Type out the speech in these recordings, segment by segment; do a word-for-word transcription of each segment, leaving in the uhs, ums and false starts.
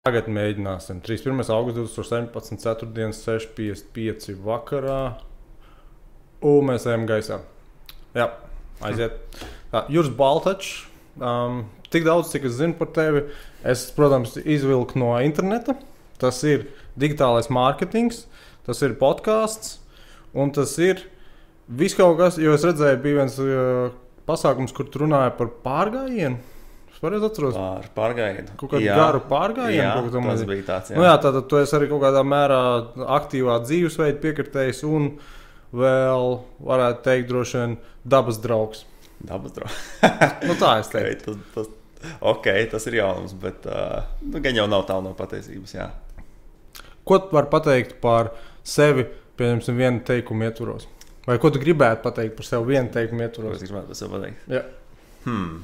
Tagad mēģināsim. trīsdesmit pirmais augusts divtūkstoš septiņpadsmit. ceturtdienas seši piecdesmit pieci vakarā. Un mēs ejam gaisā. Jā, aiziet. Tā, Juris Baltačs. Um, tik daudz, cik es zinu par tevi, es, protams, izvilku no interneta. Tas ir digitālais mārketings, tas ir podcasts un tas ir viss kaut kas, jo es redzēju, bija viens uh, pasākums, kur tu runāji par pārgājienu. Es pareizi atceros. Par pārgājienu. Kaut kādu garu pārgājienu. Jā, kaut tas bija tāds, jā. Nu jā, tātad tu esi arī kaut kādā mērā aktīvā dzīvesveida piekritējis un vēl, varētu teikt, droši vien dabas draugs. Dabas draugs. Nu tā es teiktu. Okay, tas, tas, ok, tas ir jaunums, bet uh, nu, gan jau nav tālu no patiesības, jā. Ko tu vari pateikt par sevi, pieņemsim, vienu teikumu ietvaros? Vai ko tu gribētu pateikt par sevi vienu teikumu ietvaros? Ko es gribētu par sevi pateikt? Jā. Hmm.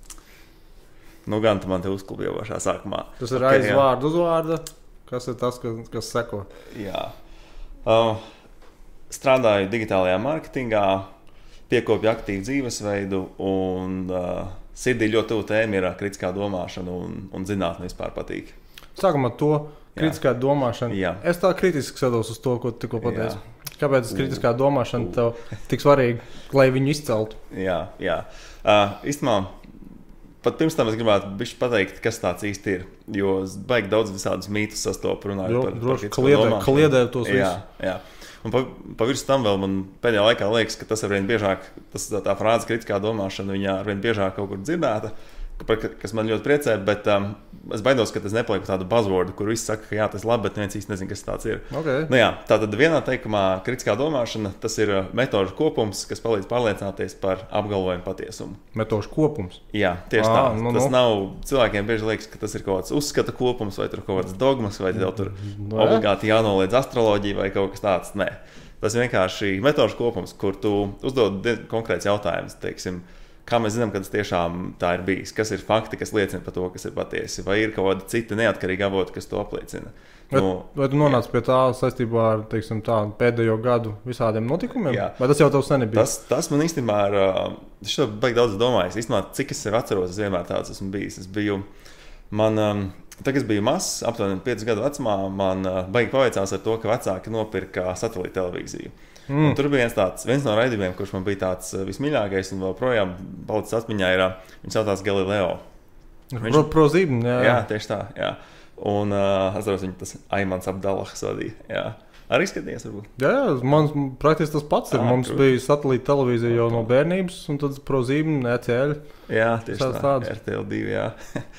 Nu, gan tu man te uzklubi jau pašā sākumā. Tas ir okay, aiz vārdu uzvārda. Kas ir tas, kas, kas seko? Jā. Uh, strādāju digitālajā mārketingā, piekopju aktīvu dzīvesveidu un uh, sirdī ļoti tuvu tēma ir kritiskā domāšana un, un zinātne vispār patīk. Sākam ar to kritiskā Jā. domāšana. Jā. Es tā kritiski skatos uz to, ko tu tikko pateici. Jā. Kāpēc tas kritiskā domāšana tev tik svarīga, lai viņu izceltu? Jā, jā. Uh, īstenībā, pat pirms tam es gribētu pateikt, kas tāds īsti ir. Jo es baigi daudz visādus mītus sastopu runājot jo, par, droši, par kritisko domāšanu. Kliedē tos visus. Jā, jā. Un pa, pa virs tam vēl man pēdējā laikā liekas, ka tas arvien biežāk, tas, tā frāze kritiskā domāšana, viņa arvien biežāk kaut kur dzirdēta, kas man ļoti priecē, bet um, es baidos, ka tas nepaliek tādu buzzwordu, kur visi saka, ka jā, tas ir labi, bet neviens īsti nezin, kas tāds ir. Okay. Nu jā, tātad vienā teikumā kritiskā domāšana, tas ir metožu kopums, kas palīdz pārliecināties par apgalvojumu patiesumu. Metožu kopums? Jā, tieši à, tā. Nu, tas nu. nav, cilvēkiem bieži liekas, ka tas ir kaut kāds uzskata kopums, vai tur kaut kāds dogmas, vai tev tur no, obligāti jānoliedz astroloģija vai kaut kas tāds. Nē. Tas ir vienkārši metožu kopums, kur tu uzdod konkrēts jautājums, teiksim, kā mēs zinām, ka tas tiešām tā ir bijis, kas ir fakti, kas liecina par to, kas ir patiesi, vai ir kaut kādi citi neatkarīgi avoti, kas to apliecina. Vai, nu, vai tu nonāc pie tā saistībā ar, teiksim, tā, pēdējo gadu visādiem notikumiem? Jā. Vai tas jau tavs nebija? Tas, tas man īstenībā ir, es šo baigi daudz domāju, īstenībā, cik es sev atceros, es vienmēr tāds esmu bijis. Es biju, man, tagad es biju mazs, aptuveni piecus gadu vecumā, man baigi paveicās ar to, ka vecāki nopirka satelīta televīziju. Mm. Tur bija viens, tāds, viens no raidījumiem, kurš man bija tāds vismīļākais un vēl projām palicis atmiņā, ir, viņš saucās Galileo. Viņš... Pro, pro zīmni, jā. Jā, tieši tā, jā. Un uh, atceros, viņu tas Aimans Abdallahs vadīja, jā. Arī skaties, varbūt? Jā, jā, man praktiski tas pats ir. À, Mums krūt. bija satelīta televīzija jau no bērnības, un tad pro zīmni, E C L. Jā, tieši tā, tāds. R T L divi, jā.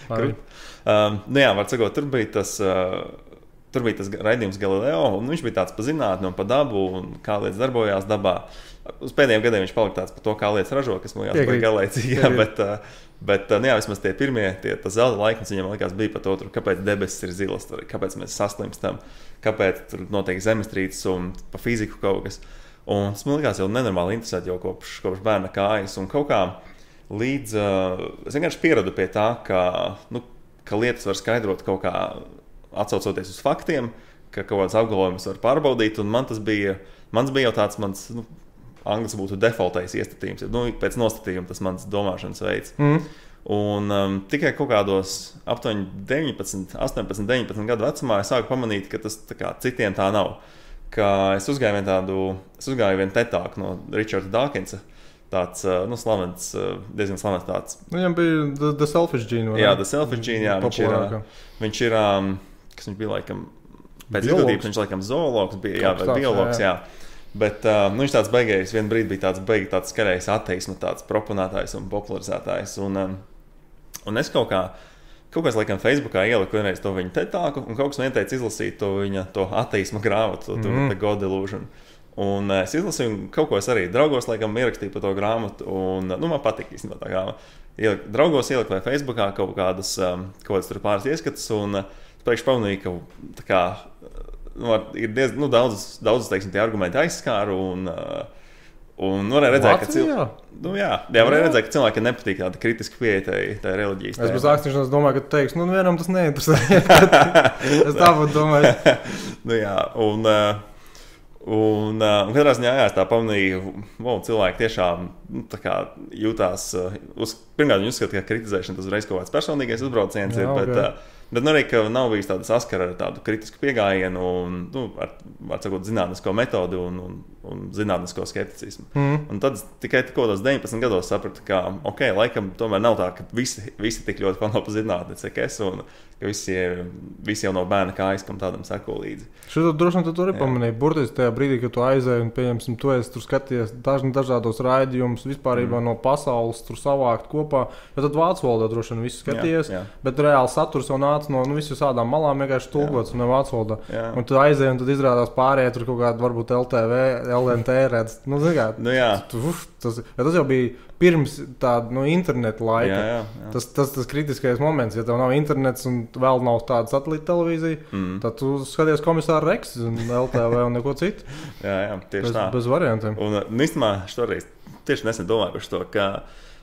um, nu jā, var sakot, tur bija tas... Uh, Tur bija tas raidījums Galileo, un viņš bija tāds par zinātni un par dabu, un kā lietas darbojās dabā. Uz pēdējiem gadiem viņš palika tāds par to, kā lietas ražo, kas man jāsaka galēcīgi, jā, bet, bet nu jā, vismaz tie pirmie, tie, tas zelta laikmets viņam likās bija par to, tur, kāpēc debesis ir zilas, tur, kāpēc mēs saslimstam, kāpēc tur notiek zemestrīces un pa fiziku kaut kas. Un tas man likās jau nenormāli interesēt jau kopš, kopš bērna kājas, un kaut kā līdz, uh, es vienkārši pieradu pie tā, ka, nu, ka lietas var skaidrot kaut kā, atsaucoties uz faktiem, ka kaut kāds apgalvojums var pārbaudīt, un man tas bija, mans bija jau tāds, mans, nu, anglis būtu defaultais iestatījums, nu, pēc nostatījuma tas mans domāšanas veids. Mm. Un um, tikai kaut kādos aptuveni deviņpadsmit, astoņpadsmit, deviņpadsmit gadu vecumā es sāku pamanīt, ka tas tā kā citiem tā nav. Ka es uzgāju vienu tādu, es uzgāju vienu tetāku no Richarda Dawkinsa, tāds, nu, slavens, diezgan slavens tāds. Viņam bija The, the Selfish Gene, vai ne? Jā, The Selfish Gene, jā, viņš ir, viņš ir, um, kas viņš bija laikam, pēc izglītības viņš laikam zoologs bija, jā, vai tāds, biologs, jā. jā. Bet, uh, nu, viņš tāds beigējis, vien brīdi bija tāds beigi, tāds skaļais ateisma, tāds proponētājs un popularizētājs. Un, um, un es kaut kā, kaut kāds laikam Facebookā ieliku vienreiz to viņa tetāku, un kaut kas man ieteica izlasīt to viņa, to ateisma grāmatu, to mm. The God Delusion. Un uh, es izlasīju, un kaut ko es arī draugos laikam ierakstīju par to grāmatu, un, nu, man patika īstenībā tā grāmata. Ieliku, draugos ieliku vai Facebookā kaut kādas, um, kaut kādas tur pāris ieskatas, un uh, Priekš pamanīju, ka tā kā, nu, ir diezgan nu, daudz, daudz teiksim, tie argumenti aizskāru, un, un varēja redzēt, ka, cil... nu, jā, jā, varēja redzēt, ka cilvēkiem nepatīk tāda kritiska pieeja tai, tai reliģijas. Es bez ākstīšanās domāju, ka tu teiksi, nu, vienam tas neinteresē. Es tāpat domāju. Nu jā, un... Un, uh, un katrā ziņā, jā, es tā pamanīju, wow, cilvēki tiešām nu, tā kā jūtās, uh, uz, pirmkārt viņi uzskata, ka kritizēšana tas uzreiz kaut kāds personīgais uzbrauciens ir, bet, uh, Bet nu arī, ka nav bijis tāda saskara ar tādu kritisku piegājienu un, nu, ar, var sakot, zinātnisko metodu un, un, un zinātnisko skepticismu. Mm. Un tad tikai kaut kādos deviņpadsmit gados sapratu, ka, ok, laikam tomēr nav tā, ka visi, visi tik ļoti fano par zinātni, cik es, un ka visi, visi jau no bērna kājas, kam tādam seko līdzi. Šito droši vien tu arī pamanīji. Burtiski tajā brīdī, kad tu aizēji un, pieņemsim, tu esi tur skaties dažni dažādos raidījumus vispārībā mm. no pasaules tur savākt kopā, jo tad vācu valodā droši vien visu skaties, jā, jā. Bet reāli saturs jau nāca no nu, visu sādām malām vienkārši tulkots un ne vācu valodā. Jā. Un tu aizēji un tad izrādās pārējie tur kaut kādu varbūt L T V, L N T redz. Nu, zin kā, nu, jā. Tu, uf, tas, tas jau bija pirms tāda nu, interneta laika. Jā, jā, jā. Tas, tas, tas kritiskais moments, ja tev nav internets un vēl nav tāda satelīta televīzija, mm. tad tu skaties Komisāru Reks un L T V un neko citu. jā, jā, tieši bez, tā. Bez variantiem. Un, un īstenībā, šoreiz tieši nesen domāju par to, ka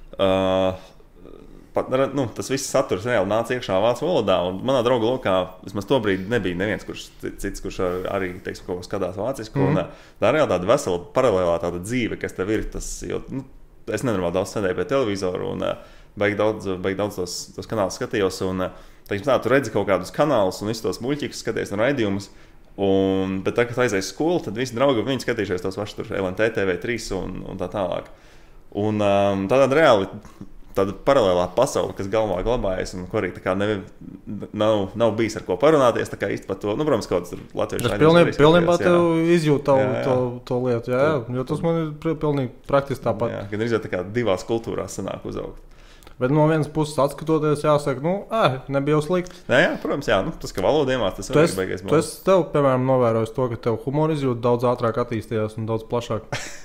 uh, pat, nu, tas viss saturs reāli nāca iekšā vācu valodā, un manā draugu lokā vismaz to brīdi nebija neviens, kurš cits, kurš arī, teiksim, kaut ko skatās vācisku, mm. un tā reāli tāda vesela paralēlā tāda dzīve, kas tev ir, tas, jo, nu, es nenormāli daudz sēdēju pie televizoru un uh, baigi daudz, baigi daudz tos, tos kanālus skatījos, un, uh, teiksim tā, tu redzi kaut kādus kanālus un visus tos muļķikus skaties un raidījumus, un, bet tagad, kad aizies skolu, tad visi draugi, viņi skatījušies tos pašus tur L N T, T V trīs un, un tā tālāk. Un um, tādā reāli tāda paralēlā pasaule, kas galvā glabājas, un ko arī tā kā nevi, nav, nav bijis ar ko parunāties, tā kā īsti par to, nu, protams, kaut kas tur latviešu raidījums. Es pilnībā, pilnībā tev izjūt to, to, to lietu, jā, jā, jo tas man ir pilnīgi praktiski tāpat. Jā, gan arī tā kā divās kultūrās sanāk uzaugt. Bet no vienas puses atskatoties, jāsaka, nu, ē, nebija jau slikti. Jā, jā, protams, jā, nu, tas, ka valodījumās, tas arī beigais māc. Tu esi tev, piemēram, novērojis to, ka tev humora izjūta daudz ātrāk attīstījās un daudz plašāk.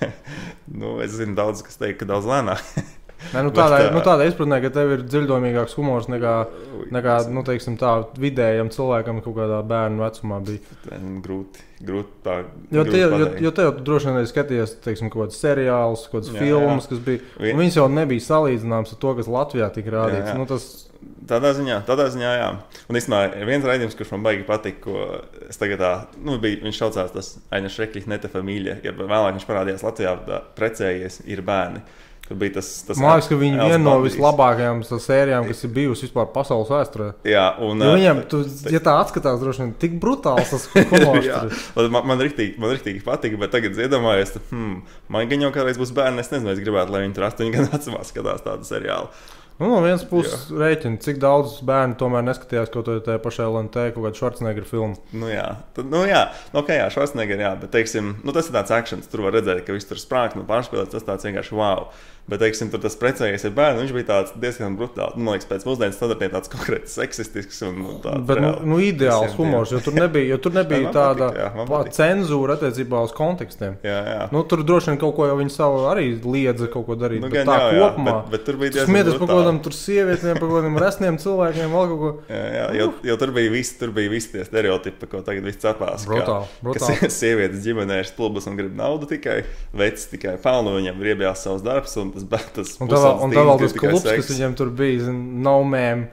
nu, es zinu daudz, kas teikt, ka daudz lēnāk. Nē, nu tādā, Bet, uh, nu tādā izpratnē, ka tev ir dziļdomīgāks humors nekā, nekā nu, teiksim, tā vidējam cilvēkam kaut kādā bērnu vecumā bija. Grūti, grūti tā. Jo te, jo, jo te jau droši vien skaties, teiksim, kaut kādas seriālus, kaut kādas filmas, kas bija, un viņas jau nebija salīdzināmas ar to, kas Latvijā tika rādīts. Jā, jā. Nu, tas... Tādā ziņā, tādā ziņā, jā. Un īstenībā viens raidījums, kurš man baigi patika, ko es tagad tā, nu, bija, viņš saucās tas Aina Šrekļa Neta Familija, ja vēlāk viņš parādījās Latvijā, tā, precējies ir bērni. Tur bija tas, tas Man liekas, ka viņi viena no vislabākajām sērijām, kas ir bijusi vispār pasaules vēsturē. Jā, un... Jo viņiem, tu, ja tā atskatās, droši vien, tik brutāls tas humors. man, man riktīgi, man riktīgi patika, bet tagad iedomājies, hmm, man gan jau kādreiz būs bērni, es nezinu, es gribētu, lai viņi tur astoņi gadu vecumā skatās tādu seriālu. Nu, no vienas puses rēķina, cik daudz bērnu tomēr neskatījās kaut ko tajā pašā L N T, kaut kādu Schwarzenegger filmu. Nu jā, tad, nu jā, nu ok, jā, Schwarzenegger, jā, bet teiksim, nu tas ir tāds actions, tur var redzēt, ka viss tur sprāk, nu pārspēlēts, tas tāds vienkārši wow. Bet, teiksim, tur tas precējies ar bērnu, viņš bija tāds diezgan brutāls. Nu, man liekas, pēc mūsdienas standartiem tāds konkrēti seksistisks un tāds. Bet, reāli, nu, nu ideāls humors, jo tur nebija, jo tur nebija jā, tāda patika, jā, cenzūra attiecībā uz kontekstiem. Jā, jā. Nu, tur droši vien kaut ko jau viņi savu arī liedza kaut ko darīt, nu, bet tā jā, kopumā. Bet, bet tur bija diezgan smieties par kaut kādam tur sievietēm, par kaut kādiem resniem cilvēkiem, vēl kaut ko. Jā, jā, jo, jo tur bija visi, tur bija visi tie stereotipi, ko tagad viss cepās. Brutāli, brutāli. Ka sievietes ģimenē ir stulbas un grib naudu tikai, vecs tikai pelnu, viņam ir iebjās savs darbs un tas, tas Un tā vēl tas klubs, kas viņam tur bija, no mēm,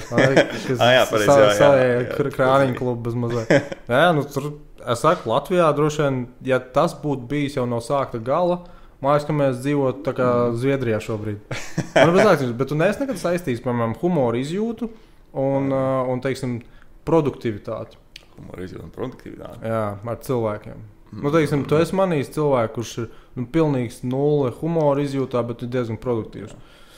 kas ah, jā, pareiz, jā, jā, jā, krāniņu klubu bez mazliet. Jā, nu tur, es saku, Latvijā droši vien, ja tas būtu bijis jau no sākta gala, man liekas, ka mēs dzīvotu tā kā Zviedrijā šobrīd. Man bezlēks, bet tu neesi nekad saistījis, piemēram, humoru izjūtu un, un teiksim, produktivitāti. Humoru izjūtu un produktivitāti? Jā, ar cilvēkiem. Nu, teiksim, tu esi manījis cilvēku, kurš ir nu, pilnīgs nulle humora izjūtā, bet ir diezgan produktīvs.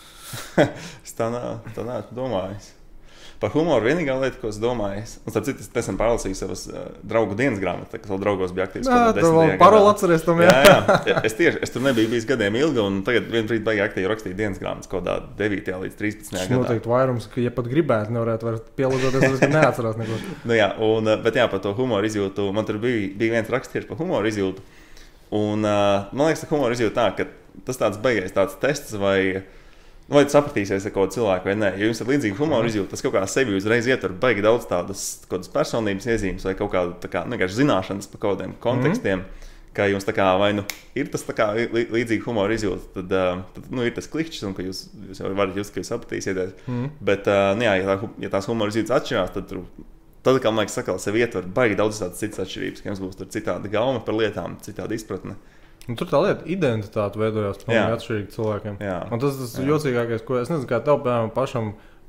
es tā neesmu domājis. Par humoru vienīgā lieta, ko es domāju, un starp citu, es esmu pārlasījis savas uh, draugu dienas grāmatu, kas vēl draugos bija aktīvs. Jā, tu vēl paroli atceries tam, jā. jā, jā. Es tieši, es tur nebiju bijis gadiem ilgi, un tagad vien brīd baigi aktīvi rakstīt dienas grāmatas kodā devītajā līdz trīspadsmitajā gadā. Noteikti vairums, ka, ja pat gribētu, nevarētu var pielūdoties, ka neatcerās neko. nu jā, un, bet jā, par to humoru izjūtu, man tur bija, bija viens raksts tieši par humoru izjūtu, un uh, man liekas, ka humoru izjūtu tā, ka tas tāds beigais tāds tests vai... Vai tu sapratīsies ar kaut kādu cilvēku vai nē? Ja jums ir līdzīga humora izjūta, tas kaut kā sevi uzreiz ietver baigi daudz tādas personības iezīmes vai kaut kādu tā kā vienkārši zināšanas par kaut kādiem kontekstiem, mm. ka jums tā kā vai nu ir tas tā kā līdzīga humora izjūta, tad, tad nu, ir tas klikšķis un ka jūs, jūs jau varat just, ka jūs sapratīsieties. Mm. Bet, nu jā, ja, tā, ja tās humora izjūtas atšķirās, tad tur, tad, kā man liekas, sakal, sevi ietver baigi daudz tādas citas atšķirības, ka jums būs tur citāda gauma par lietām, citāda izpratne. Un tur tā lieta, identitāte veidojās pilnīgi atšķirīgi cilvēkiem. Jā. Un tas tas jocīgākais, ko es nezinu, kā tev, piemēram, pašam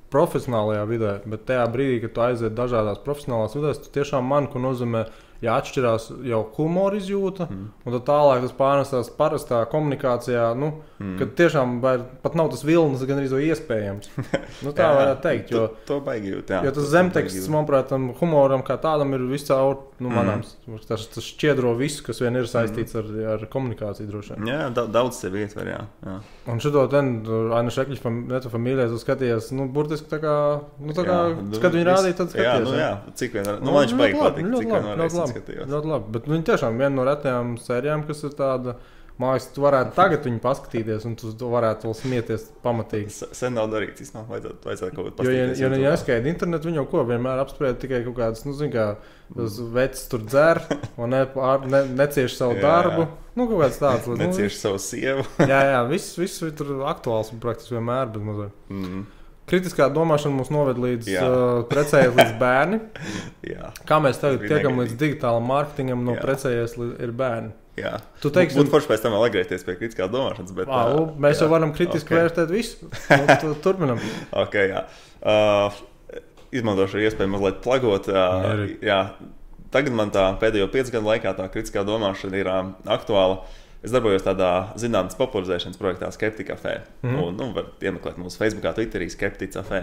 profesionālajā vidē, bet tajā brīdī, kad tu aiziet dažādās profesionālās vidēs, tu tiešām man, ko nozīmē, ja atšķirās jau humora izjūta, mm. un tad tālāk tas pārnestās parastā komunikācijā, nu, mm. kad tiešām pat nav tas vilnis gan arī iespējams. Nu, tā jā, varētu teikt, jo, to, to baigi jūt, jā. Jo tas zemteksts, manuprāt, humoram kā tādam ir viscaur, nu, manāms. Mm. Tas, tas šķiedro visu, kas vien ir saistīts mm. ar, ar komunikāciju droši vien. Jā, da, daudz sevi ietver, jā. jā. Un šito ten, Aina Šekļa netu familijas, tu skaties, nu, burtiski tā kā, nu, tā kā, jā, kad viņi rādīja, tad skaties. Jā, nu, jā, cik vien, nu, man viņš baigi patīk, cik vien varēs skatījos. Ļoti labi, bet viņi tiešām viena no retajām sērijām, kas ir tāda, mājas, tu varētu tagad viņu paskatīties, un tu varētu vēl smieties pamatīgi. Sen nav darīts, īstenībā, vajadzētu, vajadzētu kaut ko paskatīties. Jo, ja, ja neskaidri internetu, viņi jau ko vienmēr apspried tikai kaut kādas, nu, zin kā, tas vecs tur dzer, un ne, ne, necieš savu jā, darbu, nu, kaut kāds tāds. Necieš nu, savu sievu. jā, jā, viss, viss ir tur aktuāls un praktiski vienmēr, bet mazliet. Mm. Kritiskā domāšana mums noved līdz uh, precējies līdz bērni. Jā. Kā mēs tagad tiekam līdz digitālam mārketingam no jā. Precējies ir bērni? Jā, tu teiksim, būtu forši pēc tam vēl atgriezties pie kritiskās domāšanas, bet... Ā, uh, mēs jā. Jau varam kritiski okay. vērtēt visu. Nu, turpinam. ok, jā. Uh, izmantošu iespēju mazliet plagot. Uh, jā, tagad man tā pēdējo piecu gadu laikā tā kritiskā domāšana ir uh, aktuāla. Es darbojos tādā zinātnes popularizēšanas projektā Skeptika Café. Mm. Un, nu, var iemeklēt mūsu Facebookā, Twitterī Skeptica Café.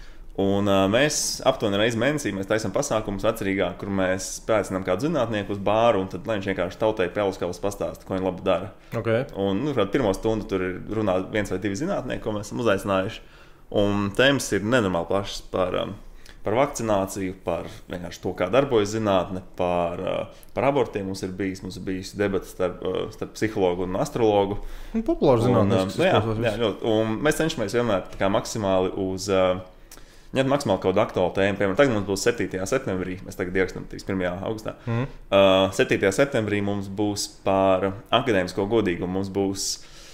Un uh, mēs aptuveni reizi mēnesī mēs taisam pasākumus vecrīgā, kur mēs pēcinām kādu zinātnieku uz bāru, un tad, lai viņš vienkārši tautai peluskalas pastāsta, ko viņi labi dara. Okay. Un, nu, pirmo stundu tur ir runā viens vai divi zinātnieki, ko mēs esam uzaicinājuši. Un tēmas ir nenormāli plašas par, um, par vakcināciju, par vienkārši to, kā darbojas zinātne, par, uh, par abortiem mums ir bijis, mums ir bijis debats starp, uh, starp psihologu un astrologu. Un populārs zinātnes. Um, jā, jā, ļoti. Un mēs cenšamies vienmēr tā kā maksimāli uz... Uh, ņemt maksimāli kaut kādu aktuālu tēmu. Piemēram, tagad mums būs septītajā septembrī, mēs tagad ierakstām trīsdesmit pirmajā augustā. Mm. Uh, septītajā septembrī mums būs par akadēmisko godīgumu. Mums būs,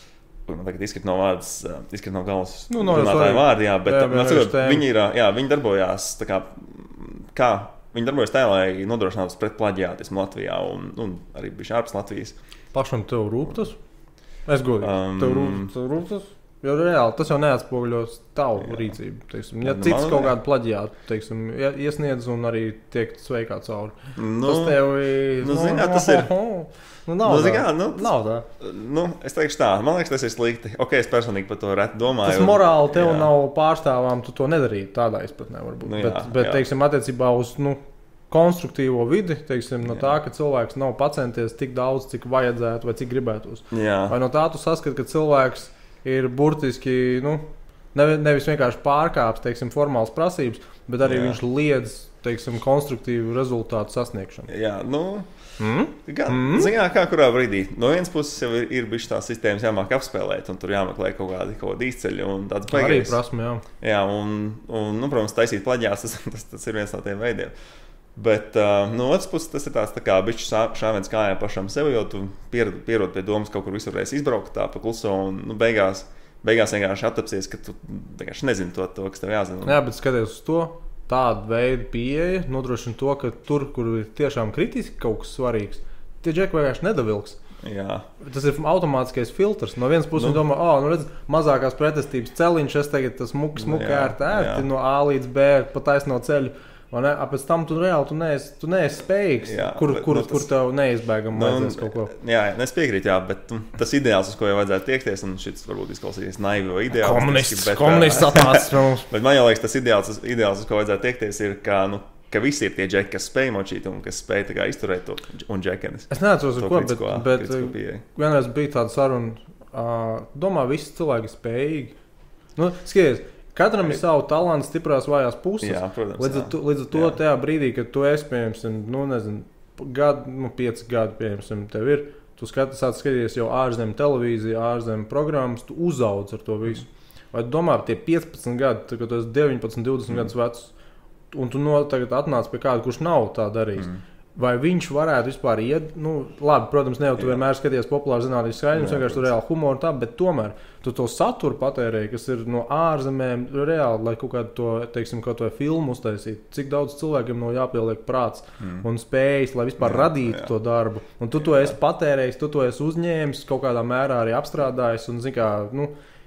nu, tagad izskrit no vārdas, izskrit no galvas nu, no, runātāju vārdu, jā, bet jā, sakot, viņi, ir, jā, viņi darbojās tā kā, kā, viņi darbojas tā, lai nodrošinātu pret plaģiātismu Latvijā un, un arī bišķi ārpus Latvijas. Pašam tev rūp tas? Es godīgi, um, tev rūp, tev rūp tas? Jo reāli tas jau neatspoguļos tavu jā. Rīcību. Teiksim. Ja cits kaut kādu plaģiātu teiksim, iesniedz un arī tiek sveikā cauri. Nu, tas tev ir... Nu, zin, jā, tas ir... Nu, nav nu, tā. Kā, nu, tas, nav tā. Nu, es teikšu tā, man liekas, tas ir slikti. Ok, es personīgi par to reti domāju. Tas morāli tev jā. Nav pārstāvām, tu to nedarītu tādā izpratnē varbūt. Nu, jā, bet, bet jā. Teiksim, attiecībā uz... Nu, konstruktīvo vidi, teiksim, no jā. Tā, ka cilvēks nav pacenties tik daudz, cik vajadzētu vai cik gribētos. Jā. Vai no tā tu saskati, ka cilvēks ir burtiski, nu, nevis vienkārši pārkāps, teiksim, formāls prasības, bet arī jā. Viņš liedz, teiksim, konstruktīvu rezultātu sasniegšanu. Jā, nu, mm? gan, mm? zin, jā, kā kurā brīdī. No vienas puses jau ir, ir bišķi tās sistēmas jāmāk apspēlēt, un tur jāmeklē kaut kādi, kaut kādi izceļi un tāds baigais. Arī prasme, jā. Jā, un, un, nu, protams, taisīt plaģās, tas, tas, tas ir viens no tiem veidiem. Bet uh, no otras puses tas ir tāds tā kā bišķi šāviens kājā pašam sev, jo tu pierod, pierod pie domas kaut kur visur reiz izbraukt tā pa kluso un nu, beigās, beigās vienkārši attapsies, ka tu vienkārši nezini to, to, kas tev jāzina. Jā, bet skaties uz to, tāda veida pieeja nodrošina to, ka tur, kur ir tiešām kritiski kaut kas svarīgs, tie džeki vienkārši nedavilks. Jā. Tas ir automātiskais filtrs. No vienas puses nu. Viņi domā, oh, nu redz, mazākās pretestības celiņš, es tagad tas muki, smuki ērti, ērti no A līdz B pa taisno ceļu. Ne? Pēc tam tu reāli tu neesi, tu neesi spējīgs, jā, kur, bet, kur, nu, tas, kur tev neizbēgam nu, vajadzēs kaut ko. Jā, es piekrītu, jā, bet nu, tas ideāls, uz ko jau vajadzētu tiekties, un šis varbūt izklausīsies naivi vai ideāls. Komunists, bet, komunists atnācis mums. Bet man jau liekas, tas ideāls, ideāls, uz ko vajadzētu tiekties, ir, ka, nu, ka visi ir tie džeki, kas spēj močīt un kas spēj tā kā izturēt to un džekenis. Es neatceros, ar ko, bet, bet vienreiz bija tāda saruna, uh, domā, visi cilvēki spējīgi. Nu, skaties, katram ir savu talantu, stiprās, vājās puses. Jā, protams, līdz, ar, līdz ar to jā. Tajā brīdī, kad tu esi, piemēram, nu, nezinu, gadu, nu, pieci gadi, piemēram, tev ir, tu skati, sāc skatīties jau ārzemju televīziju, ārzemju programmas, tu uzaudz ar to visu. Vai tu domā par tie piecpadsmit gadi, tad, kad tu esi deviņpadsmit, divdesmit mm. gadus vecs, un tu no, tagad atnāc pie kāda, kurš nav tā darījis. Mm. Vai viņš varētu vispār iet, nu, labi, protams, ne jau tu jā. Vienmēr skaties populāri zinātnes skaidrums, vienkārši tur reāli humoru tā, bet tomēr tu to saturu patērēji, kas ir no ārzemēm, reāli, lai kaut kādu to, teiksim, kaut vai filmu uztaisītu, cik daudz cilvēkiem no jāpieliek prāts mm. un spējas, lai vispār jā, radītu jā. To darbu. Un tu to esi patērējis, tu to esi uzņēmis, kaut kādā mērā arī apstrādājis un, zin kā, nu,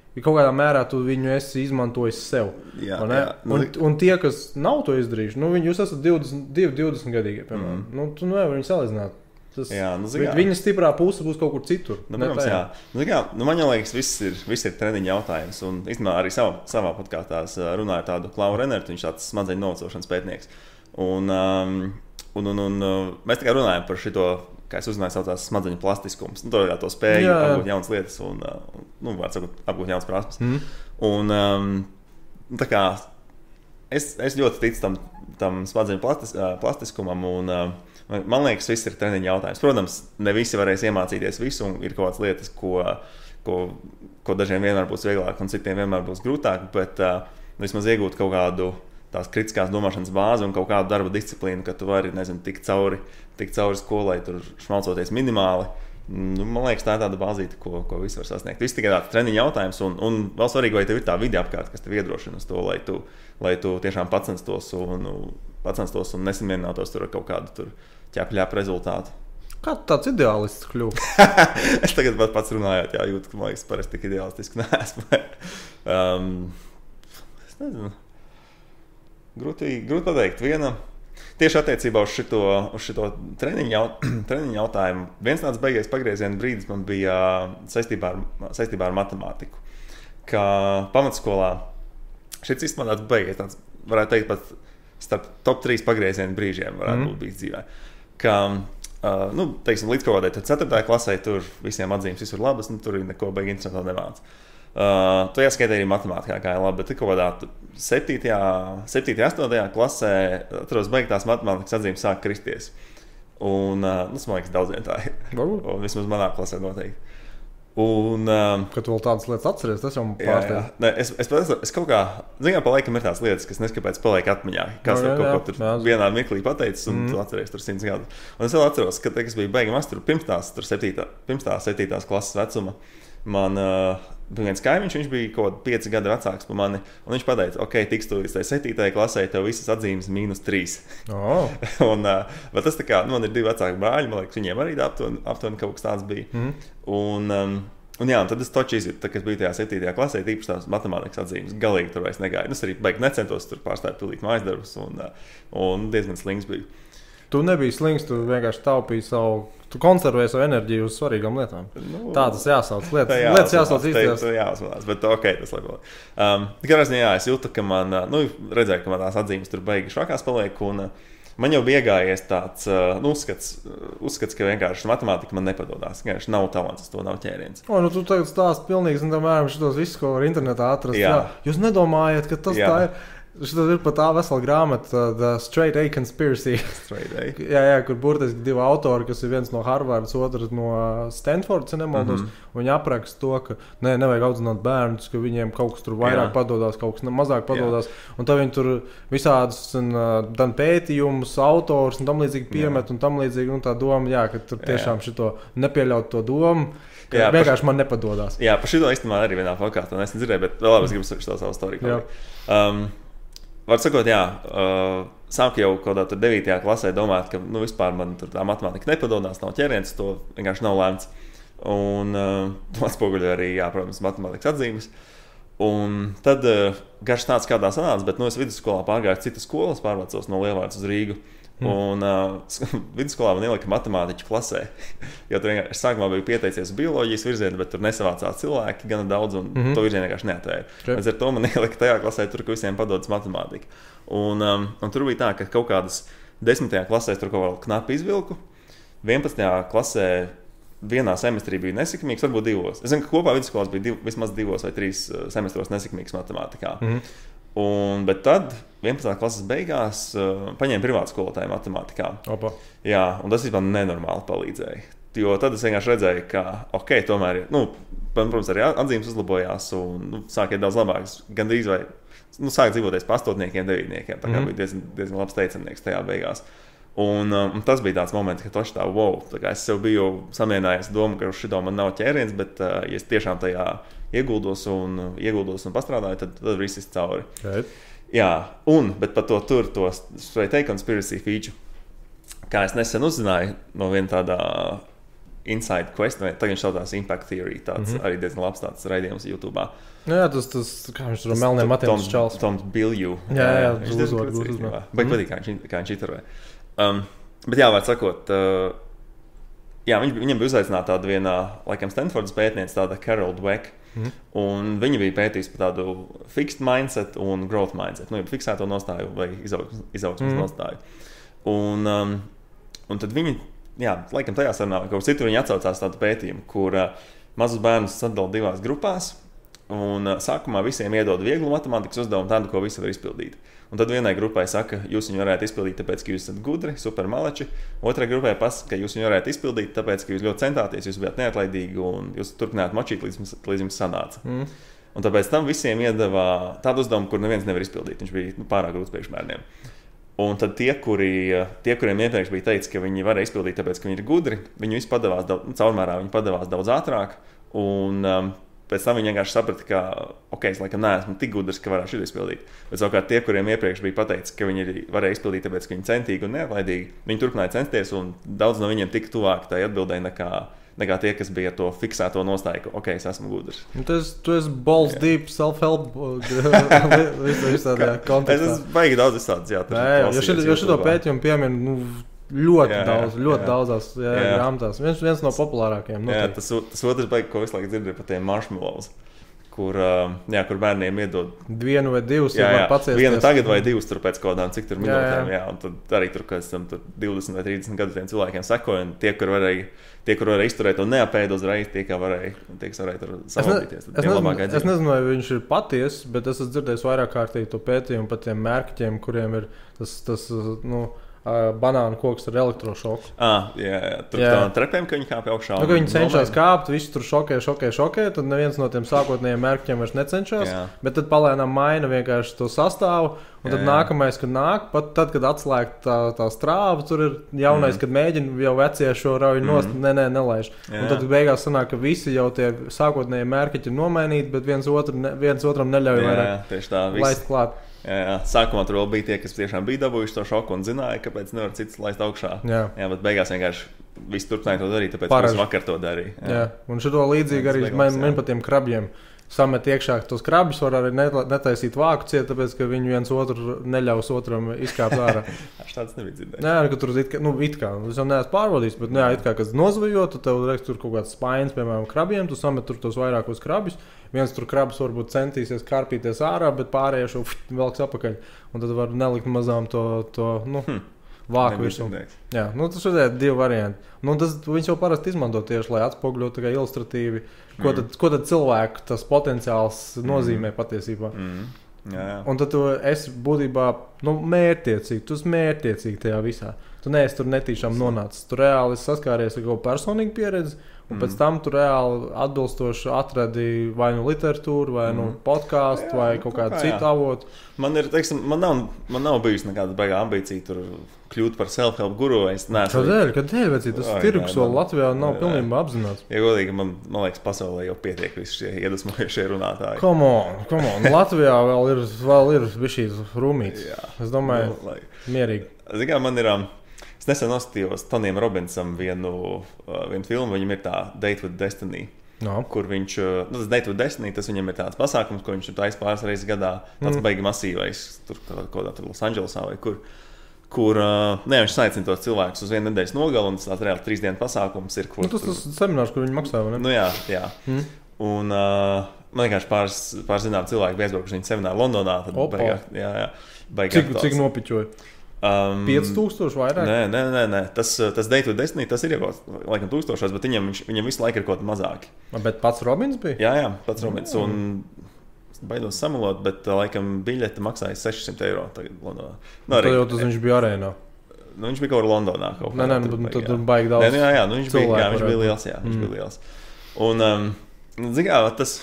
ja kaut kādā mērā tu viņu esi izmantojis sev. Jā, jā. Un, un tie, kas nav to izdarījuši, nu, viņi jūs esat divdesmit, divdesmit gadīgi, piemēram. Mm. Nu, tu nevar viņu salīdzināt. Tas, jā, nu, zikā, viņa stiprā puse būs kaut kur citur. Nu, protams, jā. Nu, zikā, nu, man liekas, viss ir, viss ir treniņa jautājums. Un īstenībā arī savā, savā podkāstā runāju tādu Klauru Renertu, viņš tāds smadzeņu novecošanas pētnieks. Un, um, un, un, un mēs tikai runājam par šito, kā es uzzināju, saucās smadzeņu plastiskums. Nu, to, jā, to spēju jā, jā. apgūt jaunas lietas un, nu, var sakot, apgūt jaunas prasmes. Mm. Un, um, tā kā es, es ļoti ticu tam, tam smadzeņu plastis, plastiskumam un uh, man liekas, viss ir treniņa jautājums. Protams, ne visi varēs iemācīties visu, un ir kaut kādas lietas, ko, ko, ko dažiem vienmēr būs vieglāk, un citiem vienmēr būs grūtāk, bet uh, vismaz iegūt kaut kādu tās kritiskās domāšanas bāzi un kaut kādu darba disciplīnu, ka tu vari, nezinu, tikt cauri, tikt cauri skolai, tur šmalcoties minimāli. Nu, man liekas, tā ir tāda bāzīte, ko, ko visi var sasniegt. Viss tikai tāds treniņa jautājums, un, un vēl svarīgi, vai tev ir tā vide apkārt, kas tev iedrošina uz to, lai tu, lai tu tiešām pacenstos un, pacenstos un nesamierinātos tur ar kaut kādu tur ķēpļāpu rezultātu. Kā tu tāds ideālists kļūst? Es tagad pat pats runājot, jā, jūtu, ka man liekas, parasti tik ideālistiski neesmu. um, es nezinu. Grūti, grūti pateikt. Viena, tieši attiecībā uz šito, uz šito treniņu, jaut, treniņu jautājumu, viens tāds beigais pagrieziena brīdis man bija saistībā ar, saistībā ar matemātiku. Kā pamatskolā, šis īstenībā tāds beigais, tāds, varētu teikt, pat starp top trīs pagrieziena brīžiem varētu mm. būt bijis dzīvē. Ka, uh, nu, teiksim, līdz kaut kādai ceturtajai klasē tur visiem atzīmes visur labas, nu, tur neko baigi interesantu nemāc. Uh, tu jāskaitē arī matemātikā gāja labi, bet kaut kādā septītajā, astotajā klasē atceros baigi tās matemātikas atzīmes sāk kristies. Un, uh, nu, man liekas, daudziem tā ir. Un vismaz manā klasē noteikti. Un, um, Kad tu vēl tādas lietas atceries, tas jau pārsteidz. Ne, es, es, es, es kaut kā, zinām, pa laikam ir tās lietas, kas neskapēc paliek atmiņā. Kas no, jā, kaut jā, ko tur jā. vienā mirklī pateicis, un mm. tu atceries tur simts gadu. Un es vēl atceros, ka, te, kas bija beigam, es tur pirms tās, tur septītā, pirms tās septītās klases vecuma, man uh, bija viens kaimiņš, viņš bija kaut pieci gadi vecāks par mani, un viņš pateica, ok, tiks tu līdz tai septītajai klasē, tev visas atzīmes mīnus trīs. Oh. un, uh, bet tas tā kā, nu, man ir divi vecāki brāļi, man liekas, viņiem arī aptuveni, aptuveni kaut kas tāds bija. Mm. Un, um, un jā, un tad es toči izjūtu, kad biju tajā septītajā klasē, tīpaši tās matemātikas atzīmes, galīgi tur vairs negāju. Es arī beig necentos tur pārstāvēt pildīt mājas darbus, un, un diezgan slings biju. Tu nebija slings, tu vienkārši taupīji savu, tu konservēji savu enerģiju uz svarīgām lietām. Nu, tā tas jāsauc, lietas, jā, lietas jāsauc īstajās. Tā jāsauc, bet ok, tas lai vēl. Um, Tikai reiz, jā, es jūtu, ka man, nu, redzēju, ka man tās atzīmes tur beigi švakās paliek, un man jau bija iegājies tāds nu, uzskats, uzskats, ka vienkārši matemātika man nepadodās. Vienkārši nav talants, to nav ķēriens. O, nu tu tagad stāst pilnīgi, un tomēr šitos visus, ko var internetā atrast. Jā. Jā. Jūs nedomājat, ka tas jā. tā ir... Šitas ir pat tā vesela grāmata, The Straight A Conspiracy. Straight A. jā, jā, kur burtiski divi autori, kas ir viens no Harvardas, otrs no Stanfordas, nemaldos, mm-hmm. viņi apraksta to, ka ne, nevajag audzināt bērnus, ka viņiem kaut kas tur vairāk jā. padodās, kaut kas mazāk padodās. Jā. Un tad viņi tur visādus dan pētījumus, autors un tam līdzīgi piemet jā. un tam līdzīgi, un tā doma, jā, ka tur tiešām jā. šito nepieļaut to domu. Jā, vienkārši man nepadodās. Jā, par šito īstenībā arī vienā podkāstā es nedzirdēju, bet vēl labi es gribu šo savu storiju. Um, Var sakot, jā, uh, sāku jau kaut kādā devītajā klasē domāt, ka nu, vispār man tur tā matemātika nepadodās, nav ķēriens, to vienkārši nav lēmts. Un uh, to atspoguļoja arī, jā, protams, matemātikas atzīmes. Un tad uh, garš tāds kādā sanāca, bet nu, es vidusskolā pārgāju citas skolas, pārvācos no Lielvārdas uz Rīgu. Mm. Un uh, vidusskolā man ielika matemātiķu klasē, jo tur vienkārši sākumā biju pieteicies bioloģijas virzienu, bet tur nesavācās cilvēki gana daudz, un mm-hmm. to virzienu vienkārši neatvēra. Okay. Līdz ar to man ielika tajā klasē, tur, ka visiem padodas matemātika. Un, um, un tur bija tā, ka kaut kādas desmitajā klasē tur kaut kā knapi izvilku, vienpadsmitajā klasē vienā semestrī bija nesekmīgs, varbūt divos. Es zinu, ka kopā vidusskolās bija div, vismaz divos vai trīs semestros nesekmīgs matemātikā. Mm-hmm. Un, bet tad vienpadsmitās klases beigās uh, paņēma privātu skolotāju matemātikā. Opa. Jā, un tas vispār nenormāli palīdzēja. Jo tad es vienkārši redzēju, ka, ok, tomēr, nu, protams, arī atzīmes uzlabojās un nu, sāk iet daudz labāks. Gandrīz vai, nu, sāk dzīvoties pa astotniekiem, devītniekiem. Tā kā mm. bija diezgan, diezgan labs teicamnieks tajā beigās. Un, um, tas bija tāds moments, ka toši tā, wow, tā kā es sev biju samierinājies domu, ka uz šito man nav ķēriens, bet uh, ja es tiešām tajā ieguldos un, ieguldos un pastrādāju, tad, tad viss ir cauri. Right. Jā, un, bet par to tur, to Straight A Conspiracy feature, kā es nesen uzzināju no viena tādā Inside Quest, vai tagad viņš saucās Impact Theory, tāds mm -hmm. arī diezgan labs tāds raidījums YouTube. Jā, tas, tas kā viņš tur melniem matiem tas čals. Toms Bilju. Jā, jā, jā viņš uzvar, būs uzvar. Bet patīk, kā viņš, kā viņš iterē. Um, bet jā, var sakot, uh, jā, viņš, viņam bija uzaicināta tāda viena, laikam, Stanfordas pētniece, tāda Carol Dweck, mm. un viņa bija pētījusi par tādu fixed mindset un growth mindset, nu, jau fiksēto nostāju vai izaugsmas, izaugsmas mm. nostāju. Un, um, un tad viņi, jā, laikam tajā sarunā, kaut citur viņi atsaucās tādu pētījumu, kur uh, mazus bērnus sadala divās grupās, un uh, sākumā visiem iedod vieglu matemātikas uzdevumu, tādu, ko visi var izpildīt. Un tad vienai grupai saka, jūs viņu varētu izpildīt, tāpēc, ka jūs esat gudri, supermaleči. Otrai grupai pasaka, ka jūs viņu varētu izpildīt, tāpēc, ka jūs ļoti centāties, jūs bijāt neatlaidīgi un jūs turpinājāt močīt, līdz, līdz jums sanāca. Mm. Un tāpēc tam visiem iedeva tādu uzdevumu, kur neviens nevar izpildīt. Viņš bija nu, pārāk grūts priekšbērniem. Un tad tie, kuri, tie, kuriem iepriekš bija teicis, ka viņi varēja izpildīt, tāpēc, ka viņi ir gudri, viņi visi padevās, daudz, caurmērā viņi padevās daudz ātrāk. Un, um, Pēc tam viņi vienkārši saprata, ka, ok, es laikam neesmu tik gudrs, ka varētu šo izpildīt. Bet savukārt tie, kuriem iepriekš bija pateicis, ka viņi varēja izpildīt, tāpēc, ka viņi centīgi un neatlaidīgi, viņi turpināja censties, un daudz no viņiem tika tuvāk tai atbildēji nekā, nekā tie, kas bija to fiksēto nostāju, ka, ok, es esmu gudrs. Tu esi, tu esi balls yeah. deep, self-help visādā kontekstā. Es esmu baigi daudz visādas, jā. Jā, jo, šit, jo šito pētījumu piemin, nu, ļoti jā, daudz, ļoti jā. daudzās grāmatās. Viens, viens no populārākajiem. Jā, tas, tas otrs baigi, ko visu laiku dzirdēju par tiem marshmallows, kur, jā, kur bērniem iedod vienu vai divus, ja var paciesties. Vienu tagad vai divus tur pēc kaut kādām, cik tur minūtēm, jā, jā. jā, un tad arī tur, kad esam tur divdesmit vai trīsdesmit gadu tiem cilvēkiem sekoja, un tie, kur varēja, tie, kur varēja izturēt un neapēd uzreiz, tie, kā varēja, tie, kas varēja tur savaldīties. Es, ne, es, nezinu, es nezinu, vai viņš ir paties, bet es esmu dzirdējis vairāk kārtīgi to pētījumu par tiem mērķiem, kuriem ir tas, tas, nu, Uh, banānu koks ar elektrošoku. Ah, jā, jā. Tur jā. Tā trepēm, ka viņi kāpj augšā. Nu, ka viņi cenšas kāpt, visi tur šokē, šokē, šokē, tad neviens no tiem sākotnējiem mērķiem vairs necenšas, jā. Bet tad palēnām maina vienkārši to sastāvu, un tad jā, jā. Nākamais, kad nāk, pat tad, kad atslēgt tā, tā strāva, tur ir jaunais, mm. kad mēģina jau vecie šo rauju nost, mm. ne, ne, nelaiž. Jā. Un tad beigās sanāk, ka visi jau tie sākotnējie mērķi ir nomainīti, bet viens, otru, ne, viens otram neļauj vairāk laist klāt. Jā, jā. Sākumā tur vēl bija tie, kas tiešām bija dabūjuši to šoku un zināja, kāpēc nevar cits laist augšā. Jā, jā bet beigās vienkārši visi turpināja to darīt, tāpēc mēs vakar to darīja. Jā, jā. Un šito līdzīgi jā, arī man, man pa tiem krabjiem samet iekšā. Tos krabjus var arī netaisīt vāku ciet, tāpēc, ka viņi viens otru neļaus otram izkāpt ārā. Aš tāds nebija dzirdējis. Jā, ka tur it kā, nu, it kā, es jau neesmu pārbaudījis, bet jā, it kā, kad nozvajo, tu tev reiks tur kaut kāds spainis, piemēram, krabjiem, tu samet tur tos vairākos krabjus. Viens tur krabs varbūt centīsies kārpīties ārā, bet pārējie šo velks apakaļ. Un tad var nelikt mazām to, to nu, hm. vāku virsū. Jā, nu tas ir divi varianti. Nu, tas, viņus jau parasti izmanto tieši, lai atspogļotu tikai ilustratīvi, ko, mm. tad, ko tad cilvēku tas potenciāls nozīmē mm. patiesībā. Mm. Jā, jā. Un tad tu esi būtībā nu, mērķtiecīgi, tu esi mērķtiecīgi tajā visā. Tu neesi tur netīšām nonācis. Tu reāli saskāries ar kaut personīgu pieredzi, un mm. pēc tam tu reāli atbilstoši atradi vai nu literatūru, vai nu podkāstu, vai kaut kādu kā, citu avotu. Man ir, teiksim, man nav, man nav bijusi nekāda baigā ambīcija tur kļūt par self-help guru. Es neesmu. Kādēļ, kādēļ, vecīt, tas tirgus vēl Latvijā nav jā, pilnībā apzināts. Ja godīgi, man, man liekas, pasaulē jau pietiek visi šie iedvesmojošie runātāji. Come on, come on. Latvijā vēl ir, vēl ir bišķīs rumīts. Es domāju, no, like, mierīgi. Zin kā, man ir... Es nesen noskatījos Tonijam Robinsam vienu, uh, vienu filmu, viņam ir tā Date with Destiny, no. kur viņš, nu tas Date with Destiny, tas viņam ir tāds pasākums, ko viņš taisa pāris reizes gadā, tāds mm. baigi masīvais, tur kaut kādā tur Losandželosā vai kur, kur, uh, ne, viņš saicina tos cilvēkus uz vienu nedēļas nogalu, un tas tāds reāli trīs dienu pasākums ir, kur... Nu, tas tas seminārs, kur viņi maksā, vai ne? Nu jā, jā. Mm. Un uh, man vienkārši pāris, pāris zinām cilvēki bezbraukuši viņa semināru Londonā, tad baigā, jā, jā, baigā cik, cik nopiķoja? Um, pieci tūkstoši vairāk? Nē, nē, nē, nē. Tas, tas Date with Destiny, tas ir jau laikam tūkstošos, bet viņam, viņam visu laiku ir kaut mazāki. Bet pats Robins bija? Jā, jā, pats Robins. Mm. Un baidos samalot, bet laikam biļete maksāja sešsimt eiro tagad Londonā. Nu, arī, tad jau tas viņš bija arēnā. Nu, viņš bija kaut kur Londonā. Kaut nē, nē, nu, tad tur baigi daudz. Nē, jā, jā, nu, viņš bija, jā, viņš bija liels, jā, viņš mm. bija liels. Un, um, zin kā, tas...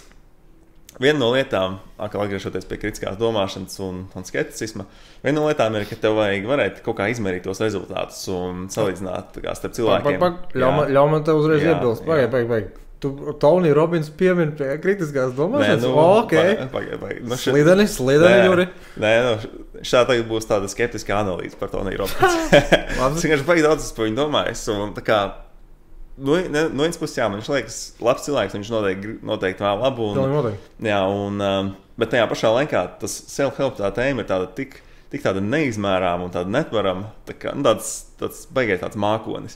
Viena no lietām, atkal atgriežoties pie kritiskās domāšanas un, un skepticisma, viena no lietām ir, ka tev vajag varēt kaut kā izmērīt tos rezultātus un salīdzināt kā starp cilvēkiem. Pag, pag, ļauj, man, ļauj man te uzreiz iebilst. Pagaid, pagaid, pagaid. Tu Toniju Robinsu piemin pie kritiskās domāšanas? Nē, nu, oh, okay. pagaid, pagaid. Nu, slideni, slideni, Juri. Nē, nu, šā tagad būs tāda skeptiskā analīze par Toniju Robinsu. Es vienkārši baigi daudz par viņu domājis. Un tā kā no, ne, no vienas puses, jā, man viņš liekas labs cilvēks, viņš noteikti, noteikti vēl labu. Un, jā, un, um, bet tajā pašā laikā tas self-help tā tēma ir tāda tik, tik tāda neizmērāma un tāda netvarama, tā kā, nu, tāds, tāds beigais tāds mākonis.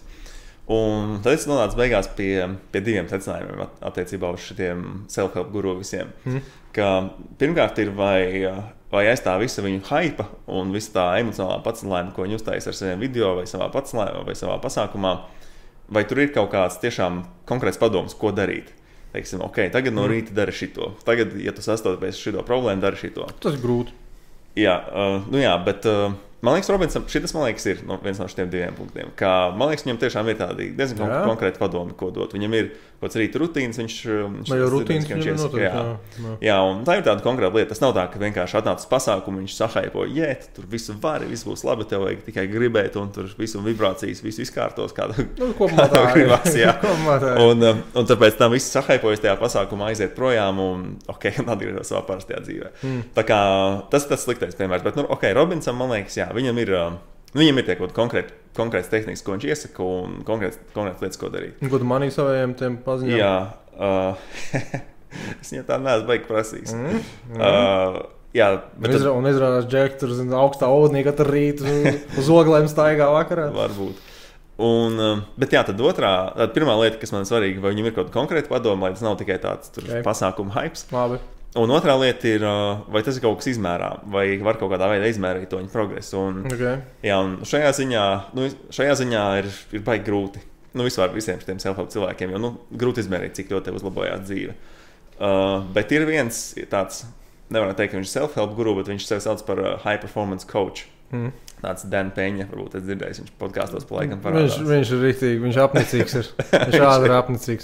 Un tad es nonācu beigās pie, pie diviem secinājumiem attiecībā uz šitiem self-help guru visiem. Mm. Ka pirmkārt ir, vai, vai aiz tā visa viņu hype un visa tā emocionālā pacelājuma, ko viņi uztaisa ar saviem video vai savā pacelājumā vai savā pasākumā, vai tur ir kaut kāds tiešām konkrēts padoms, ko darīt. Teiksim, ok, tagad no rīta dari šito. Tagad, ja tu sastopies šito problēmu, dari šito. Tas ir grūti. Jā, uh, nu jā, bet... Uh, Man liekas, Robinsam, šitas, man liekas, ir no, viens no šiem diviem punktiem. Kā, man liekas, viņam tiešām ir tādi diezgan kon konkrēti padomi, ko dot. Viņam ir kaut kāds rīta rutīns, viņš... viņš vai jau rutīns viņš viņam notiek, jā. Jā. jā, un tā ir tāda konkrēta lieta. Tas nav tā, ka vienkārši atnāc uz pasākumu, viņš sahaipo, jē, tur visu vari, viss būs labi, tev vajag tikai gribēt, un tur visu vibrācijas, visu izkārtos, kāda nu, kopumā tā gribās, jā. Kopumā tā un, un tāpēc tam viss sahaipojas tajā pasākumā, aiziet projām, un ok, un atgriežas savā parastajā dzīvē. Mm. Tā kā tas ir tas sliktais piemērs, bet, nu, ok, Robinsam, man liekas, jā, viņam ir... Viņam ir tie kaut konkrēti, konkrēts tehnikas, ko viņš iesaka, un konkrēts, konkrēts lietas, ko darīt. Ko tu manīji saviem tiem paziņām? Jā. Uh, es viņam tā neesmu baigi prasījis. Mm, mm. Uh, jā, bet tad... Un izrādās Džek tur augstā ūdenī katru rītu uz oglēm staigā vakarā. Varbūt. Un, bet jā, tad otrā, tad pirmā lieta, kas man ir svarīga, vai viņam ir kaut konkrēta padoma, lai tas nav tikai tāds tur, okay. pasākuma hypes. Labi. Un otrā lieta ir, vai tas ir kaut kas izmērām, vai var kaut kādā veidā izmērīt to viņa progresu. Un, okay. jā, un šajā ziņā, nu, šajā ziņā ir, ir baigi grūti. Nu, vispār visiem šiem self-help cilvēkiem, jo nu, grūti izmērīt, cik ļoti tev uzlabojās dzīve. Uh, bet ir viens tāds, nevaram teikt, ka viņš ir self-help guru, bet viņš sevi sauc par uh, high performance coach. Mm. Tāds Dan Peņa, varbūt es dzirdēju, viņš podkāstos pa laikam parādās. Viņš, viņš ir rītīgi, viņš apnicīgs ir. Viņš ādi ir apnicīgs.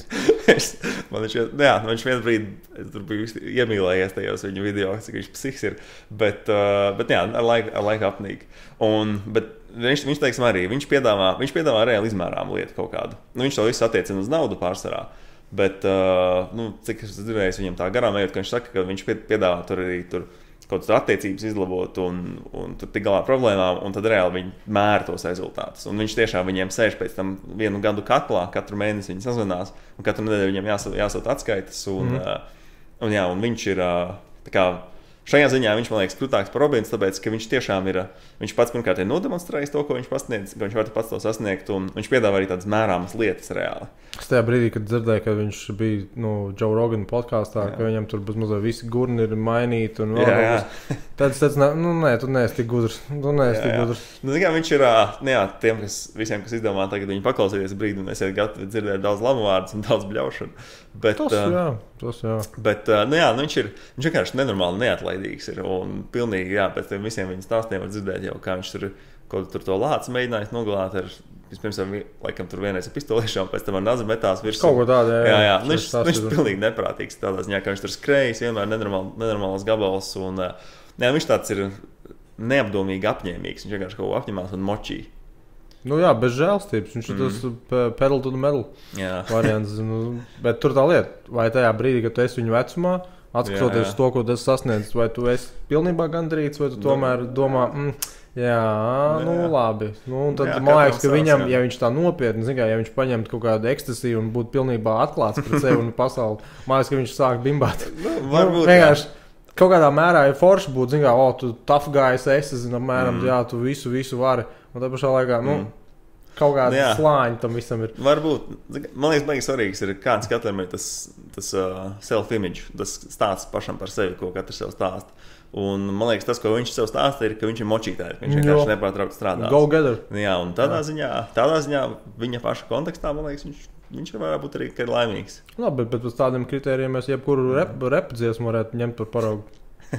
Man viņš, jā, viņš vienu brīdi, es tur biju iemīlējies tajos viņu video, cik viņš psiks ir, bet, uh, bet jā, ar laiku, ar laiku apnīgi. Un, bet viņš, viņš teiksim arī, viņš piedāvā, viņš piedāvā reāli izmērām lietu kaut kādu. Nu, viņš to visu attiecina uz naudu pārsvarā, bet, uh, nu, cik es dzirdēju viņam tā garām ejot, ka viņš saka, ka viņš piedāvā tur arī tur, kaut kādas attiecības izlabot un, un tur tik galā problēmām, un tad reāli viņi mēra tos rezultātus. Un viņš tiešām viņiem sēž pēc tam vienu gadu katlā, katru mēnesi viņi sazvanās, un katru nedēļu viņiem jāsūt, jāsūt atskaitas. Un, mm. uh, un, jā, un viņš ir, uh, tā kā, šajā ziņā viņš, man liekas, krutāks par Robins, tāpēc, ka viņš tiešām ir, viņš pats pirmkārt ir nodemonstrējis to, ko viņš pasniedz, ka viņš var pats to sasniegt, un viņš piedāvā arī tādas mērāmas lietas reāli. Es tajā brīdī, kad dzirdēju, ka viņš bija nu, Joe Rogan podkāstā, ka viņam tur bez mazliet visi gurni ir mainīti. Un jā, jā. Tad es teicu, nu nē, tu neesi tik gudrs. Tu neesi tik gudrs. Nu, kā, viņš ir, nu jā, tiem, kas, visiem, kas izdomā tagad viņu paklausīties brīdi, un esiet gatavi dzirdēt daudz labu vārdus un daudz bļaušanu. Bet, tas jā, tas jā. Bet, nu jā, nu viņš ir, viņš vienkārši nenormāli neatlaidīgs ir, un pilnīgi, jā, pēc tiem visiem viņa stāstiem var dzirdēt jau, kā viņš tur, kaut tur to lācu mēģinājis nogalāt ar, vispirms ar, laikam tur vienreiz ar pistolīšām, pēc tam ar nazi metās virsū. Kaut ko tādu, jā. Jā, jā, nu, viņš, viņš ir pilnīgi neprātīgs tādā ziņā, ka viņš tur skrējis, vienmēr nenormāl, nenormāls gabals, un jā, viņš tāds ir neapdomīgi apņēmīgs, viņš vienkārši kaut ko apņemās un močī. Nu jā, bez žēlstības, viņš ir mm. tas pedal to the metal variants, nu, bet tur tā lieta, vai tajā brīdī, kad tu esi viņu vecumā, atskatoties to, ko tas sasniedz, vai tu esi pilnībā gandrīts, vai tu tomēr domā, mm, jā, nu jā. Labi. Nu, tad jā, man liekas, ka viņam, jā. Ja viņš tā nopietni, zin, kā, ja viņš paņemtu kaut kādu ekstasiju un būtu pilnībā atklāts pret sevi un pasauli, man liekas, ka viņš sāk bimbāt. Nu, varbūt, nu, vienkārši kaut kādā mērā ir forši būt, zin, kā, o, tu tough guys esi, zin, apmēram, mm. jā, tu visu, visu vari. Un tā pašā laikā, nu, mm. kaut kāda nu, slāņa tam visam ir. Varbūt, man liekas, baigi svarīgs ir, kāds katram ir tas, tas uh, self-image, tas stāsts pašam par sevi, ko katrs sev stāsta. Un man liekas, tas, ko viņš sev stāsta, ir, ka viņš ir močītājs, viņš vienkārši nepārtraukt strādās. Go getter. Jā, un tādā jā. ziņā, tādā ziņā viņa paša kontekstā, man liekas, viņš, viņš varētu būt arī, ka ir laimīgs. Labi, bet pēc tādiem kritērijiem mēs jebkuru rep, rep dziesmu varētu ņemt par paraugu.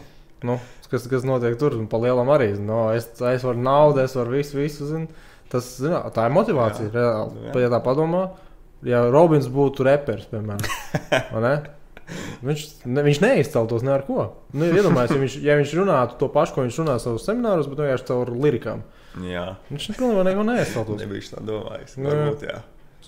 Nu, kas, kas notiek tur, un pa lielam arī. No, es, es varu naudu, es varu visu, visu, zinu. Tas, zinā, tā ir motivācija, jā, reāli. Jā. Ja tā padomā, ja Robins būtu reperis, piemēram, vai ne? Viņš, ne, viņš neizceltos ne ar ko. Nu, iedomājies, ja viņš, ja viņš runātu to pašu, ko viņš runā savus semināros, bet vienkārši caur lirikām. Jā. Viņš pilnībā neko neizceltos. Nebija viņš tā domājis. Varbūt, jā.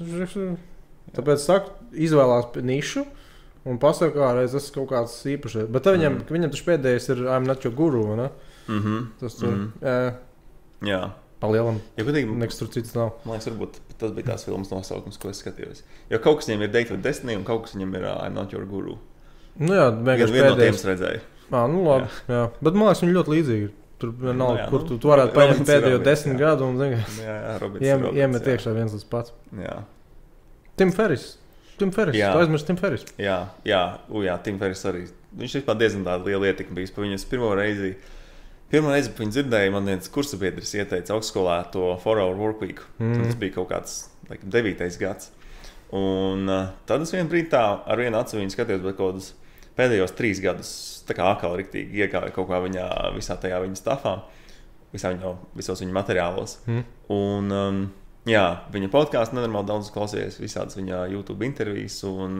Tāpēc saku, izvēlās nišu un pasaka, kā reiz tas kaut kāds īpašais. Bet viņam, mm. viņam taču pēdējais ir I'm not your guru, vai ne? Mhm. Tas tur, mm. jā. Jā. Palielam. Ja, godīgi, nekas tur cits nav. Man liekas, varbūt tas bija tās filmas nosaukums, ko es skatījos. Jo kaut kas viņam ir Date with Destiny un kaut kas viņam ir uh, I'm Not Your Guru. Nu jā, vienkārši Vienu no tiem pēdējais. es redzēju. Ā, nu labi, jā. jā. Bet man liekas, viņi ļoti līdzīgi. Tur nav, Nu jā, kur nu, tu, tu varētu Robins paņemt ir pēdējo Robins, desmit jā. gadu un zini, Jā, jā, Robins iem, Robins, iemet jā. iekšā viens tas pats. Jā, Tim Ferris. Tim Ferris. Jā. Tu aizmirsti Tim Ferris. jā, jā, u, jā Tim Ferris arī. Viņš vispār diezgan tāda liela ietekme bijis pa viņas pirmo reizi. Pirmā reize, kad viņi dzirdēja, man viens kursabiedris ieteica augstskolā to four hour workweek. Mm. Tas bija kaut kāds laikam, devītais gads. Un uh, tad es vienu brīdi tā ar vienu acu viņu skatījos, bet kaut kādus pēdējos trīs gadus tā kā akāli riktīgi iekāja kaut kā viņā visā tajā viņa stafā, visā viņa, visos viņa materiālos. Mm. Un um, jā, viņa podcastu nenormāli daudz klausījos, visādas viņa YouTube intervijas. Un,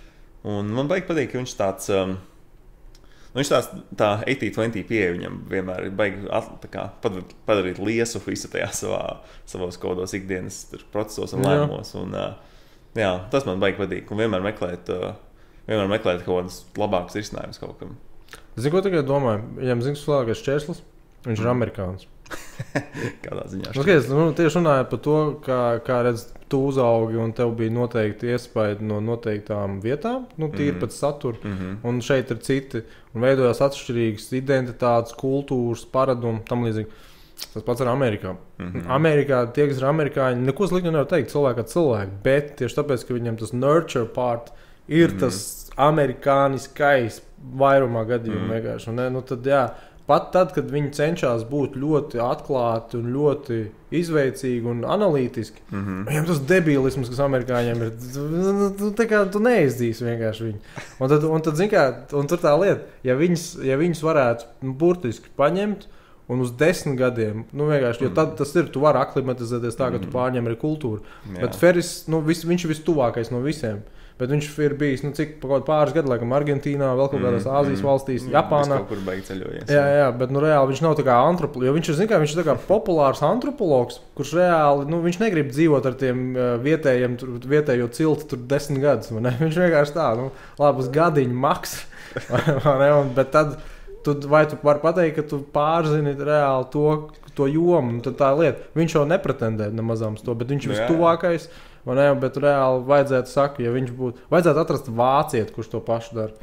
un man baigi patīk, ka viņš tāds... Um, Nu, viņš tās, tā eighty twenty pieeja viņam vienmēr ir baigi at, kā, padarīt, padarīt liesu visu tajā savā, savos kodos ikdienas procesos un lēmumos. Un, jā, tas man baigi patīk. Un vienmēr meklēt, vienmēr meklēt kaut kādus labākus risinājumus kaut kam. Zini, ko tagad domāju? Viņam zins lielākais šķērslis? Viņš ir amerikānis. Kādā ziņā? Nu, skaties, nu, tieši runājot par to, kā, kā redz, tu uzaugi un tev bija noteikti iespaidi no noteiktām vietām, nu, tīri mm. pēc satura, mm -hmm. un šeit ir citi, un veidojās atšķirīgas identitātes, kultūras, paradumi, tam līdzīgi. Tas pats ar Amerikā. Mm -hmm. Amerikā, tie, kas ir amerikāņi, neko sliktu nevar teikt cilvēku kā cilvēku, bet tieši tāpēc, ka viņam tas nurture part ir mm -hmm. tas amerikāniskais vairumā gadījumā mm -hmm. vienkārši, un, ne, nu, tad, jā, pat tad, kad viņi cenšas būt ļoti atklāti un ļoti izveicīgi un analītiski, mm -hmm. viņam tas debilisms, kas amerikāņiem ir, tu, tā kā tu neizdzīs vienkārši viņu. Un tad, un tad zin kā, un tur tā lieta, ja viņus, ja viņus varētu nu, burtiski paņemt un uz desmit gadiem, nu vienkārši, jo tad tas ir, tu vari aklimatizēties tā, ka tu pārņem arī kultūru. Jā. Bet Ferris, nu, vis, viņš ir vistuvākais no visiem. Bet viņš ir bijis, nu, cik pāris gadu, laikam, Argentīnā, vēl kaut kādās Āzijas mm, valstīs, mm, Japānā. Kaut kur beig ceļojies. Jā, jā, bet, nu, reāli viņš nav tā kā antropologs, jo viņš ir, zin kā, viņš ir tā kā populārs antropologs, kurš reāli, nu, viņš negrib dzīvot ar tiem vietējiem, tur, vietējo ciltu tur desmit gadus, vai ne? Viņš vienkārši tā, nu, labas gadiņu maks, vai ne? Un, bet tad, tu, vai tu vari pateikt, ka tu pārzini reāli to, to jomu, un tad tā lieta, viņš jau nepretendē nemazām uz to, bet viņš ir vistuvākais. Ne, bet reāli vajadzētu saka, ja viņš būtu, vajadzētu atrast vācieti, kurš to pašu dara.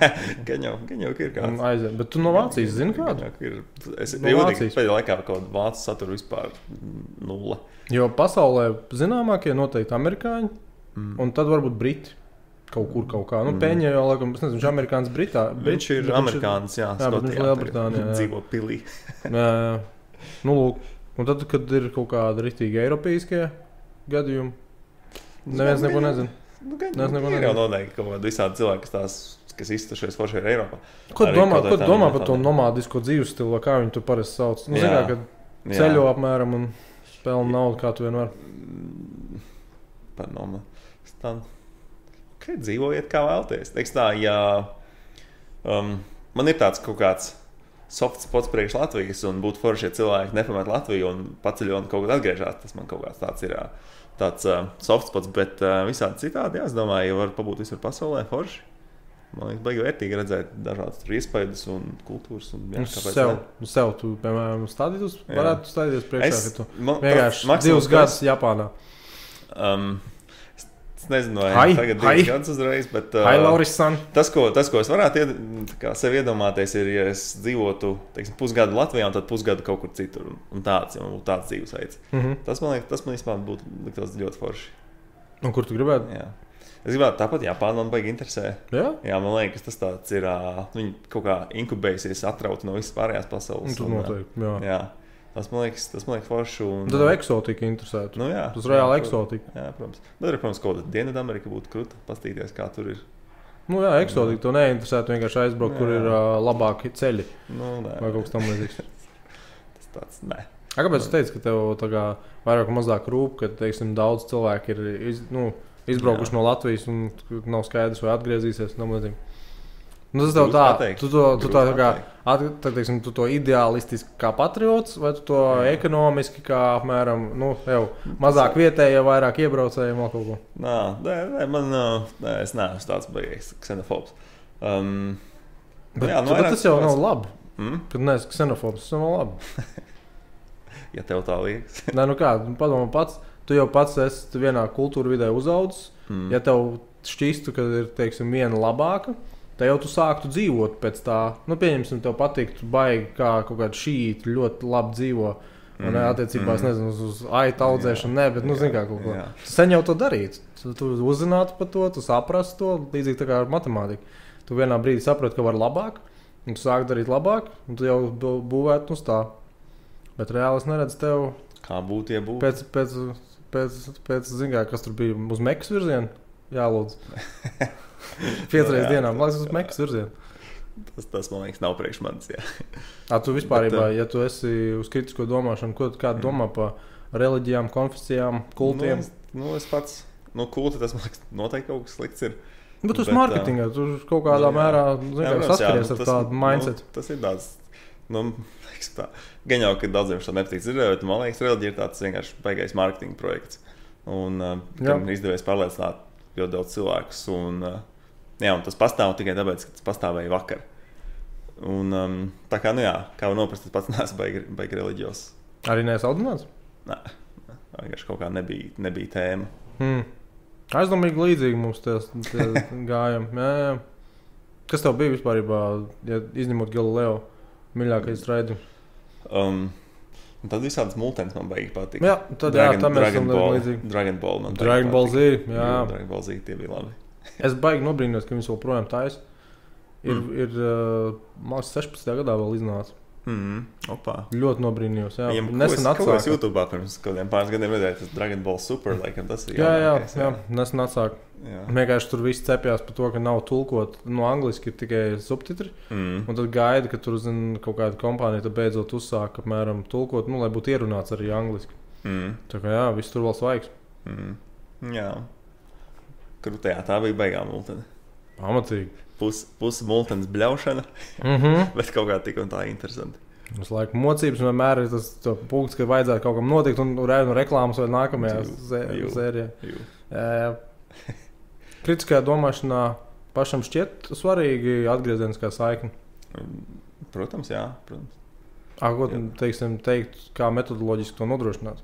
Gan jau, gan jau ir kāds. Aiziet. Bet tu no Vācijas zini kādu? Ir. Es no jūtīgi pēdējā laikā kaut kādu vācu saturu vispār nulle. Jo pasaulē zināmākie noteikti amerikāņi, mm. un tad varbūt briti. Kaut kur kaut kā. Nu, mm. Peņa jau, laikam, es nezinu, viņš ir amerikāns Britā. Brit, viņš ir amerikāns, jā. Jā, bet viņš ir Lielbritānijā. Dzīvo pilī. jā, jā. Nu, lūk. Un tad, kad ir kaut kāda ritīgi eiropeiskie gadījumi, neviens neko nezina. Nu, gan, nu, ir jau noteikti kaut kādi visādi cilvēki, kas, tās, kas iztušies forši ar Eiropā. Ko tu domā, ko domā par to nomādisko dzīves stilu, vai kā viņi tu parasti sauc? Nu, zin kā, kad ceļo apmēram un pelna naudu, kā tu vien var. Par nomā. Tā, ka dzīvojiet kā vēlties. Teiks tā, ja um, man ir tāds kaut kāds soft spots priekš Latvijas un būtu forši, ja cilvēki nepamet Latviju un paceļo un kaut kad atgriežās, tas man kaut kāds tāds ir tāds uh, soft spots, bet uh, visādi citādi, jā, es domāju, ja var pabūt visur pasaulē forši. Man liekas, baigi vērtīgi redzēt dažādas iespējas un kultūras. Un, jā, sev, sev tu, piemēram, stādītus, varētu stādīties priekšā, es, ka tu man, vienkārši divus gadus Japānā. Um, Es nezinu, vai hai, tagad hai. divas gadus uzreiz, bet uh, hai, Lauris-san. Tas, ko, tas, ko es varētu ied, kā, sev iedomāties, ir, ja es dzīvotu teiksim, pusgadu Latvijā un tad pusgadu kaut kur citur. Un, un tāds, ja man būtu tāds dzīvesveids. Mm -hmm. Tas man liekas, tas man vispār būtu liktos ļoti forši. Un kur tu gribētu? Jā. Es gribētu tāpat Japānu, man baigi interesē. Jā? Jā, man liekas, tas tāds ir, uh, viņi kaut kā inkubējusies, atrauti no visas pārējās pasaules. Un tu noteikti, jā. jā. Tas man liekas, tas man liekas forši. Un, tad tev eksotika interesētu. Nu jā. Tas reāli eksotika. Jā, protams. Bet arī, protams, kaut kāda Dienvidamerika būtu kruta, pastīties, kā tur ir. Nu jā, eksotika to neinteresētu vienkārši aizbraukt, jā. Kur ir uh, labāki ceļi. Nu, nē. Vai kaut kas tam līdzīgs. Tas tāds, nē. A, kāpēc tu teici, ka tev tā kā vairāk un mazāk rūp, ka, teiksim, daudz cilvēki ir iz, nu, izbraukuši jā. No Latvijas un nav skaidrs, vai atgriezīsies, tam līdzīgi. Nu, tas tev tā, tu to, tu tā, tā kā, at, tā, teiksim, tu to ideālistiski kā patriots, vai tu to jā. Ekonomiski kā, apmēram, nu, jau mazāk vietēji, vairāk iebraucēji vēl kaut ko? Nā, nē, nē, man, nē, es neesmu tāds beigas ksenofobs. Um, bet, jā, nu, bet tas jau nav labi, mm? Kad neesi ksenofobs, tas nav labi. ja tev tā liekas. Nē, nu kā, padomā pats, tu jau pats esi vienā kultūra vidē uzaudzis. Mm. Ja tev šķistu, ka ir, teiksim, viena labāka, tad jau tu sāktu dzīvot pēc tā. Nu, pieņemsim, tev patiktu baigi, kā kaut kāda šīta ļoti labi dzīvo. Un mm. attiecībā, mm. es nezinu, uz, uz aitu audzēšanu, ne, bet, nu, zin kā kaut ko. Jā. Tu sen jau to darītu. Tu, tu uzzinātu par to, tu saprastu to, līdzīgi tā kā ar matemātiku. Tu vienā brīdī saproti, ka var labāk, un tu sāki darīt labāk, un tu jau būvētu uz tā. Bet reāli es neredzu tev... Kā būtu, ja būtu? Pēc, pēc, pēc, pēc zin kā, kas tur bija uz Mekas virzienu? Jā, lūdzu. Piecreiz no, dienām, lai es uz Mekas virzienu. Tas, tas, man liekas, nav priekš manis, jā. A, tu vispārībā, ja tu esi uz kritisko domāšanu, ko tu kādu domā par reliģijām, konfesijām, kultiem? Nu, es, nu, es pats, nu, kulti, tas, man liekas, noteikti kaut kas slikts ir. Bet tu esi marketingā, tu kaut kādā jā, mērā, zin kā, saskaries ar tādu mindset. Nu, tas ir tāds, nu, liekas, tā, gan jau, ka daudziem šo nepatīk dzirdēt, bet man liekas, reliģija ir tāds vienkārši baigais marketinga projekts. Un uh, tam ir izdevies pārliecināt ļoti daudz cilvēkus, un... Uh, Jā, un tas pastāv tikai tāpēc, ka tas pastāvēja vakar. Un, um, tā kā, nu jā, kā var noprast, tas pats neesmu baigi, baigi reliģijos. Arī neesi audināts? Nē, vienkārši kaut kā nebija, nebija tēma. Hmm. Aizdomīgi līdzīgi mums tie, tie gājam. Jā, jā. Kas tev bija vispārībā, ja izņemot Galileo, mīļākais raidījums? Um, un tad visādas multenes man baigi patīk. Jā, tad Dragon, jā, tam mēs esam līdzīgi. Dragon Ball man Dragon Ball Z, jā. jā. Dragon Ball Z, tie bija labi. Es baigi nobrīnos, ka viņas joprojām taisa. Ir, mm. ir uh, mākslinieks sešpadsmitajā gadā vēl iznāca. Mm. Opa. Ļoti nobrīnījos. Jā, Viņam nesen atsāka. Kaut kas YouTube pirms kādiem pāris gadiem redzēja, tas Dragon Ball Super, laikam tas ir jā, jā, jā, jā, nesen atsāka. Vienkārši tur viss cepjās par to, ka nav tulkot no angliski, ir tikai subtitri. Mm. Un tad gaida, ka tur, zin, kaut kāda kompānija tad beidzot uzsāk apmēram tulkot, nu, lai būtu ierunāts arī angliski. Mm. Tā kā jā, viss tur vēl svaigs. Mm. Jā. Krutējā, tā bija baigā multene. Pamatīgi. Pus, pus multenes bļaušana, mm-hmm. bet kaut kā tik un tā interesanti. Mums laika mocības vienmēr ir tas punkts, ka vajadzētu kaut kam notikt un rēnu reklāmas vai nākamajā sērijā. Jā, jā. Kritiskajā domāšanā pašam šķiet svarīgi atgriezeniskā saikne? Protams, jā. Protams. A, ko teiksim, teikt, kā metodoloģiski to nodrošināt?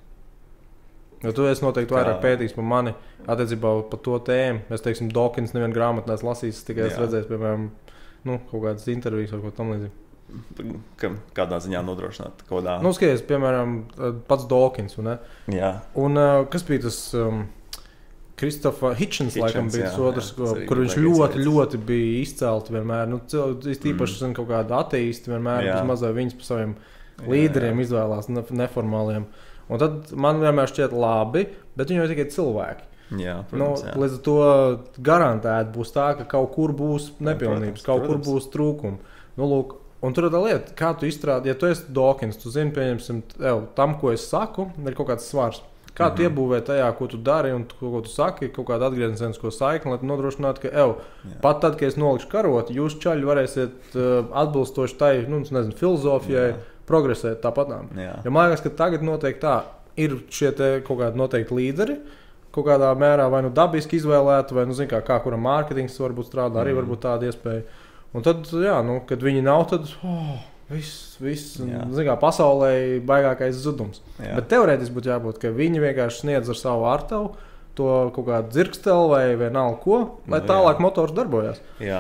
Jo tu esi noteikti vairāk pētījis par mani attiecībā par to tēmu. Es teiksim, Dawkins nevienu grāmatu neesmu lasījis, tikai es redzēju, piemēram, nu, kaut kādas intervijas vai kaut tam līdzīgi. Kādā ziņā nodrošināt? Kodā? Nu, skaties, piemēram, pats Dawkins, ne? Jā. Un uh, kas bija tas um, Kristofa Hitchens, laikam, bija tas otrs, jā, ko, kur viņš ļoti, ļoti, ļoti bija izcelti vienmēr. Nu, īpaši, mm. kaut kāda ateisti vienmēr, mazai viņas par saviem jā, līderiem jā. Izvēlās neformāliem. Un tad man vienmēr šķiet labi, bet viņi jau tikai cilvēki. Jā, protams, nu, jā. Līdz ar to garantēti būs tā, ka kaut kur būs nepilnības, jā, protams, kaut protams. Kur būs trūkumi. Nu, lūk, un tur ir tā lieta, kā tu izstrādi, ja tu esi Dawkins, tu zini, pieņemsim, ev, tam, ko es saku, ir kaut kāds svars. Kā mm-hmm. tu iebūvē tajā, ko tu dari un ko, ko tu saki, kaut kāda atgriezenisko saikni, lai tu nodrošinātu, ka, ev, jā. Pat tad, kad es nolikšu karoti, jūs čaļi varēsiet uh, atbilstoši tai, nu, nezinu, filozofijai, jā. Progresēt tāpatām. Jo man liekas, ka tagad noteikti tā ir šie te kaut kādi noteikti līderi, kaut kādā mērā vai nu dabiski izvēlēti, vai nu zin kā, kā kuram mārketings varbūt strādā, arī mm. varbūt tāda iespēja. Un tad, jā, nu, kad viņi nav, tad oh, viss, viss, zin kā, pasaulē baigākais zudums. Jā. Bet teorētiski būtu jābūt, ka viņi vienkārši sniedz ar savu ārtavu to kaut kādu dzirksteli vai vienalga ko, lai nu, tālāk jā. Motors darbojās. Jā,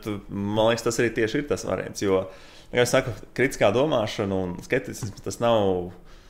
man liekas, tas arī tieši ir tas variants, jo kā es saku, kritiskā domāšana un skepticisms, tas nav,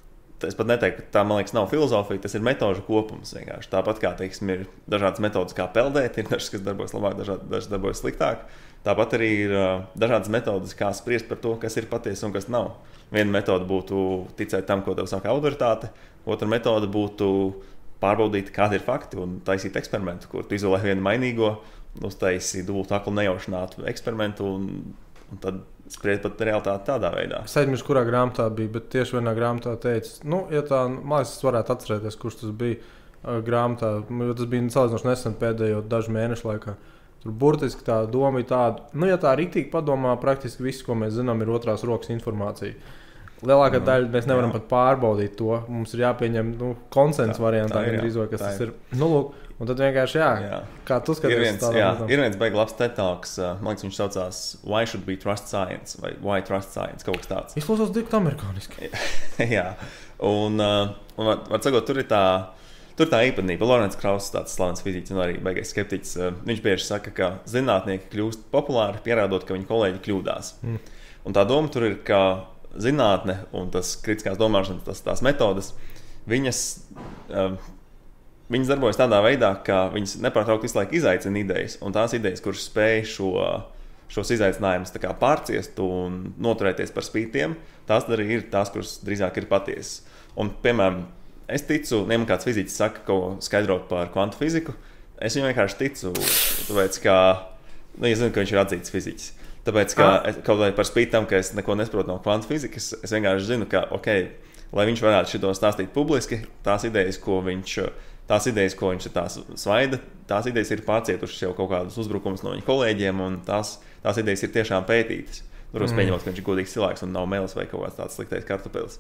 es pat neteiktu, ka tā, man liekas, nav filozofija, tas ir metožu kopums vienkārši. Tāpat kā, teiksim, ir dažādas metodas, kā peldēt, ir dažas, kas darbojas labāk, dažas darbojas sliktāk. Tāpat arī ir uh, dažādas metodas, kā spriest par to, kas ir patiesi un kas nav. Viena metoda būtu ticēt tam, ko tev saka autoritāte, otra metoda būtu pārbaudīt, kādi ir fakti un taisīt eksperimentu, kur tu izolē vienu mainīgo, uztaisi dubultu aklu nejaušinātu eksperimentu un, un tad spriest pat realitāti tādā veidā. Es aizmirsu, kurā grāmatā bija, bet tieši vienā grāmatā teica, nu, ja tā, man liekas, es varētu atcerēties, kurš tas bija uh, grāmatā, jo tas bija salīdzinoši nesen pēdējo dažu mēnešu laikā. Tur burtiski tā doma ir tāda, nu, ja tā riktīgi padomā, praktiski viss, ko mēs zinām, ir otrās rokas informācija. lielākā daļa mēs nevaram jā. pat pārbaudīt to. Mums ir jāpieņem nu, konsensus variantā, gandrīz, kas tas ir. Nu, lūk, un tad vienkārši, jā, jā. kā tu skaties. Ir viens, jā, ir viens baigi labs TED Talks, man liekas, viņš saucās Why should we trust science? Vai Why trust science? Kaut kas tāds. Izklausās dikt amerikāniski. jā, un, un var, var sakot, tur ir tā, tur tā īpatnība. Lorents Krauss, tāds slavens fiziķis un arī baigais skeptiķis, viņš bieži saka, ka zinātnieki kļūst populāri, pierādot, ka viņu kolēģi kļūdās. Mm. Un tā doma tur ir, ka zinātne un tas kritiskās domāšanas, tas, tās metodes, viņas, uh, viņas darbojas tādā veidā, ka viņas nepārtraukti visu laiku izaicina idejas, un tās idejas, kuras spēj šo, šos izaicinājumus tā kā pārciest un noturēties par spītiem, tās arī ir tās, kuras drīzāk ir patiesas. Un, piemēram, es ticu, ja man kāds fiziķis saka, ko skaidrot par kvantu fiziku, es viņam vienkārši ticu, tāpēc, ka, nu, es zinu, ka viņš ir atzīts fiziķis. Tāpēc, ka es, kaut vai par spīti tam, ka es neko nesaprotu no kvantu fizikas, es vienkārši zinu, ka, ok, lai viņš varētu šito stāstīt publiski, tās idejas, ko viņš, tās idejas, ko viņš tās svaida, tās idejas ir pārcietušas jau kaut kādus uzbrukumus no viņa kolēģiem, un tās, tās idejas ir tiešām pētītas. Tur es mm. pieņemot, ka viņš ir godīgs cilvēks un nav melis vai kaut kāds tāds sliktais kartupelis.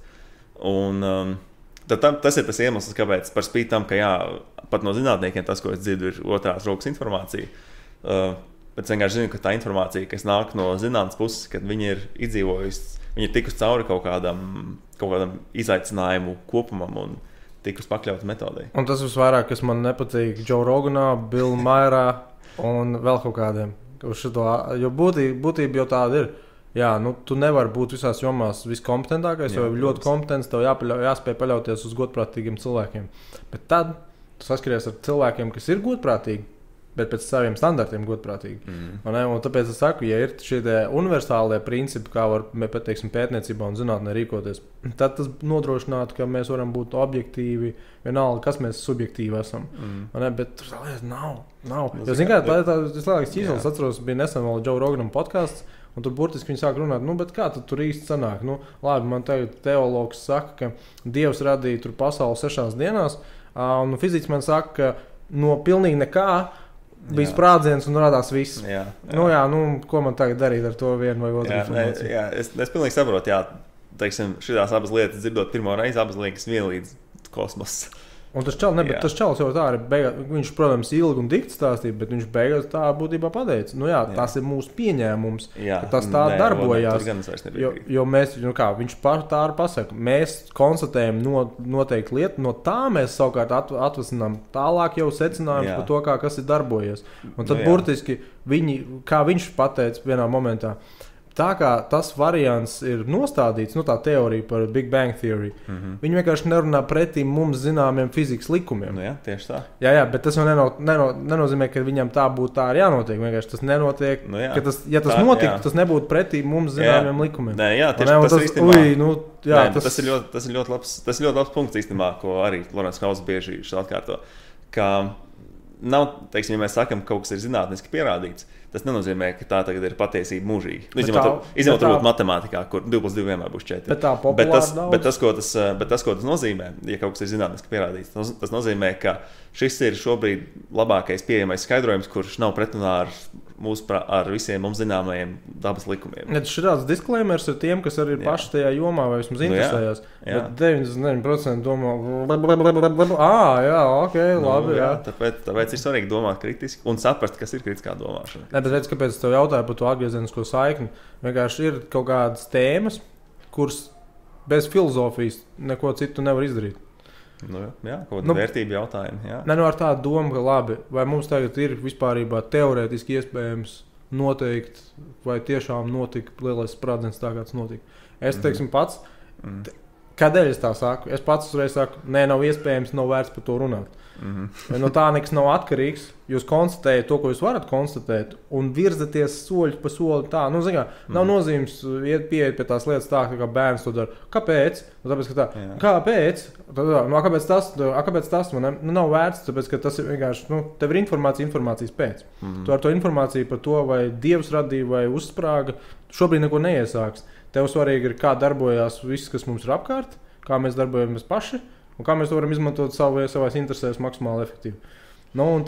Un um, tad tam, tas ir tas iemesls, kāpēc par spīti tam, ka jā, pat no zinātniekiem tas, ko es dzirdu, ir otrās rokas informācija. Uh, Bet es vienkārši zinu, ka tā informācija, kas nāk no zinātnes puses, kad viņi ir izdzīvojusi, viņi ir tikusi cauri kaut kādam, kaut kādam izaicinājumu kopumam un tikusi pakļauti metodei. Un tas visvairāk, kas man nepatīk Joe Roganā, Bill Maierā un vēl kaut kādiem. Šito, jo būtība, būtība jau tāda ir. Jā, nu, tu nevari būt visās jomās viskompetentākais, jo ļoti kompetents, tev jāpaļau, jāspēj paļauties uz godprātīgiem cilvēkiem. Bet tad tu saskaries ar cilvēkiem, kas ir godprātīgi, bet pēc saviem standartiem godprātīgi. Mm. Un tāpēc es saku, ja ir šie universālie principi, kā var teiksim, pētniecībā un zinātnē rīkoties, tad tas nodrošinātu, ka mēs varam būt objektīvi, vienalga, kas mēs subjektīvi esam. Mm. Ne, bet tur tā lieta nav. nav. Jo, zin kā, tā ir tā vislabākais ķīsels, es atceros, bija nesen vēl Joe Roganam podcasts, un tur burtiski viņi sāk runāt, nu, bet kā tu tur īsti sanāk? Nu, labi, man tagad teologs saka, ka Dievs radīja tur pasauli sešās dienās, un fiziķis man saka, ka no pilnīgi nekā bija sprādziens un radās viss. Jā, jā. Nu, jā, nu, ko man tagad darīt ar to vienu vai otru informāciju? Jā, es, es pilnīgi saprotu, jā, teiksim, šitās abas lietas dzirdot pirmo reizi, abas liekas vienlīdz kosmos. Un tas čals, ne, bet tas čals jau tā arī beigās, viņš, protams, ilgi un dikti stāstīja, bet viņš beigās tā būtībā pateica. Nu jā, jā. Tas ir mūsu pieņēmums, jā, ka tas tā nē, darbojās. Jo, jo mēs, nu kā, viņš tā arī pasaka, mēs konstatējam no, noteikti lietu, no tā mēs savukārt at, atvasinām tālāk jau secinājums par to, kā kas ir darbojies. Un tad nu, burtiski viņi, kā viņš pateica vienā momentā, tā kā tas variants ir nostādīts, nu tā teorija par Big Bang Theory, mm-hmm. viņi vienkārši nerunā pretī mums zināmiem fizikas likumiem. Nu jā, tieši tā. Jā, jā, bet tas jau neno, neno, nenozīmē, ka viņam tā būtu tā arī jānotiek. Vienkārši tas nenotiek, nu jā, ka tas, ja tas tā, notiktu, jā. Tas nebūtu pretī mums zināmiem jā. Likumiem. Nē, jā, tieši tas, tas ir īstenībā. Uj, nu, jā, nē, tas, tas, ir ļoti, tas, ir ļoti labs, tas ir ļoti labs punkts īstenībā, ko arī Lorents Krauss bieži atkārto. Ka nav, teiksim, ja mēs sakam, ka kaut kas ir zinātniski pierādīts, tas nenozīmē, ka tā tagad ir patiesība mūžīgi. Nu, izņemot varbūt matemātikā, kur divi plus divi vienmēr būs četri. Bet tā populāri bet tas, bet tas, ko tas, bet tas, ko tas nozīmē, ja kaut kas ir zinātniski pierādīts, tas nozīmē, ka šis ir šobrīd labākais pieejamais skaidrojums, kurš nav pretrunā ar, mūsu, ar visiem mums zināmajiem dabas likumiem. Ja šāds disclaimers ir tiem, kas arī ir jā. Paši tajā jomā vai vismaz interesējās. Nu, jā, jā. Bet deviņdesmit deviņi procenti domā, ā, jā, ok, labi, nu, jā. jā. Tāpēc, tāpēc ir svarīgi domāt kritiski un saprast, kas ir kritiskā domāšana. Ne, bet redz, kāpēc es tev jautāju par to atgriezenisko saikni. Vienkārši ir kaut kādas tēmas, kuras bez filozofijas neko citu nevar izdarīt. Nu, jā, kaut kāda nu, vērtība jautājumi. Jā. Ne, nu ar tādu domu, ka labi, vai mums tagad ir vispārībā teorētiski iespējams noteikt, vai tiešām notika lielais sprādziens tā, kāds notika. Es, teiksim, pats, mm-hmm. kādēļ es tā saku? Es pats uzreiz saku, nē, nav iespējams, nav vērts par to runāt. Mm-hmm. No tā nekas nav atkarīgs. Jūs konstatējat to, ko jūs varat konstatēt, un virzaties soļi pa soli tā. Nu, zin kā, mm-hmm. nav nozīmes iet pieiet pie tās lietas tā, kā bērns to dara. Kāpēc? Nu, tāpēc, ka tā, jā. Kāpēc? Tad, nu, kāpēc tas? Kāpēc tas? Man nu, nav vērts, tāpēc, ka tas ir vienkārši, nu, tev ir informācija informācijas pēc. Mm-hmm. Tu ar to informāciju par to, vai Dievs radīja, vai uzsprāga, šobrīd neko neiesāks. Tev svarīgi ir, kā darbojās viss, kas mums ir apkārt, kā mēs darbojamies paši. Un kā mēs to varam izmantot savā, savās interesēs maksimāli efektīvi. Nu, un tad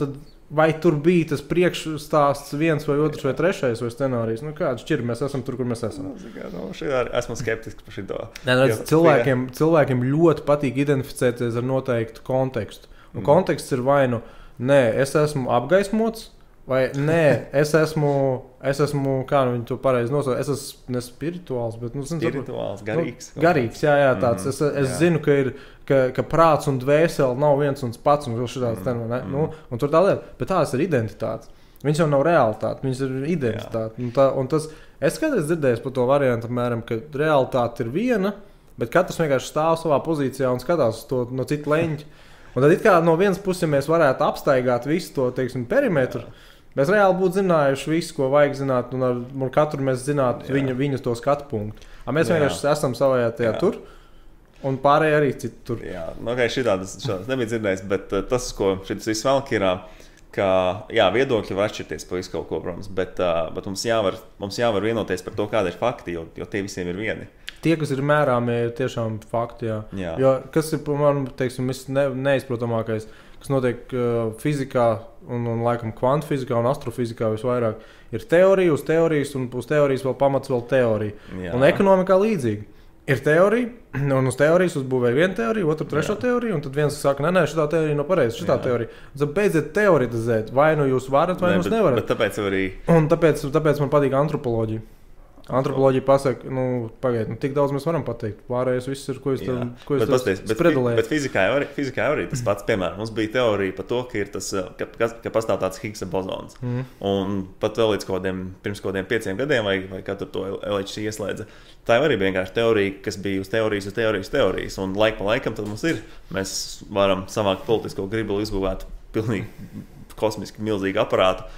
vai tur bija tas priekšstāsts viens vai otrs vai trešais vai scenārijs. Nu, kāds šķir, mēs esam tur, kur mēs esam. Nu, esmu skeptisks par šito. Nē, redz, cilvēkiem, cilvēkiem ļoti patīk identificēties ar noteiktu kontekstu. Un mm. konteksts ir vai nu, nē, es esmu apgaismots, vai nē, es esmu, es esmu, kā nu viņi to pareizi nosauc, es esmu ne spirituāls, bet, nu, zinu, spirituāls, garīgs. Nu, garīgs, jā, jā, tāds. Mm. Es, es jā. zinu, ka ir, ka, ka prāts un dvēsele nav viens un pats, un šitāds, mm. ne? Nu, un tur tā lieta, bet tās ir identitātes. Viņas jau nav realitāte, viņas ir identitāte. Un tā, un tas, es kādreiz dzirdēju par to variantu, apmēram, ka realitāte ir viena, bet katrs vienkārši stāv savā pozīcijā un skatās to no citu leņķi. Un tad it kā no vienas puses, ja mēs varētu apstaigāt visu to, teiksim, perimetru, jā. Mēs reāli būtu zinājuši visu, ko vajag zināt, un ar, ar katru mēs zinātu viņa, viņa to skatu punktu. A mēs jā. vienkārši esam savajā tajā jā. tur, un pārējie arī citur tur. Jā, nu, okay, šitādas, šitādas nebija dzirdējis, bet uh, tas, ko šitas viss velk ir, ka, jā, viedokļi var atšķirties pa visu kaut ko, protams, bet, uh, bet mums, jāvar, mums jāvar vienoties par to, kāda ir fakti, jo, jo tie visiem ir vieni. Tie, kas ir mērāmi, ir tiešām fakti, jā. jā. Jo, kas ir, man, teiksim, ne, neizprotamākais, kas notiek uh, fizikā un, un laikam kvantfizikā un astrofizikā visvairāk, ir teorija uz teorijas un uz teorijas vēl pamats vēl teorija. Jā. Un ekonomikā līdzīgi. Ir teorija, un uz teorijas uzbūvēja vienu teoriju, otru trešo Jā. teoriju, un tad viens saka, nē, nē, šitā teorija nav pareiza, šitā Jā. teorija. Tad beidziet teoretizēt, vai nu jūs varat, vai ne, jūs nevarat. Bet tāpēc arī... Un tāpēc, tāpēc man patīk antropoloģija. Antropoloģija pasaka, nu, pagaid, nu, tik daudz mēs varam pateikt. Pārējais viss ir, ko jūs tam spredulējat. Bet fizikā arī, fizikā arī tas pats, piemēram, mums bija teorija par to, ka ir tas, ka, ka pastāv tāds Higgsa bozons. Mm. Un pat vēl līdz kodiem, pirms kodiem pieciem gadiem, vai, vai katru to L H C ieslēdza. Tā jau arī bija vienkārši teorija, kas bija uz teorijas, uz teorijas, teorijas. Un laik pa laikam tad mums ir. Mēs varam savākt politisko gribuli izbūvēt pilnīgi kosmiski milzīgu aparātu.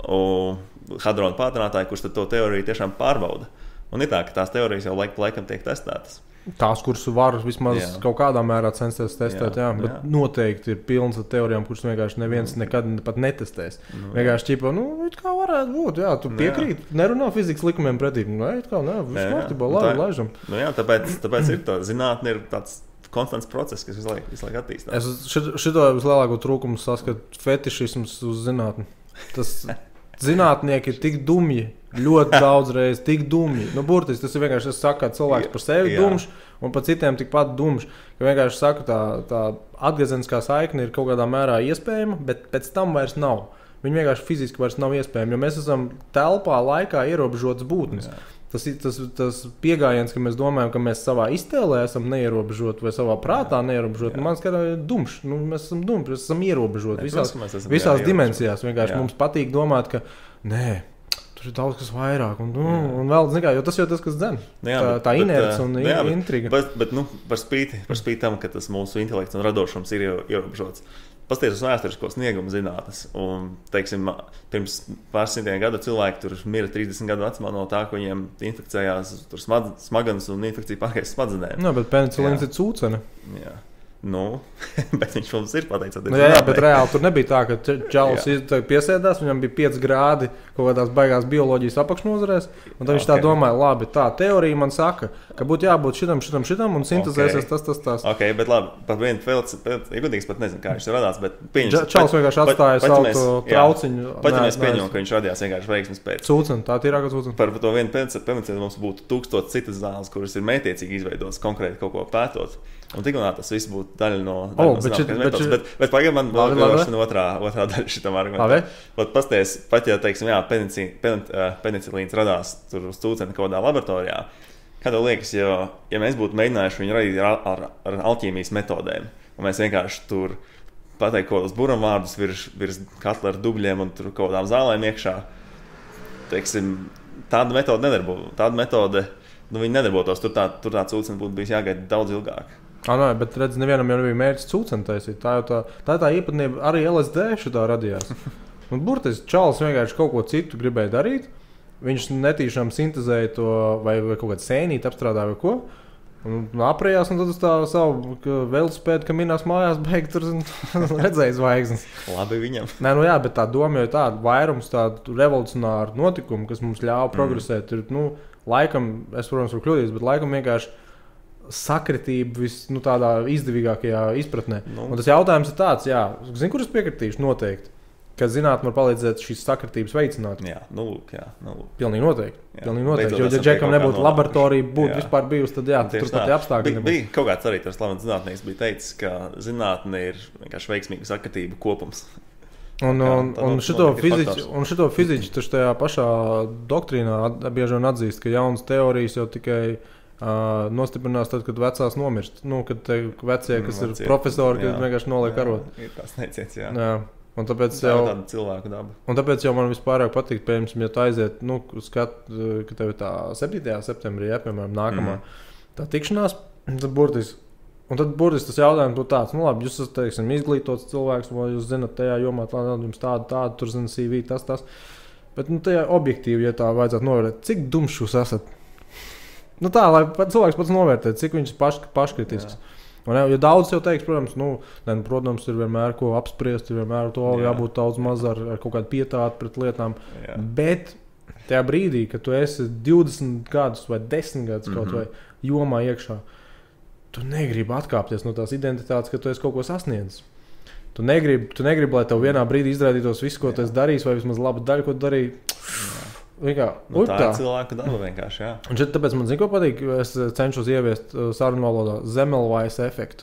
Un hadronu pātrinātāji, kurš to teoriju tiešām pārbauda. Un ir tā, ka tās teorijas jau laik pa laikam tiek testētas. Tās, kuras var vismaz jā. kaut kādā mērā censties testēt, jā, jā, bet jā. noteikti ir pilns ar teorijām, kuras vienkārši neviens mm. nekad pat netestēs. Mm. Vienkārši ķipa, nu, it kā varētu būt, jā, tu piekrīt, jā. nerunā fizikas likumiem pretī. Nu, it kā, nē, viss kārtībā, labi, laižam. Nu jā, tāpēc, tāpēc ir tā, zinātne ir tāds konstants process, kas visu laiku, visu laiku attīstās. Es šito, šito vislielāko trūkumu saskatu fetišisms uz zinātni. Tas... Zinātnieki ir tik dumji, ļoti daudz reizes tik dumji. Nu, burtiski tas ir vienkārši, es saku, ka cilvēks par sevi jā. dumš un par citiem tikpat dumš. Ka vienkārši saku, tā, tā atgriezeniskā saikne ir kaut kādā mērā iespējama, bet pēc tam vairs nav. Viņi vienkārši fiziski vairs nav iespējami, jo mēs esam telpā, laikā ierobežotas būtnes. Jā. Tas ir tas, tas piegājiens, ka mēs domājam, ka mēs savā iztēlē esam neierobežoti vai savā prātā neierobežoti. Nu, man skatās, ir dumšs. Nu, mēs esam dumši, mēs esam ierobežoti ne, visās, esam, visās jā, dimensijās. Vienkārši jā. mums patīk domāt, ka nē, tur ir daudz kas vairāk. Un, un, un vēl, zināmā, jo tas jau tas, kas dzen. Jā, tā, tā inerce un jā, intriga. Bet, bet nu, par spīti, par spīti tam, ka tas mūsu intelekts un radošums ir ierobežots. Pasties uz vēsturisko sniegumu zinātnes. Un, teiksim, pirms pāris simtiem gadu cilvēki tur mira trīsdesmit gadu vecumā no tā, ka viņiem infikcijās smadzenes un infekcija pārgājās smadzenēm. Jā, bet penicilīns ir cūcene. Jā. Nu, bet viņš mums ir pateicoties. Nu, jā, jā, bet reāli tur nebija tā, ka čalis piesēdās, viņam bija pieci grādi kaut kādās baigās bioloģijas apakšnozarēs, un tad viņš okay. tā domāja, labi, tā teorija man saka, ka būtu jābūt šitam, šitam, šitam, un sintezēsies okay. tas, tas, tas. Ok, bet labi, pat vienu pēc, ja godīgs pat nezinu, kā viņš ir radās, bet pieņems. Čalis vienkārši atstāja savu trauciņu. Pat ja mēs pieņemam, ka viņš radījās vienkārši veiksmes pēc. Cūcen, tā tīrākā cūcen. Par to vienu penicilīnu mums būtu tūkstoši citas zāles, kuras ir mētiecīgi izveidotas konkrēti kaut ko pētot. Un tik un tā tas viss būtu daļa no oh, bet, šit, bet, šit... bet, bet pagaidām man vēl vēl otrā, otrā daļa šitam argumentam. Pat pasties, pat ja, teiksim, jā, penicī, pen, penicilīns radās tur uz cūceni kaut kādā laboratorijā, kā tev liekas, jo, ja mēs būtu mēģinājuši viņu radīt ar, ar, ar alķīmijas metodēm, un mēs vienkārši tur pateikt kaut kādus buramvārdus virs, virs katla ar dubļiem un tur kaut kādām zālēm iekšā, teiksim, tāda metode nedarbo, tāda metode, nu, viņi nedarbotos, tur tā, tur tā cūceni būtu bijis jāgaida daudz ilgāk. Ah, nē, bet redz, nevienam jau nebija mērķis cūceni taisīt. Tā jau tā, tā, tā īpatnība arī L S D šitā radījās. Un burtiski čalis vienkārši kaut ko citu gribēja darīt. Viņš netīšām sintezēja to vai, vai kaut kādu sēnīti apstrādāja vai ko. Un aprējās un tad uz tā savu velosipēdu, ka minās mājās beig tur redzēja zvaigznes. Labi viņam. Nē, nu jā, bet tā doma jau tāda vairums tādu revolucionāru notikumu, kas mums ļāva progresēt. Mm. Ir, nu, laikam, es, protams, varu kļūdīties, bet laikam vienkārši sakritība vis, nu, tādā izdevīgākajā izpratnē. Nu. Un tas jautājums ir tāds, jā, zini, kur es piekritīšu noteikti. ka zinātne var palīdzēt šīs sakritības veicināt. Jā, nu lūk, jā. Nu lūk. Pilnīgi noteikti. Jā. Pilnīgi noteikti. Beidzot, Jo, ja esam Džekam pie kaut kā nebūtu laboratorija, būtu Jā. vispār bijusi, tad jā, Tieši tur pat tā. apstākļi Bija, nebūtu. bija kaut kāds arī tas slavens zinātnieks bija teicis, ka zinātne ir vienkārši veiksmīgu sakritību kopums. Un, kā, un, tā un, not- šito noteikti ir fiziķi, faktors. un šito fiziķi taču tajā pašā doktrīnā at- bieži vien atzīst, ka jaunas teorijas jau tikai uh, nostiprinās tad, kad vecās nomirst. Nu, kad te vecie, kas Mm, ir vecie. profesori, kad Jā. vienkārši noliek arotu. Ir tās neiciets, jā. Jā. Un tāpēc, Tā jau, ir tāda cilvēku daba. un tāpēc jau man vispār patīk, piemēram, ja tu aiziet, nu, skat, ka tev ir tā septītajā septembrī, ja, piemēram, nākamā mm. tā tikšanās, tad burtiski. Un tad burtiski tas jautājums būtu tāds, nu labi, jūs esat, teiksim, izglītots cilvēks, vai jūs zinat tajā jomā, tāda, jums tāda, tāda, tur zina C V, tas, tas. Bet, nu, tajā objektīvi, ja tā vajadzētu novērtēt, cik dumšs jūs esat? Nu tā, lai pat cilvēks pats novērtē, cik viņš ir paš, paškritisks. Un, ja daudz jau teiks, protams, nu, ne, protams, ir vienmēr ko apspriest, ir vienmēr to Jā. jābūt daudz maz ar, ar kaut kādu pietātu pret lietām. Jā. Bet tajā brīdī, kad tu esi divdesmit gadus vai desmit gadus kaut Mhm. vai jomā iekšā, tu negribi atkāpties no tās identitātes, ka tu esi kaut ko sasniedzis. Tu negribi, tu negribi lai tev vienā brīdī izrādītos viss, ko tu esi darījis, vai vismaz laba daļa, ko tu darīji. Vienkā, Nu, tā tā. ir cilvēka daba vienkārši, jā. Un šeit tāpēc man zina, ko patīk. Es cenšos ieviest uh, sarunu valodā zemelvais efektu.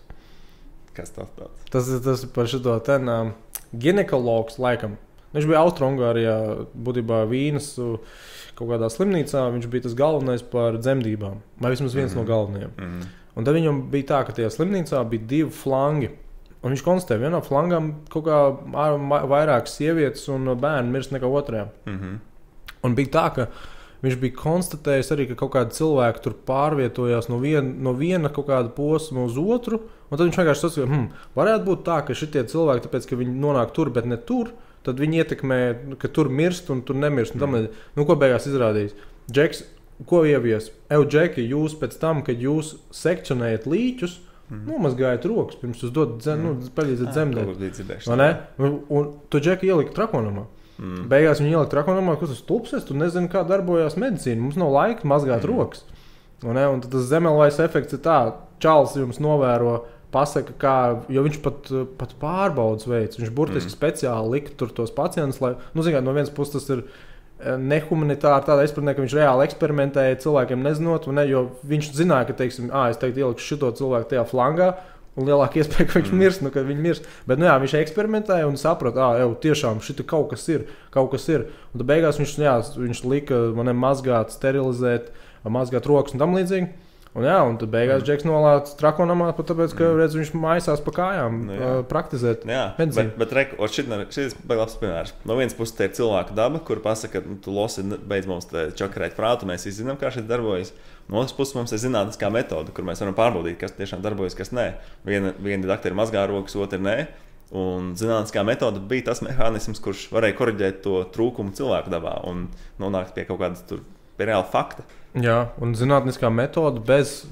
Kas tas tāds? Tas ir tas ir par šo ten um, ginekologs laikam. Viņš bija Austrungārijā, būtībā Vīnas uh, kaut kādā slimnīcā. Viņš bija tas galvenais par dzemdībām. Vai vismaz viens mm -hmm. no galvenajiem. Mm. Un tad viņam bija tā, ka tajā slimnīcā bija divi flangi. Un viņš konstatēja, ka vienā flangā kaut kā ā- ma- vairāk sievietes un bērni mirst nekā otrajā. Mm -hmm. Un bija tā, ka viņš bija konstatējis arī, ka kaut kādi cilvēki tur pārvietojās no viena, no viena kaut kāda posma uz otru. Un tad viņš vienkārši saskatīja, hmm, varētu būt tā, ka šitie cilvēki, tāpēc, ka viņi nonāk tur, bet ne tur, tad viņi ietekmē, ka tur mirst un tur nemirst. Un tam, mm. nu, ko beigās izrādījis? Džeks, ko ievies? Evo, Džeki, jūs pēc tam, kad jūs sekcionējat līķus, mm. nomazgājat rokas, pirms jūs dodat zem, mm. nu, palīdzat zemdēt. Vai ne? Un, un tu, Džeki, ielika trakonamā. Mm. Beigās viņi ielika trakonamā, kas tas stulbs, tu nezini, kā darbojās medicīna. Mums nav laika mazgāt mm. rokas. Un, ne? Un tas zemelvais efekts ir tā, Čāls jums novēro, pasaka, kā, jo viņš pat, pat pārbaudas veids. Viņš burtiski mm. speciāli lika tur tos pacientus, lai, nu, zin, no vienas puses tas ir nehumanitāri tādā izpratnē, ka viņš reāli eksperimentēja cilvēkiem nezinot, ne, jo viņš zināja, ka, teiksim, ā, es teiktu ielikšu šito cilvēku tajā flangā, un lielāka iespēja, ka viņš mm. mirst, nu, kad viņš mirst. Bet, nu jā, viņš eksperimentēja un saprata, ā, jau tiešām šita kaut kas ir, kaut kas ir. Un tad beigās viņš, jā, viņš lika man mazgāt, sterilizēt, mazgāt rokas un tam līdzīgi. Un, jā, un tad beigās mm. Džeks nolāca trakonamā, tāpēc, ka, redz, viņš maisās pa kājām, nu, uh, praktizēt jā, medicīnu. Bet, bet reku, šis ir labs piemērs. No vienas puses te ir cilvēka daba, kur pasaka, ka nu, tu losi beidz mums čakarēt prātu, mēs visi zinām, kā šis darbojas. No otras puses mums ir zinātniskā metode, kur mēs varam pārbaudīt, kas tiešām darbojas, kas nē. Viena, viena doktori mazgā rokas, otra nē. Un zinātniskā metode bija tas mehānisms, kurš varēja koriģēt to trūkumu cilvēku dabā un nonākt pie kaut kādas tur pie reāla fakta. Jā, un zinātniskā metode bez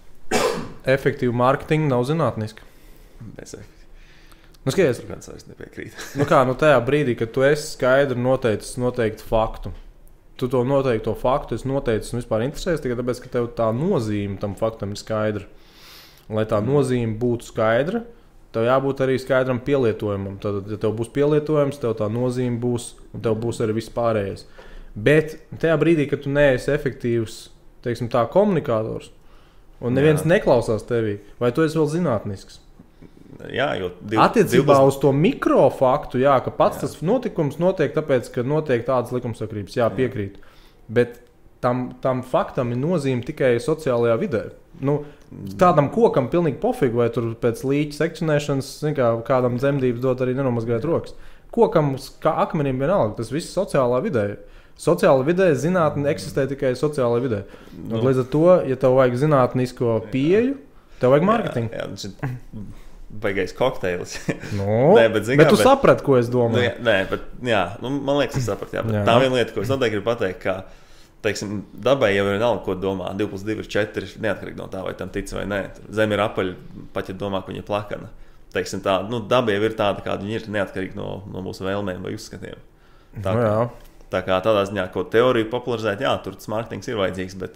efektīva mārketinga nav zinātniska. Bez efekta. Nu, skaties, Tur kāds vairs nepiekrīt. nu kā, nu tajā brīdī, kad tu esi skaidri noteicis noteikti faktu, tu to noteikto faktu esi noteicis un vispār interesēs tikai tāpēc, ka tev tā nozīme tam faktam ir skaidra. Un, lai tā nozīme būtu skaidra, tev jābūt arī skaidram pielietojumam. Tad, ja tev būs pielietojums, tev tā nozīme būs un tev būs arī viss pārējais. Bet tajā brīdī, kad tu neesi efektīvs, teiksim, tā komunikators, un neviens jā. neklausās tevī, vai tu esi vēl zinātnisks? Jā, jo div, Attiecībā divdesmit... uz to mikrofaktu, jā, ka pats jā. tas notikums notiek tāpēc, ka notiek tādas likumsakrības, jā, piekrīt. Bet tam, tam faktam ir nozīme tikai sociālajā vidē. Nu, tādam kokam pilnīgi pofīgi, vai tur pēc līķa sekcionēšanas kā, kādam dzemdības dot arī nenomazgāt rokas. Kokam kā akmenim vienalga, tas viss sociālā vidē. Sociāla vidē zinātne eksistē tikai sociālajā vidē. Nu, līdz ar to, ja tev vajag zinātnisko pieeju, tev vajag mārketingu. Jā, jā, tas baigais kokteils. No, nē, bet, zin, bet kā, tu bet, saprati, ko es domāju. Nu, jā, nē, bet jā, nu, man liekas, es sapratu. Jā, jā. Tā viena lieta, ko es noteikti gribu pateikt, ka teiksim, dabai jau ir nav ko domā. divi plus divi ir četri, neatkarīgi no tā, vai tam tic vai nē. Zeme ir apaļa, pat ja domā, ka viņa ir plakana. Teiksim, tā, nu, daba jau ir tāda, kāda viņa ir, neatkarīgi no, no mūsu vēlmēm vai uzskatiem. Tā, no, jā. Tā kā tādā ziņā, ko teoriju popularizēt, jā, tur tas mārketings ir vajadzīgs, bet uh,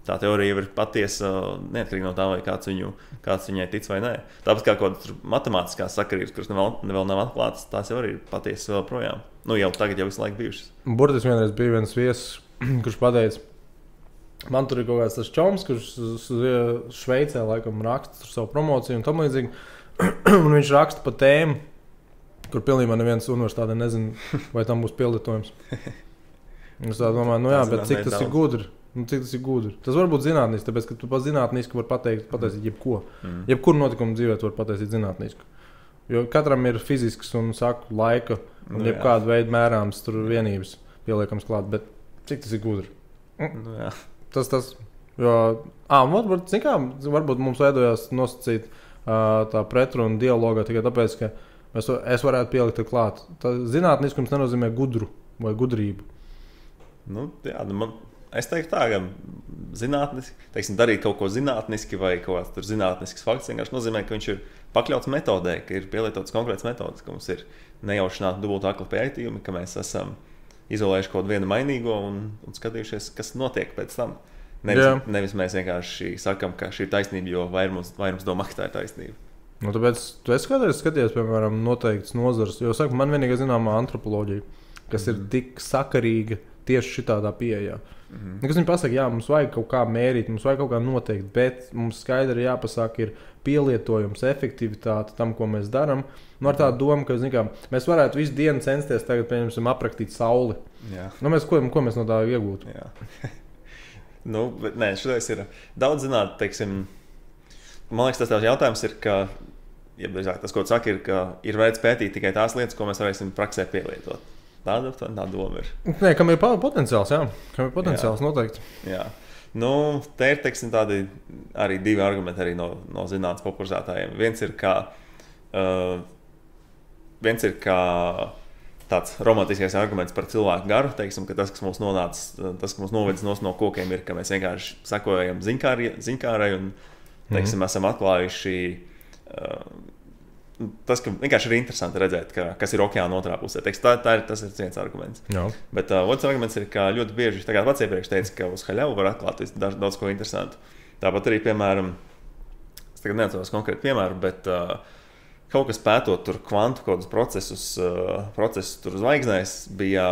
tā teorija jau ir patiesa, neatkarīgi no tā, vai kāds, viņu, kāds viņai tic vai nē. Tāpat kā kaut kādas matemātiskās sakarības, kuras vēl, vēl nav atklātas, tās jau arī ir patiesas vēl projām. Nu, jau tagad jau visu laiku bijušas. Burtiski vienreiz bija viens viesis, kurš pateica, man tur ir kaut kāds tas čoms, kurš Šveicē laikam raksta tur savu promociju un tam līdzīgi. Un viņš raksta pa tēmu, kur pilnībā neviens universitātē nezina, vai tam būs pielietojums. Es tā domāju, nu jā, bet cik tas ir gudri? Nu, cik tas ir gudri. Tas var būt zinātniski, tāpēc, ka tu pat zinātniski var pateikt, pataisīt jebko. Mm. Jebkuru notikumu dzīvē tu var pataisīt zinātniski. Jo katram ir fizisks un, saku, laika un nu, jebkāda veida mērāms tur vienības pieliekams klāt, bet cik tas ir gudri. Mm. Nu, jā. Tas, tas, jo, ā, varbūt, zin kā, varbūt mums veidojās nosacīt uh, tā pretruna dialogā tikai tāpēc, ka es, es varētu pielikt klāt. Tā zinātniskums nenozīmē gudru vai gudrību. Nu, jā, nu man... Es teiktu tā, ka zinātniski, teiksim, darīt kaut ko zinātniski vai kaut kāds tur zinātnisks fakts vienkārši nozīmē, ka viņš ir pakļauts metodē, ka ir pielietots konkrēts metodas, ka mums ir nejaušināti dubulta akla pētījumi, ka mēs esam izolējuši kaut vienu mainīgo un, un skatījušies, kas notiek pēc tam. Nevis, yeah. nevis mēs vienkārši sakam, ka šī ir taisnība, jo vairums, vairums domā, ka tā ir taisnība. Nu, tāpēc tu esi kādreiz skatījies, piemēram, noteikts nozars, jo saku, man vienīgā zināmā antropoloģija, kas mm. ir tik sakarīga tieši šitādā pieejā. Mm-hmm. Kas viņi pasaka, jā, mums vajag kaut kā mērīt, mums vajag kaut kā noteikt, bet mums skaidri jāpasaka, ir pielietojums, efektivitāte tam, ko mēs darām. Nu, ar tādu domu, ka kā, mēs varētu visu dienu censties tagad, pieņemsim, aprakstīt sauli. Jā. Nu, mēs, ko, ko mēs no tā iegūtu? Jā. nu, bet, nē, šodien ir daudz zināt, teiksim, man liekas, tas tās jautājums ir, ka, ja tas, ko tu saki, ir, ka ir veids pētīt tikai tās lietas, ko mēs varēsim praksē pielietot. Tāda, tāda doma ir. Nē, kam ir potenciāls, jā. Kam ir potenciāls, jā. Noteikti. Jā. Nu, te ir, teiksim, tādi arī divi argumenti arī no, no zinātnes popularizētājiem. Viens ir kā, uh, viens ir kā tāds romantiskais arguments par cilvēku garu, teiksim, ka tas, kas mums nonāca, tas, kas mums novedis no kokiem, ir, ka mēs vienkārši sekojam ziņkārai, ziņkārai un, teiksim, mm-hmm. esam atklājuši uh, tas, ka vienkārši ir interesanti redzēt, ka, kas ir okeāna otrā pusē. Teiks, tā, tā ir, tas ir viens arguments. Jā. Bet uh, otrs arguments ir, ka ļoti bieži, tagad pats iepriekš teica, ka uz haļavu var atklāt daudz, daudz ko interesantu. Tāpat arī, piemēram, es tagad neatceros konkrēti piemēru, bet uh, kaut kas pētot tur kvantu kaut kādus procesus, uh, procesus tur zvaigznēs bija...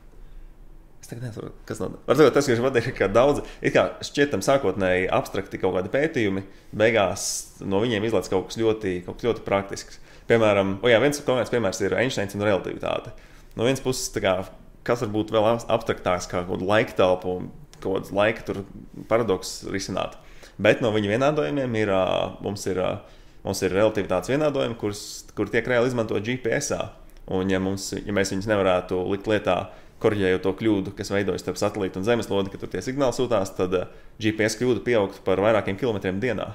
Es tagad neatceros, kas no... Var teikt, tas, ka viņš patīk, ka daudz, it kā šķietam sākotnēji abstrakti kaut kādi pētījumi, beigās no viņiem izlaic kaut kas ļoti, kaut kas ļoti praktisks. Piemēram, o jā, viens konkrēts piemērs ir Einsteins un relativitāte. No vienas puses, tā kā, kas var būt vēl abstraktāks kā kaut kāda laika telpa un kaut kāds laika tur paradoks risināt. Bet no viņa vienādojumiem ir, mums ir, mums ir relativitātes vienādojumi, kurus, kur tiek reāli izmantot G P S-ā. Un ja, mums, ja mēs viņus nevarētu likt lietā, korģējot to kļūdu, kas veidojas starp satelītu un zemeslodi, kad tur tie signāli sūtās, tad G P S kļūda pieaugtu par vairākiem kilometriem dienā.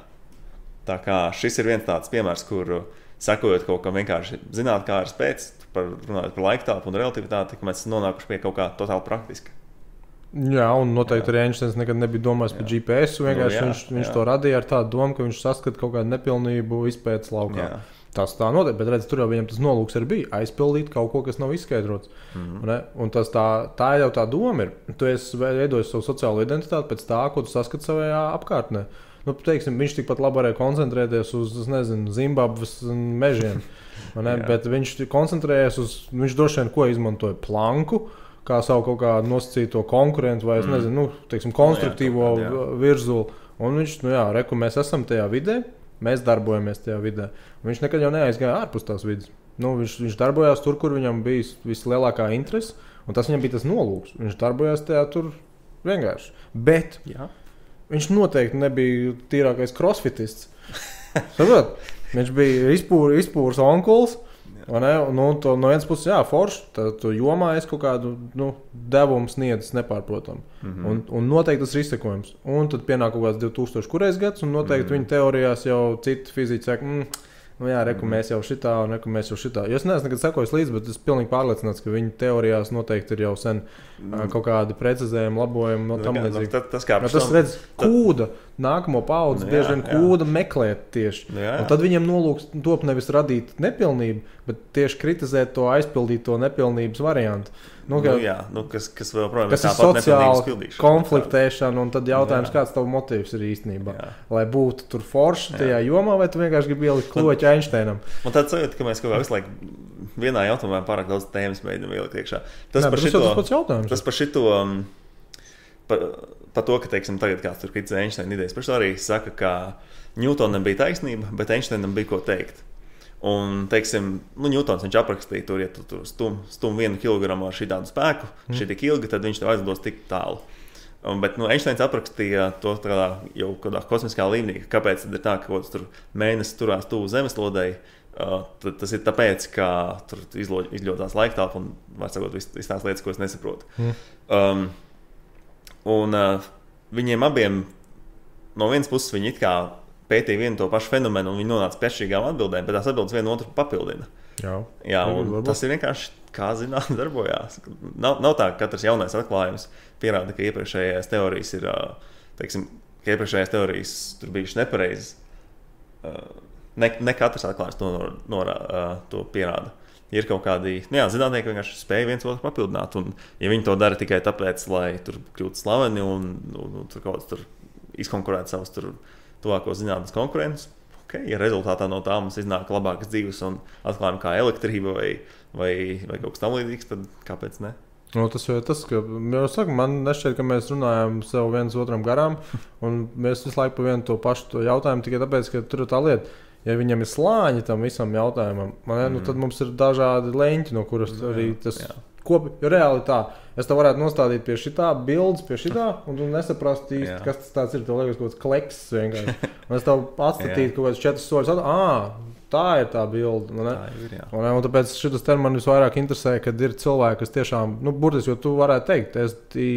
Tā kā šis ir viens tāds piemērs, kur sekojot kaut kam vienkārši zināt, kā ir spēc, par, runājot par laiktāpu un relativitāti, ka mēs nonākuši pie kaut kā totāli praktiska. Jā, un noteikti arī Einsteins nekad nebija domājis par G P S, vienkārši nu, jā, viņš, viņš to radīja ar tādu domu, ka viņš saskat kaut kādu nepilnību izpētes laukā. Jā. Tas tā notiek, bet redz, tur jau viņam tas nolūks arī bija aizpildīt kaut ko, kas nav izskaidrots. Mm-hmm. Un tas tā, tā jau tā doma ir. Tu esi veidojis savu sociālo identitāti pēc tā, ko tu saskati savajā apkārtnē. Nu, teiksim, viņš tikpat labi varēja koncentrēties uz, nezinu, Zimbabves mežiem. Bet viņš koncentrējās uz, viņš droši vien ko izmantoja planku, kā savu kaut kādu nosacīto konkurentu vai, mm. nezinu, nu, teiksim, konstruktīvo no, jā, jā. virzuli. Un viņš, nu jā, reku, mēs esam tajā vidē. Mēs darbojamies tajā vidē. Viņš nekad jau neaizgāja ārpus tās vidas. Nu, viņš, viņš darbojās tur, kur viņam bija vislielākā interese, un tas viņam bija tas nolūks. Viņš darbojās tajā tur vienkārši. Bet jā. Viņš noteikti nebija tīrākais crossfitists. Saprot? Viņš bija izpūr, izpūrs onkuls. Nu, to, no vienas puses, jā, forši, tu jomā es kaut kādu nu, devumu sniedzis nepārprotam. Mm-hmm. Un, un noteikti tas ir izsekojums. Un tad pienāk kaut kāds divi tūkstoši kurais gads, un noteikti mm-hmm. viņa teorijās jau citi fiziķi saka, mm, nu jā, reku, mēs jau šitā, un reku, mēs jau šitā. Jo es neesmu nekad sekojis līdzi, bet es pilnīgi pārliecināts, ka viņa teorijās noteikti ir jau sen mm. kaut kādi precizējumi, labojumi no tam līdzīgi. Nu, tas, kā, no, tas redz, kūda, nākamo paudzi, nu, bieži vien kūda meklēt tieši. Nu, jā, jā. Un tad viņiem nolūks top nevis radīt nepilnību, bet tieši kritizēt to aizpildīto nepilnības variantu. Nu, ka, nu, jā, nu, kas, kas vēl projām kas ir sociāli konfliktēšana, un tad jautājums, nu, kāds tavu motīvs ir īstenībā. Jā. Lai būtu tur forši tajā jā. jomā, vai tu vienkārši gribi ielikt kloķi Einsteinam? Man tāds sajūta, ka mēs kaut kā visu laiku vienā jautājumā pārāk daudz tēmas mēģinām ielikt iekšā. Tas Nē, par šito, tas pats jautājums. Tas par šito, par, par to, ka, teiksim, tagad kāds tur kritizē Einsteina idejas, par šo arī saka, ka Ņūtonam bija taisnība, bet Einsteinam bija ko teikt. Un, teiksim, nu, Ņūtons viņš aprakstīja, tur, ja tu, tu stum, stum vienu kilogramu ar šī tādu spēku, mm. šī tik ilgi, tad viņš tev aizdos tik tālu. Um, bet, nu, Einsteins aprakstīja to tādā jau kādā kosmiskā līmenī, kāpēc tad ir tā, ka tur mēnesis turās tuvu zemeslodei, uh, tad tas ir tāpēc, ka tur izļautās laiktālpa un, var sakot, viss vis tās lietas, ko es nesaprotu. Mm. Um, un uh, viņiem abiem, no vienas puses, viņi it kā pētīja vienu to pašu fenomenu, un viņi nonāca pie atšķirīgām atbildēm, bet tās atbildes vienu otru papildina. Jā, Jā un varbūt. Tas ir vienkārši, kā zinātne darbojās. Nav, nav tā, ka katrs jaunais atklājums pierāda, ka iepriekšējās teorijas ir, teiksim, ka iepriekšējās teorijas tur bijušas nepareizas. Ne, ne katrs atklājums to, nor, nor, to pierāda. Ir kaut kādi, nu jā, zinātnieki vienkārši spēja viens otru papildināt, un ja viņi to dara tikai tāpēc, lai tur kļūtu slaveni un, un, un tur kaut kāds tur izkonkurētu savus tur tuvāko zinātnes konkurentus. Okay, ja rezultātā no tā mums iznāk labākas dzīves un atklājumi kā elektrība vai, vai, vai kaut kas tam līdzīgs, tad kāpēc ne? No, tas jau ir tas, ka jau saku, man nešķiet, ka mēs runājam sev viens otram garām, un mēs visu laiku pa vienu to pašu to jautājumu, tikai tāpēc, ka tur ir tā lieta. Ja viņam ir slāņi tam visam jautājumam, man, mm. nu, tad mums ir dažādi leņķi, no kuras jā, arī tas kopi, jo reāli tā. Es tev varētu nostādīt pie šitā bildes, pie šitā, un tu nesaprast īsti, jā. kas tas tāds ir. Tev liekas kaut kāds kleksis vienkārši. Un es tev atstatītu kaut kāds četras soļus. Ā, tā ir tā bilde. Nu, tā ir, jā. Un, un tāpēc šitas te man visvairāk interesē, kad ir cilvēki, kas tiešām, nu, burtiski, jo tu varētu teikt, es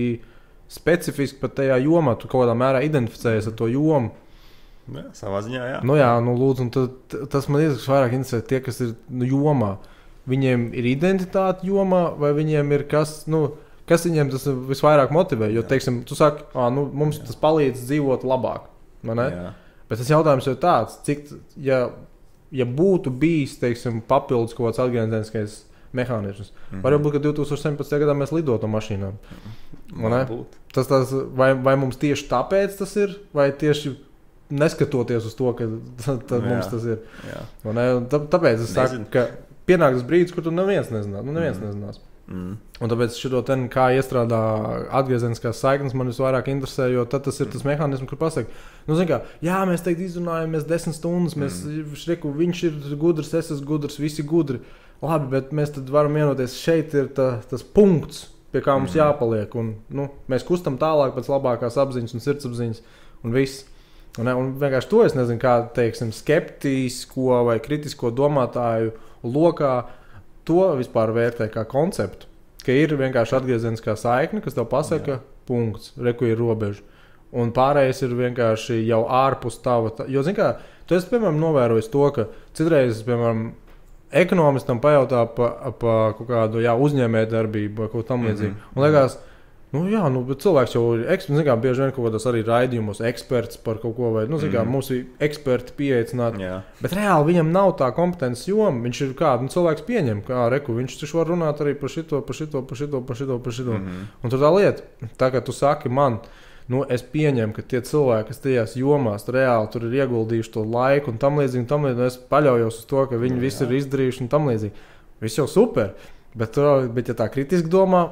specifiski pat tajā jomā, tu kaut kādā mērā identificējies ar to jomu. Jā, savā ziņā, jā. Nu jā, nu lūdzu, un tad, tas man ir vairāk interesē tie, kas ir nu, jomā. Viņiem ir identitāte jomā, vai viņiem ir kas, nu, kas viņiem tas visvairāk motivē? Jo, teiksim, tu saki, ā, nu, mums jā. tas palīdz dzīvot labāk, vai ne? Jā. Bet tas jautājums jau tāds, cik, ja, ja būtu bijis, teiksim, papildus kaut kāds atgriezeniskais mehānisms, mm-hmm. varbūt, ka divi tūkstoši septiņpadsmitajā gadā mēs lidotu mašīnām, vai ne? Tas, tas, vai, vai mums tieši tāpēc tas ir, vai tieši neskatoties uz to, ka tad, tad mums tas ir? Jā. Vai ne? Tā, tāpēc es saku, ka pienāk tas brīdis, kur tu neviens nezinās. Nu, neviens mm. nezinās. Mm. Un tāpēc šito ten, kā iestrādā atgriezeniskās saiknes, man visvairāk interesē, jo tad tas ir tas mehānisms, kur pasaka, nu, zin kā, jā, mēs teikt izrunājamies desmit stundas, mēs, mm. šreku, viņš ir gudrs, es esmu gudrs, visi gudri. Labi, bet mēs tad varam vienoties, šeit ir tā, tas punkts, pie kā mums mm. jāpaliek. Un, nu, mēs kustam tālāk pēc labākās apziņas un sirdsapziņas un viss. Un, un vienkārši to es nezinu, kā, teiksim, skeptisko vai kritisko domātāju lokā to vispār vērtē kā konceptu, ka ir vienkārši atgriezeniskā saikne, kas tev pasaka, jā. punkts, reku ir robeža. Un pārējais ir vienkārši jau ārpus tava. Jo, zin kā, tu esi, piemēram, novērojis to, ka citreiz, piemēram, ekonomistam pajautā pa, pa kaut kādu jā, uzņēmējdarbību vai kaut tam līdzīgi. Mm-hmm. Un liekas, nu jā, nu, bet cilvēks jau ir eksperts, zin kā, bieži vien kaut kādos arī raidījumos eksperts par kaut ko, vai, nu, zin kā, mm. mums ir eksperti pieeicināti, yeah. bet reāli viņam nav tā kompetences joma, viņš ir kādu, nu, cilvēks pieņem, kā, reku, viņš taču var runāt arī par šito, par šito, par šito, par šito, par šito, mm-hmm. un tur tā lieta, tā kā tu saki man, nu, es pieņemu, ka tie cilvēki, kas tajās jomās reāli tur ir ieguldījuši to laiku un tam līdzīgi, un tam līdzīgi, un es paļaujos uz to, ka viņi yeah. visi ir izdarījuši un tam līdzīgi, viss jau super, bet, bet ja tā kritiski domā,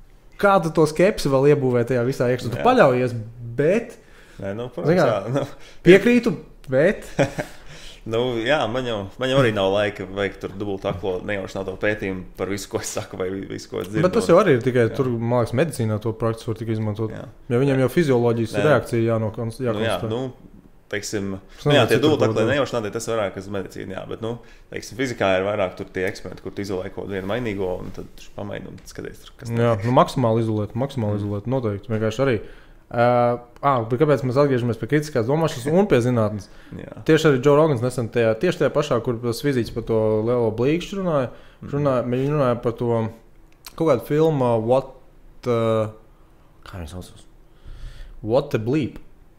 kā tu to skepsi vēl iebūvē tajā visā iekšā? Tu paļaujies, bet... Nē, nu, protams, jā. Nu, piekrītu, bet... nu, jā, man jau, man jau arī nav laika veikt tur dubultu aklo nejaušināto pētījumu par visu, ko es saku vai visu, ko es dzirdu. Bet tas jau arī ir tikai, jā. tur, man liekas, medicīnā to praktiski var tikai izmantot. Jā. Jo viņam jau fizioloģijas jā. reakcija jānokonstatē. Nu, jā, nu, teiksim, nu, jā, tie dubultu aklo nejaušinātie, tas vairāk uz medicīnu, jā, bet, nu, teiksim, fizikā ir vairāk tur tie eksperimenti, kur tu izolē kaut vienu mainīgo un tad pamaini un skaties, tur, kas jā, nu, maksimāli izolēt, maksimāli mm. izolēt, noteikti, vienkārši arī. Uh, ah, bet kāpēc mēs atgriežamies pie kritiskās domāšanas un pie zinātnes? Tieši arī Joe Rogans nesen tajā, tieši tajā pašā, kur Svizīts par to lielo blīkšķi runāja, mm. runāja, viņi runāja par to kaut kādu filmu What, uh, kā viņš saucas? What the Bleep.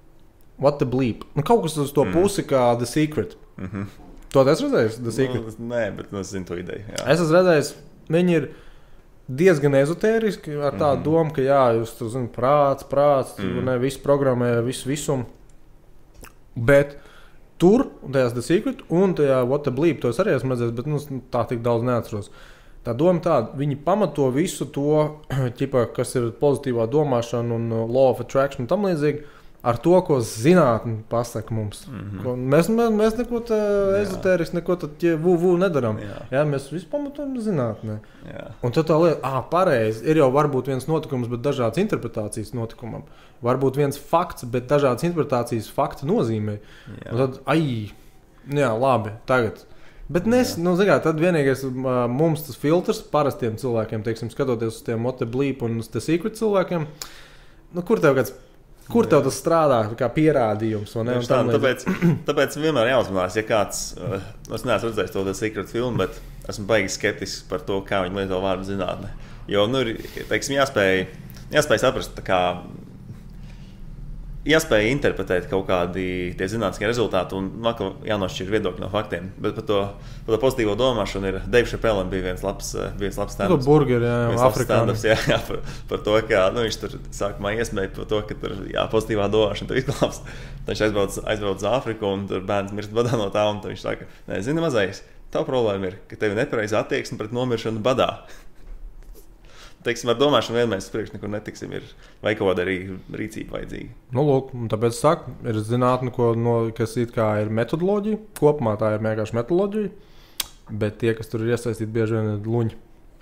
What the Bleep. Nu, kaut kas uz to mm. pusi kā The Secret. Mm-hmm. To tu esi redzējis? The Secret? Nu, nē, bet es zinu to ideju. Jā. Es esmu redzējis, viņi ir diezgan ezotēriski ar tādu mm. domu, ka jā, jūs tur zināt, prāts, prāts, mm. ne, visu programmē, visu visumu. Bet tur, tajās The Secret un tajā What the Bleep, to es arī esmu redzējis, bet nu, tā tik daudz neatceros. Tā doma tāda, viņi pamato visu to, ķipa, kas ir pozitīvā domāšana un law of attraction un tam līdzīgi, ar to, ko zinātne pasaka mums. Mm-hmm. Ko mēs, mēs, mēs neko tā ezotēriski, neko tā vu, vu nedaram. Jā. Jā, mēs visu pamatojam zinātnē. Jā. Un tad tā lieta, ā, pareizi, ir jau varbūt viens notikums, bet dažādas interpretācijas notikumam. Varbūt viens fakts, bet dažādas interpretācijas fakta nozīmē. Jā. Un tad, ai, jā, labi, tagad. Bet nes, nu, zināmā, tad vienīgais mums tas filtrs parastiem cilvēkiem, teiksim, skatoties uz tiem What the Bleep un uz The Secret cilvēkiem, nu, kur tev kāds Kur tev tas strādā kā pierādījums? Ne, tā, tāpēc, tāpēc vienmēr jāuzmanās, ja kāds, uh, es neesmu redzējis to The Secret filmu, bet esmu baigi skeptisks par to, kā viņi lieto vārdu zinātne. Jo, nu, teiksim, jāspēj, jāspēj saprast, tā kā, jāspēj interpretēt kaut kādi tie zinātniskie rezultāti un vakar jānošķir viedokļi no faktiem. Bet par to, par to pozitīvo domāšanu ir Dave Chappelle bija viens labs, viens labs stand-ups. Burgeri, jā, jā, Afrikāni. Jā, jā, par, par to, ka nu, viņš tur sākumā iesmēja par to, ka tur jā, pozitīvā domāšana tur izglābs. Viņš aizbrauc, aizbrauc uz Afriku un tur bērns mirst badā no tā un viņš saka, nē, zini mazais, tā problēma ir, ka tev ir nepareiza attieksme pret nomiršanu badā. Teiksim, ar domāšanu vienmēr mēs priekš nekur netiksim, ir vai kaut kāda arī rīcība vajadzīga. Nu, lūk, un tāpēc saku, ir zinātne, ko, no, kas it kā ir metodoloģija, kopumā tā ir vienkārši metodoloģija, bet tie, kas tur ir iesaistīti, bieži vien ir luņi.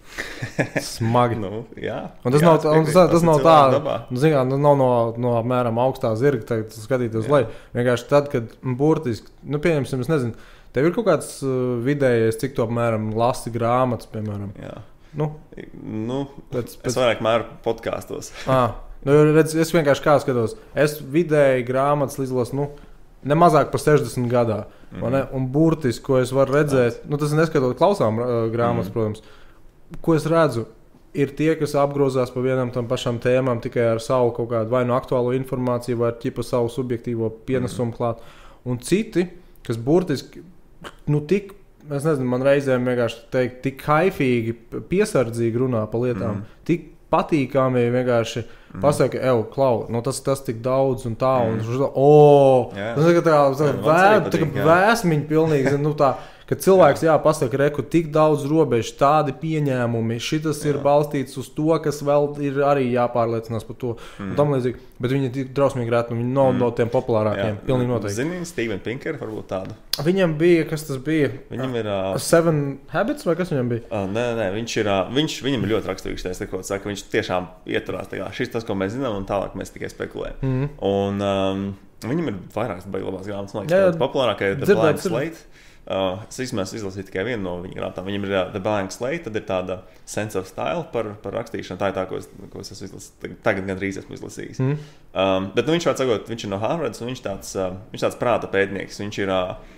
Smagi. nu, jā, un tas jā, nav, un tas, tas, tas nav tā, nu, zin, tas nav no, no apmēram augstā zirga, tagad skatīties uz leju. Vienkārši tad, kad burtiski, nu, pieņemsim, es nezinu, tev ir kaut kāds uh, vidējais, cik tu apmēram lasi grāmatas, piemēram. Jā. Nu, nu, pēc, pēc... Es vairāk mēru podkāstos. ah, nu, redz, es vienkārši kā skatos. Es vidēji grāmatas izlasu nu, ne mazāk par sešdesmit gadā. Mm-hmm. Un burtiski, ko es varu redzēt, nu, tas ir neskatot klausām uh, grāmatas, mm-hmm. protams. Ko es redzu, ir tie, kas apgrozās pa vienam tam pašām tēmām tikai ar savu kaut kādu vai nu aktuālo informāciju, vai ar ķipa savu subjektīvo pienesumu klāt. Un citi, kas burtiski, nu, tik es nezinu, man reizēm vienkārši teikt, tik kaifīgi, piesardzīgi runā pa lietām, mm. tik patīkami vienkārši mm. pasaka, ev, klau, nu tas, tas tik daudz un tā, mm. un viņš tā, o, yeah. tas tā kā, tā, yeah, vē, tā kā vēsmiņi pilnīgi, nu tā, ka cilvēks, jā, pasaka, reku, tik daudz robežu, tādi pieņēmumi, šitas jā. Ir balstīts uz to, kas vēl ir arī jāpārliecinās par to, mm. un tam līdzīgi, bet viņi ir tik drausmīgi rēti, viņi nav mm. no tiem populārākiem, jā. Pilnīgi noteikti. Zini, Steven Pinker varbūt tādu? Viņam bija, kas tas bija? Viņam ir... Uh, Seven Habits vai kas viņam bija? Uh, nē, nē, viņš ir, uh, viņš, viņam ir ļoti raksturīgs, tā ko saka, viņš tiešām ieturās, tā kā, šis tas, ko mēs zinām, un tālāk mēs tikai spekulējam. Mm. Un um, viņam ir vairākas baigi labās grāmatas, man liekas, populārākā ir The Blank Slate. Uh, es īstenībā izlasīju tikai vienu no viņa grāmatām. Viņam ir uh, The Blank Slate, tad ir tāda sense of style par, par rakstīšanu. Tā ir tā, ko es, ko es esmu izlasījis. Tagad gan drīz esmu izlasījis. Mm. Um, bet nu, viņš, sakot, viņš ir no Harvardas un viņš tāds, uh, viņš tāds prāta pētnieks. Viņš ir uh,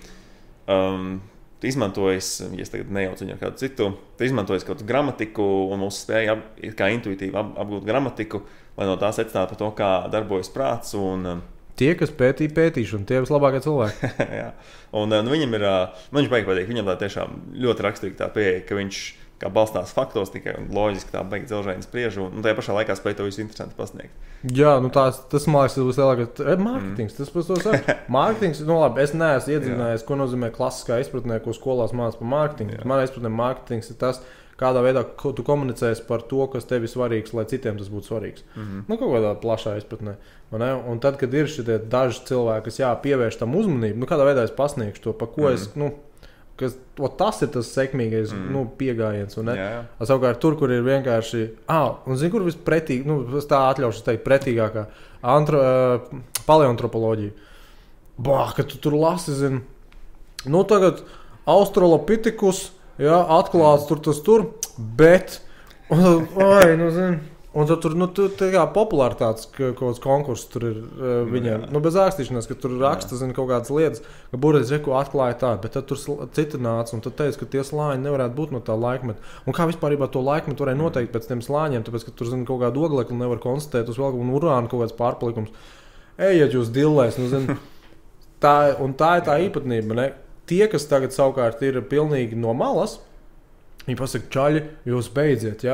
um, izmantojis, ja es tagad nejaucu viņu ar kādu citu, izmantojis kaut kādu gramatiku un mūsu spēja ap, kā intuitīvi ap, apgūt gramatiku, lai no tā secinātu par to, kā darbojas prāts un um, tie, kas pētīja pētīšanu, tie vislabākie cilvēki. Jā. Un nu, viņam ir, man viņš baigi patīk, viņam tā tiešām ļoti raksturīga tā pieeja, ka viņš kā balstās faktos tikai un loģiski tā baigi dzelžaini spriež un, un tajā pašā laikā spēj to visu interesanti pasniegt. Jā, nu tās, tas man liekas, tas lielākais mārketings, tas pēc to saka. Mārketings, nu labi, es neesmu iedzinājies, ko nozīmē klasiskā izpratnē, ko skolās mācās par mārketingu. Manā izpratnē mārketings ir tas, kādā veidā tu komunicēsi par to, kas tev ir svarīgs, lai citiem tas būtu svarīgs. Mm-hmm. Nu, kaut kādā plašā izpratnē. Un tad, kad ir šitie daži cilvēki, kas jā, pievērš tam uzmanību, nu, kādā veidā es pasniegšu to, pa ko mm-hmm. es, nu, kas, o, tas ir tas sekmīgais mm-hmm. nu, piegājiens. Un, ne? Jā, jā. Savukārt tur, kur ir vienkārši, ah, un zini, kur vispretīgi, nu, tā atļaušu teikt, pretīgākā, antro, uh, paleoantropoloģija. Bā, ka tu tur lasi, zini, nu, tagad Australopithecus, jā, atklāts tur tas tur, bet, un, oi, nu, zini, un tad tur, nu, tu, tā kā populārtāts kaut kāds konkurss tur ir uh, viņiem, nu, bez ākstīšanās, ka tur raksta, zini, kaut kādas lietas, ka burreiz reku atklāja tādu, bet tad tur citi nāca, un tad teica, ka tie slāņi nevarētu būt no tā laikmeta. Un kā vispārībā to laikmetu varēja noteikt pēc tiem slāņiem, tāpēc, ka tur, zini, kaut kādu oglekli nevar konstatēt, uz vēl un urāna kaut kāds pārpalikums. Ejiet jūs dillēs, nu, zini, tā, un tā ir tā īpatnība, ne? Tie, kas tagad savukārt ir pilnīgi no malas, viņi pasaka, čaļi, jūs beidziet, ja?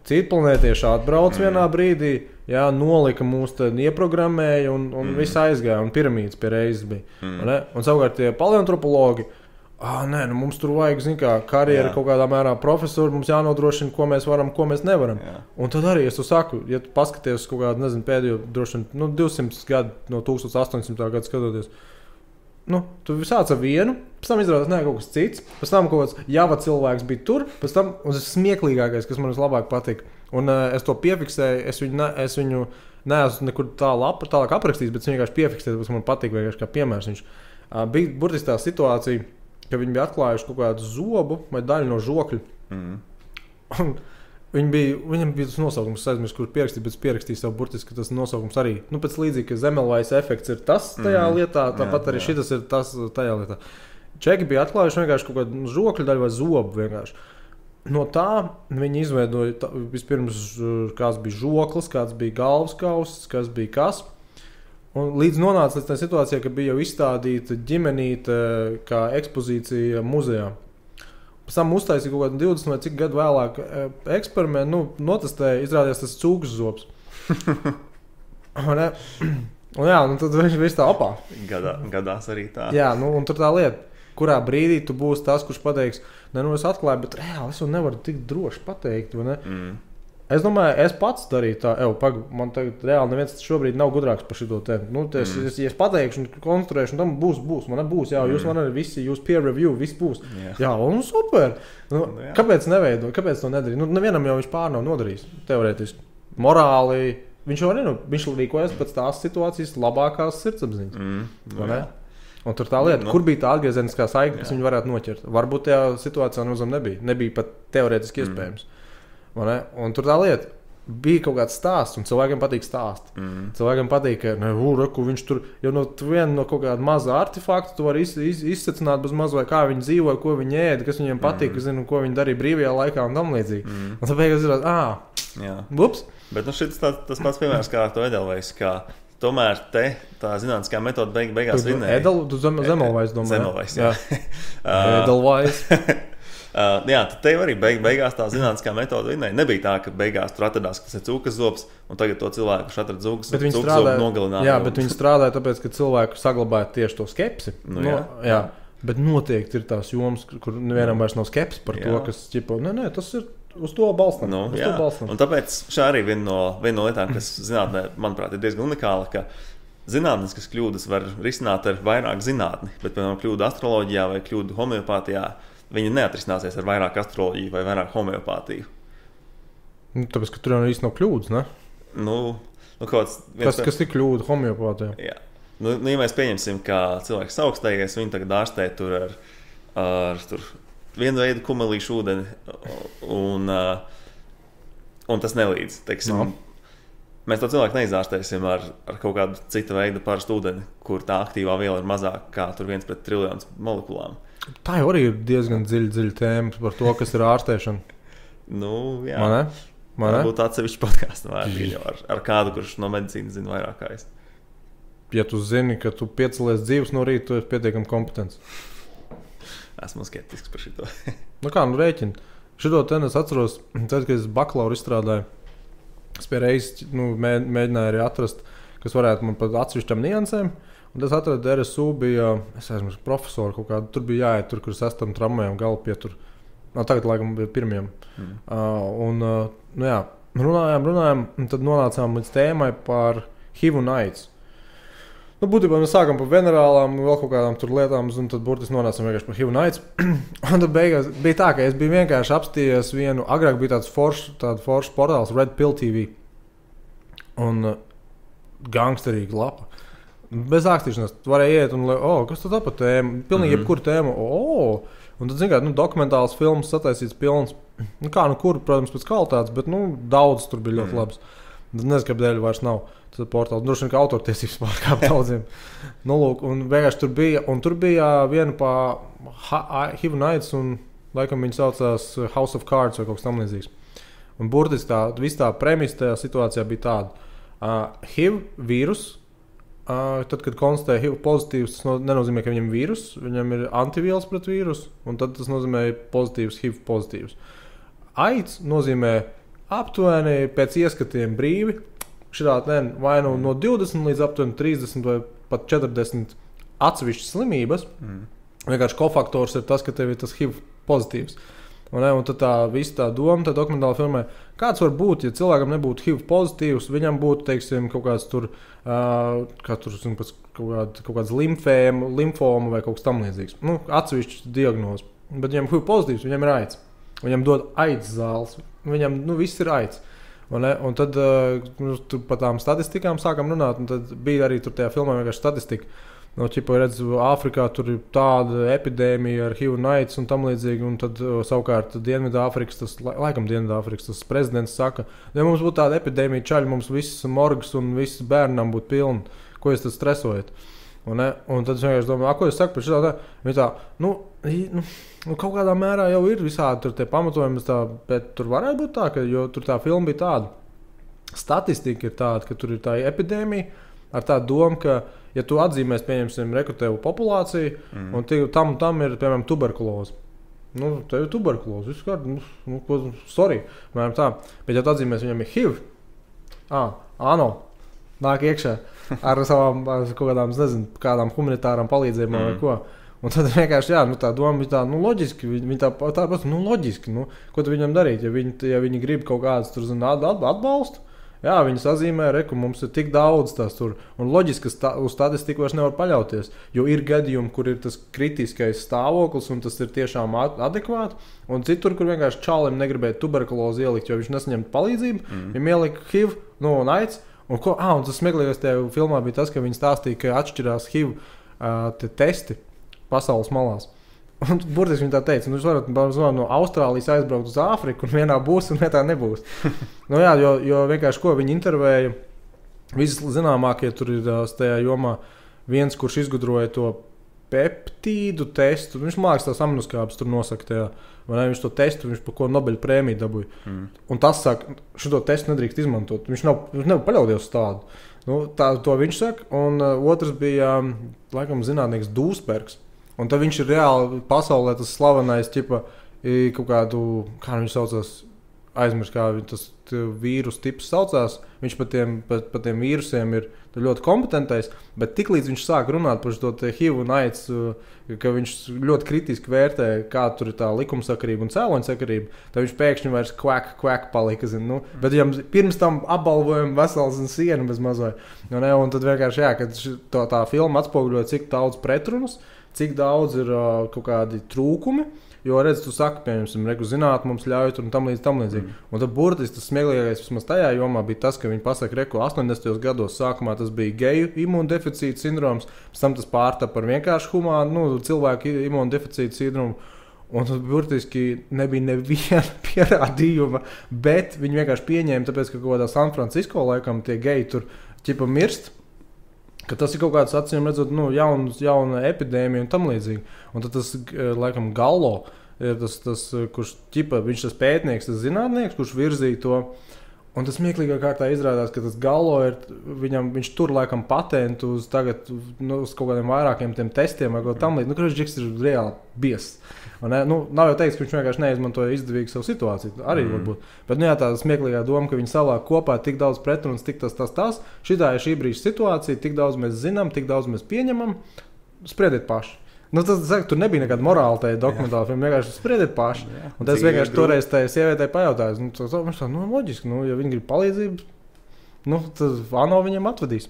citi planētieši atbrauc mm. vienā brīdī, jā, nolika mūs tad ieprogrammēja un, un mm. viss aizgāja, un piramīdas pie reizes bija. Mm. Un savukārt tie paleontropologi, ah, nē, nu mums tur vajag, zin kā, karjeru kaut kādā mērā profesoru, mums jānodrošina, ko mēs varam, ko mēs nevaram. Jā. Un tad arī es tu saku, ja tu paskaties kaut kādu, nezinu, pēdējo droši vien, nu, divsimt gadu no tūkstoš astoņsimt gadu skatoties, nu, tu sāc ar vienu, pēc tam izrādās, nē, kaut kas cits, pēc tam kaut kāds java cilvēks bija tur, pēc tam, un tas smieklīgākais, kas man vislabāk patika, un uh, es to piefiksēju, es viņu, ne, es viņu neesmu nekur tālāk, tālāk aprakstījis, bet es vienkārši piefiksēju, tas man patika vienkārši kā piemērs. Viņš uh, bija burtiski tā situācija, ka viņi bija atklājuši kaut kādu zobu vai daļu no žokļa. Mm. Viņi bija, viņam bija tas nosaukums, es aizmirsu, kur pierakstīt, bet pierakstīju savu burtiski, ka tas nosaukums arī, nu, pēc līdzīgi, ka Zemelvais efekts ir tas tajā mm. lietā, tāpat jā, arī jā. Šitas ir tas tajā lietā. Čeki bija atklājuši vienkārši kaut kādu žokļu daļu vai zobu vienkārši. No tā viņi izveidoja, tā, vispirms kāds bija žoklis, kāds bija galvaskauss, kas bija kas. Un līdz nonāca līdz tā situācijā, ka bija jau izstādīta ģimenīte kā ekspozīcija muzejā. Pēc tam uztaisīja kaut kādu divdesmit vai cik gadu vēlāk eksperimentu, nu, notestēja, izrādījās tas cūkas zobs. un, un jā, un tad viņš viss tā opā. Gadā, gadās arī tā. Jā, nu, un tur tā lieta, kurā brīdī tu būsi tas, kurš pateiks, ne, nu, es atklāju, bet reāli es jau nevaru tik droši pateikt, vai ne? Mm. Es domāju, es pats darīju tā, ev, pag, man tagad reāli neviens šobrīd nav gudrāks par šito te. Nu, te mm. es, ja es pateikšu un konstruēšu, un tam būs, būs, man būs, jā, mm. jūs man arī visi, jūs peer review, viss būs. Yeah. Jā, un super. Nu, nu, kāpēc neveido, kāpēc to nedarīja? Nu, nevienam jau viņš pār nav nodarījis, teorētiski. Morāli, viņš jau arī, nu, viņš rīkojas pēc tās situācijas labākās sirdsapziņas. Mm. Nu, ne? Un tur tā lieta, nu, kur bija tā atgriezeniskā saikne, kas viņu varētu noķert. Varbūt tajā situācijā nu, nebija, nebija pat teorētiski iespējams. Mm. Un tur tā lieta bija kaut kāds stāsts, un cilvēkiem patīk stāst. Mm. Cilvēkiem patīk, ka ne, ūraku, viņš tur jau no viena no kaut kāda maza artefakta, tu vari iz, iz, izsacināt bez maz vai kā viņi dzīvoja, ko viņi ēda, kas viņiem patīk, mm. zinu, ko viņi darīja brīvajā laikā un tam līdzīgi. Mm. Un tad beigās ir, ā, ups. Bet nu šis tā, tas pats piemērs kā ar to Edelveisu, kā tomēr te tā zinātniskā metoda beig, beigās vinnēja. Edel, tu zem, Zemelvais domā? Zemelvais, jā. jā. Edelvais. Uh, jā, tad tev arī beig, beigās tā zinātniskā metoda vinnēja. Nebija tā, ka beigās tur atradās, ka tas ir cūkas zobs, un tagad to cilvēku, kurš atrada cūkas, cūkas zobu nogalināja. Jā, bet viņi strādāja tāpēc, ka cilvēku saglabāja tieši to skepsi. Nu, jā. No, jā. Bet noteikti ir tās jomas, kur nevienam vairs nav skepsi par jā. To, kas ķipo, nē, nē, tas ir uz to balstam. Nu, uz jā. To balstam. Un tāpēc šā arī viena no, vien no lietām, kas zinātnē, manuprāt, ir diezgan unikāla, ka zinātniskas kļūdas var risināt ar vairāk zinātni, bet, piemēram, kļūdu astroloģijā vai kļūdu homeopātijā viņi neatrisināsies ar vairāk astroloģiju vai vairāk homeopātiju. Nu, tāpēc, ka tur jau īsti nav kļūdas, ne? Nu, nu kāds... Kas, kas ir kļūda homeopātijā? Jā. Nu, nu, ja mēs pieņemsim, ka cilvēks augstējies, viņi tagad ārstē tur ar, ar tur vienu veidu kumelīšu ūdeni, un, un tas nelīdz, teiksim. No. Mēs to cilvēku neizārstēsim ar, ar kaut kādu citu veidu parastu ūdeni, kur tā aktīvā viela ir mazāk kā tur viens pret triljons molekulām. Tā jau arī ir diezgan dziļa, dziļa tēma par to, kas ir ārstēšana. Nu, jā. Man ne? Man ne? Varbūt atsevišķi podkāstu vērtīgi ar, ar kādu, kurš no medicīnas zina vairāk kā es. Ja tu zini, ka tu piecelies dzīves no rīta, tu esi pietiekami kompetents. Esmu skeptisks par šito. Nu kā, nu rēķini. Šito ten es atceros, tad, kad es bakalauru izstrādāju, es pie reizes nu, mē, mēģināju arī atrast, kas varētu man pat atsevišķam niansēm. Un tas atrada R S U, bija, es aizmirsu, profesori kaut kādu, tur bija jāiet tur, kur sestam tramvajam galvu pietur. No, tagad, laikam, bija pirmajam. Mm. Uh, un, uh, nu jā, runājām, runājām, un tad nonācām līdz tēmai par H I V un AIDS. Nu, būtībā mēs sākam par venerālām, vēl kaut kādām tur lietām, un tad burtiski nonācām vienkārši par H I V un AIDS. Un tad beigās bija tā, ka es biju vienkārši apstījies vienu, agrāk bija tāds foršs, tāda foršs portāls Red Pill T V. Un uh, gangsterīga lapa. Bez ākstīšanās, tu varēji iet un, oh, kas tad tā pa tēma? Pilnīgi mm-hmm. jebkura tēma, oh! Un tad, zin kā, nu, dokumentāls films sataisīts pilns. Nu kā, nu kur, protams, pēc kvalitātes, bet, nu, daudz tur bija ļoti mm. labs. Tad nezinu, kāpēc vairs nav tas portāls. Droši vien, ka autortiesības pārkāp daudziem. Nu, lūk, un vienkārši tur bija, un tur bija viena pa H I V un AIDS, un, laikam, viņi saucās House of Cards vai kaut kas tam līdzīgs. Un burtiski tā, viss tā premisa tajā situācijā bija tāda. Uh, H I V vīrus, Uh, tad, kad konstatē H I V pozitīvs, tas no, nenozīmē, ka viņam ir vīrus, viņam ir antivielas pret vīrusu, un tad tas nozīmē pozitīvs H I V pozitīvs. AIDS nozīmē, aptuveni pēc ieskatiem brīvi. Šitā, ne, vai nu no divdesmit līdz aptuveni trīsdesmit vai pat četrdesmit atsevišķas slimības. Mm. Vienkārši kofaktors ir tas, ka tev ir tas H I V pozitīvs. Un, ne, un tad tā visa tā doma, tā dokumentāla filmē, kāds var būt, ja cilvēkam nebūtu H I V pozitīvs, viņam būtu, teiksim, kaut kāds tur, uh, kā tur, zinu, pēc kaut, kād, kaut kāds limfēma, limfoma vai kaut kas tam līdzīgs. Nu, atsevišķs diagnoz. Bet viņam H I V pozitīvs, viņam ir aids. Viņam dod aids zāles. Viņam, nu, viss ir aids. Un, un tad uh, tur par tām statistikām sākam runāt, un tad bija arī tur tajā filmā vienkārši statistika. No, ķipa, redz, Āfrikā tur ir tāda epidēmija ar H I V un aids un tam līdzīgi, un tad uh, savukārt Dienvidāfrikas, tas, laikam Dienvidāfrikas, tas prezidents saka, ja mums būtu tāda epidēmija čaļi, mums viss morgs un viss bērnam būtu pilni, ko jūs tad stresojat? Un, ne? Un tad es vienkārši domāju, ko es saku par šitā tā, viņi tā, nu, nu, nu, kaut kādā mērā jau ir visādi tur tie pamatojumi, tā, bet tur varētu būt tā, ka, jo tur tā filma bija tāda, statistika ir tāda, ka tur ir tā epidēmija ar tādu domu, ka, ja tu atzīmēs, pieņemsim, rekrutēvu populāciju, mm. un tie, tam, tam ir, piemēram, tuberkuloze. Nu, tev ir tuberkuloze, viss kārt, nu, nu, ko, sorry, piemēram tā, bet ja tu atzīmēs, viņam ir H I V, ā, āno, nāk iekšā ar savām ar kaut kādām, nezinu, kādām humanitārām palīdzībām mm. vai ko. Un tad vienkārši, jā, nu tā doma bija tā, nu loģiski, viņi tā, tā prasa, nu loģiski, nu, ko tu viņam darīt, ja viņi, ja viņi grib kaut kādas, tur, zinu, atbalstu, jā, viņi sazīmē, reku, mums ir tik daudz tās tur, un loģiski, ka sta, uz statistiku vairs nevar paļauties, jo ir gadījumi, kur ir tas kritiskais stāvoklis, un tas ir tiešām adekvāti, un citur, kur vienkārši čalim negribēja tuberkulozi ielikt, jo viņš nesaņem palīdzību, mm. viņam ielika H I V, nu, un aids. Un, ko, ah, un tas smieklīgais tajā filmā bija tas, ka viņi stāstīja, ka atšķirās H I V uh, te testi pasaules malās. Un burtiski viņi tā teica, nu, jūs varat no Austrālijas aizbraukt uz Āfriku, un vienā būs, un vienā nebūs. Nu, jā, jo, jo vienkārši ko viņi intervēja, visi zināmākie tur ir tajā jomā viens, kurš izgudroja to peptīdu testu, viņš māks tās aminoskābes tur nosaka tajā, vai ne, viņš to testu, viņš par ko Nobeļa prēmiju dabūja. Mm. Un tas saka, šito testu nedrīkst izmantot, viņš nav, viņš nevar paļauties uz tādu. Nu, tā, to viņš saka, un uh, otrs bija, um, laikam, zinātnieks Dūsbergs, un tad viņš ir reāli pasaulē tas slavenais, ķipa, kaut kādu, kā viņš saucās, aizmirst, kā tas vīrus tips saucās, viņš par tiem, par, par tiem vīrusiem ir ļoti kompetentais, bet tiklīdz viņš sāk runāt par šo H I V un aids, ka viņš ļoti kritiski vērtē, kā tur ir tā likumsakarība un cēloņsakarība, tad viņš pēkšņi vairs kvek, kvek palika, zin, nu, bet viņam pirms tam apbalvojam vesels un sienu bez mazai. Nu, ne, un tad vienkārši, jā, kad tā, tā filma atspoguļoja, cik daudz pretrunas, cik daudz ir uh, kaut kādi trūkumi, jo, redz, tu saki, piemēram, regu zināt, mums ļauj tur un tam līdz tam līdzīgi. Mm. Un tad burtiski tas smieklīgākais vismaz tajā jomā bija tas, ka viņi pasaka, reku, astoņdesmitajos gados sākumā tas bija geju imundeficīta sindroms, pēc tam tas pārtapa par vienkārši humānu, nu, cilvēku imundeficīta sindromu. Un tad burtiski nebija neviena pierādījuma, bet viņi vienkārši pieņēma, tāpēc, ka kaut kādā San Francisco laikam tie geji tur ķipa mirst, ka tas ir kaut kāds acīm redzot, nu, jauns, jauna epidēmija un tam līdzīgi. Un tad tas, laikam, Gallo ir tas, tas kurš ķipa, viņš tas pētnieks, tas zinātnieks, kurš virzīja to. Un tas smieklīgā kārtā izrādās, ka tas Gallo ir, viņam, viņš tur laikam patentu uz tagad, nu, uz kaut kādiem vairākiem tiem testiem vai kaut tam līdz. Nu, kurš Džiks ir reāli bies. Nu, nav jau teiks, ka viņš vienkārši neizmantoja izdevīgi savu situāciju. Arī mm. varbūt. Bet, nu jā, tā smieklīgā doma, ka viņi savāk kopā tik daudz pretrunas, tik tas, tas, tas. Šitā ir šī brīža situācija, tik daudz mēs zinām, tik daudz mēs pieņemam. Spriediet paši. Nu, tas, tas, tur nebija nekāda morāla tajā dokumentālā filmā, vienkārši spriediet paši. Jā, un tas vienkārši toreiz tajā sievietei pajautājas. Nu, tas, viņš tā, nu, loģiski, nu, ja viņi grib palīdzību, nu, tad Vano viņiem atvedīs.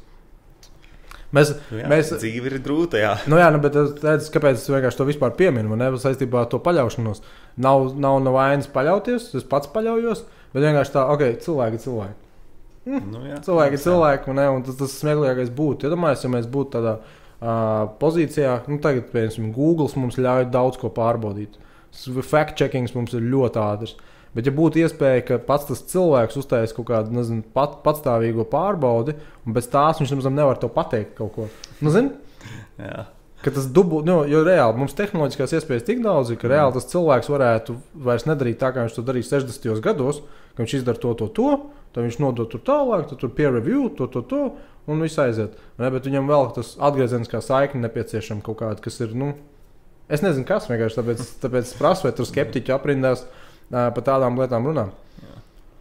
Mēs, jā, mēs, dzīve ir grūta, jā. Nu jā, nu, bet redz, kāpēc es vienkārši to vispār pieminu, ne, saistībā ar to paļaušanos. Nav, nav no vainas paļauties, es pats paļaujos, bet vienkārši tā, ok, cilvēki ir cilvēki. Mm, nu, jā, cilvēki ir cilvēki, ne, un tas, tas smieklīgākais būtu. Iedomājies, ja mēs būtu tādā uh, pozīcijā, nu tagad, piemēram, Google mums ļauj daudz ko pārbaudīt. Fact-checkings mums ir ļoti ātrs. Bet, ja būtu iespēja, ka pats tas cilvēks uztais kaut kādu, nezinu, pat, patstāvīgo pārbaudi, un bez tās viņš nemaz nevar to pateikt kaut ko. Nu, zini? Jā. Ka tas dubu, nu, jo reāli mums tehnoloģiskās iespējas tik daudz ir, ka reāli tas cilvēks varētu vairs nedarīt tā, kā viņš to darīja sešdesmitajos gados, ka viņš izdara to, to, to, tad viņš nodod tur tālāk, tad tur peer review, to, to, to, un viss aiziet. Ne, bet viņam vēl tas atgriezeniskā saikne nepieciešama kaut kāda, kas ir, nu, es nezinu, kas vienkārši, tāpēc, tāpēc prasu, vai tur skeptiķi aprindās par tādām lietām runā.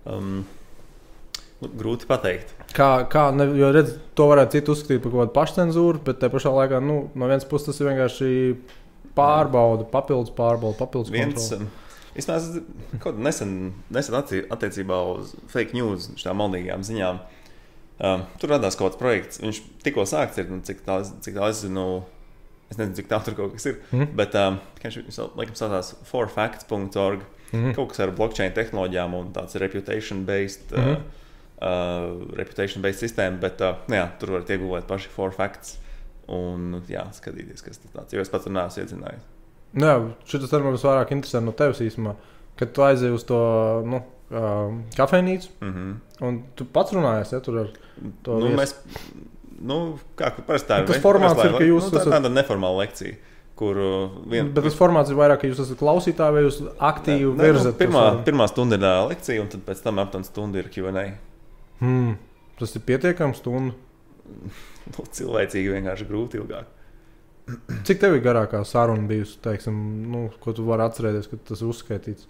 Um, nu, grūti pateikt. Kā, kā ne, jo redz, to varētu citu uzskatīt par kaut kādu pašcenzūru, bet te pašā laikā, nu, no vienas puses tas ir vienkārši pārbauda, papildus pārbauda, papildus kontroli. Vispār kaut kā nesen, nesen attiecībā uz fake news, šitām maldīgām ziņām. Um, tur radās kaut kāds projekts, viņš tikko sākts ir, nu, cik tā, cik tā es zinu, es nezinu, cik tā tur kaut kas ir, mm. bet um, viņš laikam saucās four facts dot org, mm. kaut kas ar blockchain tehnoloģijām un tāds reputation-based, mm. uh, uh, reputation-based sistēma, bet uh, jā, tur varat iegūlēt paši four facts un jā, skatīties, kas tas tāds, jo es pats tur neesmu iedzinājis. Nu jā, šitas arī mums vairāk interesē no tevis īsumā, kad tu aizēji uz to, nu, uh, kafejnīcu, mm-hmm. un tu pats runājies, ja, tur ar to nu, viesu. Mēs, nu, kā parasti tā ir. Tas formāts ir, ka jūs nu, tā, esat... tāda neformāla lekcija, kur... Vien, bet tas formāts ir vairāk, ka jūs esat klausītāji vai jūs aktīvi ne, virzat? Nu, pirmā, pirmā stunda ir lekcija, un tad pēc tam aptuveni stunda ir Q and A. Hmm, tas ir pietiekams stunda? Nu, cilvēcīgi vienkārši grūti ilgāk. Cik tev ir garākā saruna bijusi, teiksim, nu, ko tu vari atcerēties, kad tas ir uzskaitīts?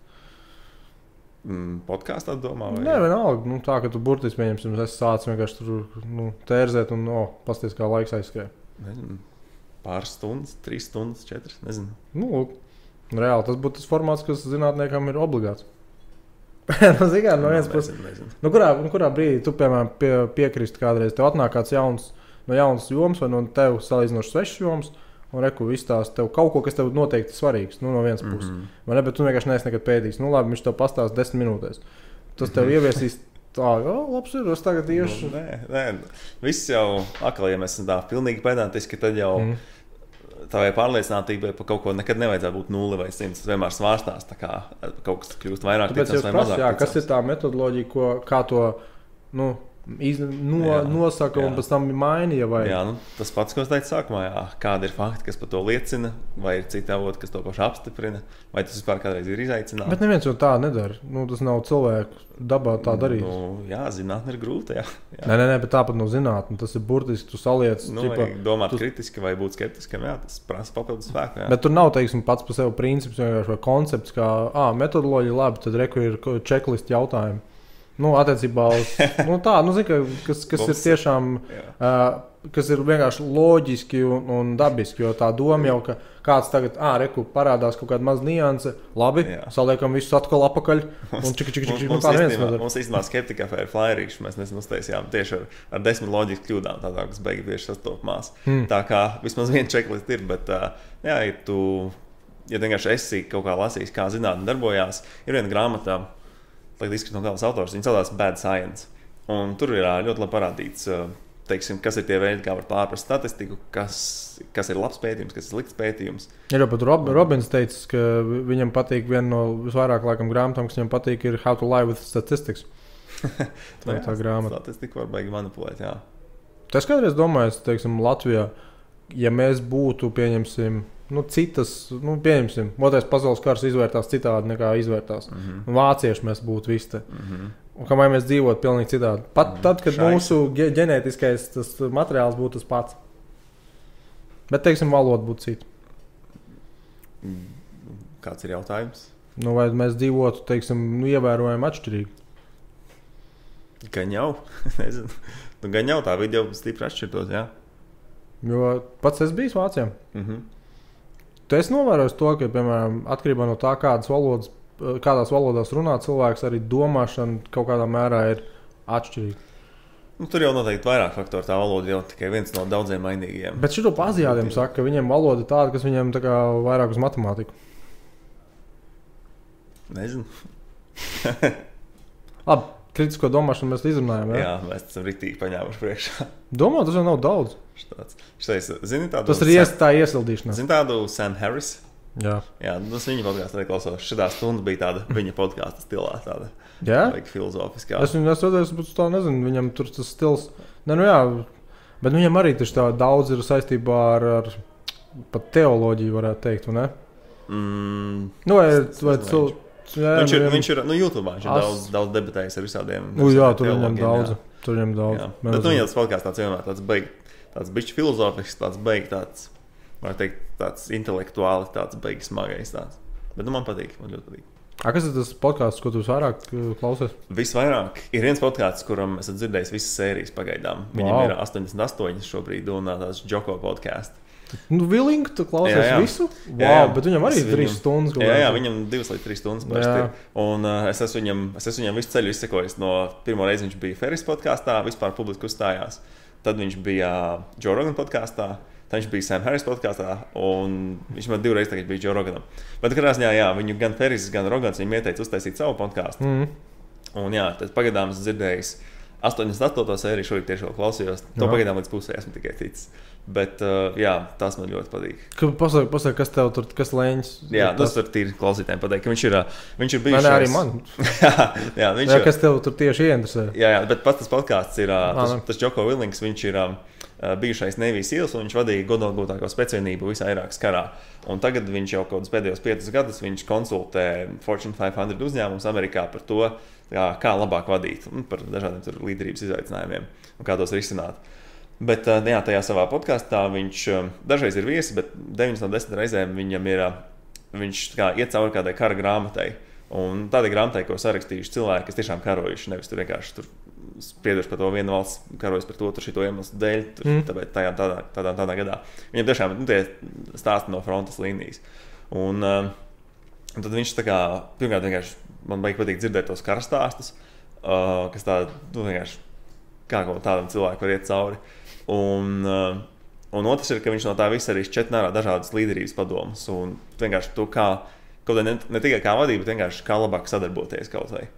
Mm, podkāstā domā? Vai? Nē, vienalga. Nu, tā, ka tu burtiski pieņemsim, es sācu vienkārši tur nu, tērzēt un oh, pasties, kā laiks aizskrēja. Nezinu, pāris stundas, trīs stundas, četras, nezinu. Nu, reāli tas būtu tas formāts, kas zinātniekam ir obligāts. nu, zikā, no vienas puses. Nu, kurā, kurā brīdī tu, piemēram, pie, piekrist kādreiz, tev atnāk kāds jauns, no jaunas jomas vai no tev salīdzinoši svešas jomas, un reku izstāst tev kaut ko, kas tev noteikti svarīgs, nu, no vienas puses. Mm -hmm. Vai ne, bet tu vienkārši neesi nekad pēdījis. Nu, labi, viņš tev pastāst desmit minūtēs. Tas tev ieviesīs tā, o, labs ir, es tagad iešu. Nu, nē, nē, viss jau akal, ja mēs esam tā pilnīgi pedantiski, tad jau mm -hmm. tā vai pārliecinātībai par kaut ko nekad nevajadzētu būt nulle vai simts. Tas vienmēr svārstās, tā kā kaut kas kļūst vairāk ticams vai mazāk ticams. Kas ir tā metodoloģija, ko, kā to, nu, Iz, no, jā, nosaka jā. Un pēc tam mainīja? Vai? Jā, nu, tas pats, ko es teicu sākumā, jā. Kādi ir fakti, kas par to liecina, vai ir citi avoti, kas to pašu apstiprina, vai tas vispār kādreiz ir izaicināts. Bet neviens jau tā nedara. Nu, tas nav cilvēku dabā tā darīt. Nu, jā, zinātne ir grūta. Jā. Jā. Nē, nē, nē, bet tāpat nav zinātne. Tas ir burtiski, tu saliec. Nu, ķipa, domāt tu... kritiski vai būt skeptiskam, jā, tas prasa papildus spēku. Jā. Bet tur nav, teiksim, pats par sevi princips vai koncepts, kā ā, metodoloģija labi, tad reku ir checklist jautājumi. Nu, attiecībā uz nu, tā, nu, zin, kas, kas ir tiešām, uh, kas ir vienkārši loģiski un, un dabiski, jo tā doma jau, ka kāds tagad, ā, reku, parādās kaut kāda maza nianse, labi, jā. Saliekam visus atkal apakaļ, un čik, čik, čik, čik, mums, nu, tā neviens īstenībā, nedara. Mums īstenībā skeptika ir flyerīši, mēs nesen uztaisījām tieši ar, ar desmit loģisku kļūdām, tādā, kas beigi bieži sastopamās. Hmm. Tā kā vismaz viena checklist ir, bet, uh, jā, ja tu, ja vienkārši esi kaut kā lasījis, kā zinātne darbojās, ir viena grāmatā, tagad izskatās no kādas autors, viņa saucās Bad Science. Un tur ir ļoti labi parādīts, teiksim, kas ir tie veidi, kā var pārprast statistiku, kas, kas ir labs pētījums, kas ir slikts pētījums. Ir jau pat Rob, Robins teicis, ka viņam patīk viena no visvairāk laikam grāmatām, kas viņam patīk, ir How to Lie with Statistics. Tā ir tā grāmata. Statistika var baigi manipulēt, jā. Tas kādreiz domājis, teiksim, Latvijā, ja mēs būtu, pieņemsim, nu, citas, nu, pieņemsim, otrais pasaules karš izvērtās citādi nekā izvērtās. Mm -hmm. Vācieši mēs būtu visi te. Mm -hmm. Un kamēr mēs dzīvotu pilnīgi citādi. Pat mm -hmm. tad, kad Šai. mūsu ģenētiskais tas materiāls būtu tas pats. Bet, teiksim, valoda būtu cita. Kāds ir jautājums? Nu, vai mēs dzīvotu, teiksim, nu, ievērojami atšķirīgi? Gan jau, nezinu. Nu, gan jau tā video stipri atšķirtos, jā. Jo pats es biju Vācijā. Mm -hmm. Tu esi novērojis to, ka, piemēram, atkarībā no tā, kādas valodas, kādās valodās runā cilvēks, arī domāšana kaut kādā mērā ir atšķirīga. Nu, tur jau noteikti vairāk faktori, tā valoda jau tikai viens no daudziem mainīgiem. Bet šito pa aziātiem saka, ka viņiem valoda ir tāda, kas viņiem tā kā vairāk uz matemātiku. Nezinu. Labi, kritisko domāšanu mēs izrunājam, jā? Jā, mēs esam ritīgi paņēmuši priekšā. Domā, tas jau nav daudz. Štāds. Šitais, zini tādu... Tas ir ies, tā iesildīšanās. Zini tādu Sam Harris? Jā. Jā, tas viņa podkāstā arī klausās. Šitā stunda bija tāda viņa podkāsta stilā, tāda. Jā? Vajag filozofiskā. Es viņu redzēju, bet tā nezinu, viņam tur tas stils... Ne, nu jā, bet viņam arī taču tā daudz ir saistībā ar, ar pat teoloģiju, varētu teikt, vai ne? Mm, nu, vai, vai tu... Jā, viņš, ir, viņš ir, nu, YouTube, viņš ir as... daudz, daudz debatējis ar visādiem. Nu, jā, tur viņam daudz. Jā. Tur viņam daudz. Jā. Bet, nu, ja tas podkāsts tāds vienmēr tāds beig, tāds bišķi filozofisks, tāds beig, tāds, var teikt, tāds intelektuāli, tāds beig smagais tāds. Bet, nu, man patīk, man ļoti patīk. A, kas ir tas podkāsts, ko tu visvairāk klausies? Visvairāk ir viens podkāsts, kuram esat dzirdējis visas sērijas pagaidām. Viņam wow. ir astoņdesmit astoņi šobrīd, un tās Joko podkāsts. Nu, Villing, tu klausies jā, jā. visu? Wow, jā, jā. Bet viņam arī ir trīs stundas. Jā, jā, viņam divas līdz trīs stundas parasti ir. Un uh, es esmu viņam, es esmu viņam visu ceļu izsekojis. No pirmo reizi viņš bija Ferris podkāstā, vispār publiski uzstājās. Tad viņš bija Joe Rogan podkāstā. Tad viņš bija Sam Harris podkāstā, un viņš man divreiz tagad bija Joe Roganam. Bet katrā ziņā, jā, viņu gan Ferris, gan Rogans viņam ieteica uztaisīt savu podkāstu. Mm. Un jā, tad pagaidām esmu dzirdējis astoņdesmit astoto sēriju, šorīt tieši vēl klausījos. To pagaidām līdz pusē esmu tikai ticis. Bet uh, jā, tas man ļoti patīk. Pasaka, pasaka, kas tev tur, kas lēņas? Jā, tas tur tīri klausītājiem patīk, ka viņš ir, viņš ir bijušais. Man arī man. jā, jā, viņš jā, ir. Kas tev tur tieši ieinteresē? Jā, jā, bet pats tas podkāsts ir, uh, tas, tas Joko Willings, viņš ir um, bijušais Navy Seals, un viņš vadīja godalgūtāko spēcvienību visā Irākas karā. Un tagad viņš jau kaut kādus pēdējos piecus gadus viņš konsultē Fortune piecsimt uzņēmumus Amerikā par to, jā, kā labāk vadīt, un par dažādiem tur līderības izaicinājumiem un kā tos risināt. Bet jā, tajā savā podkāstā viņš dažreiz ir viesi, bet deviņas no desmit reizēm viņam ir, viņš kā iet cauri kādai kara grāmatai. Un tādai grāmatai, ko sarakstījuši cilvēki, kas tiešām karojuši, nevis tur vienkārši tur sprieduši par to vienu valsts, karojas par to, tur šito iemeslu dēļ, tur, mm. tāpēc tajā, tādā, tādā, tādā gadā. Viņam tiešām nu, tie stāsti no frontes līnijas. Un, uh, un tad viņš tā kā, pirmkārt vienkārši, man baigi patīk dzirdēt tos karastāstus, uh, kas tādi, nu vienkārši, kā kaut tādam cilvēku var iet cauri. Un, uh, un otrs ir, ka viņš no tā visa arī šķiet nārā dažādas līderības padomus. Un vienkārši to, kā, kaut ne, ne tikai kā vadīt, bet vienkārši kā labāk sadarboties kaut vai.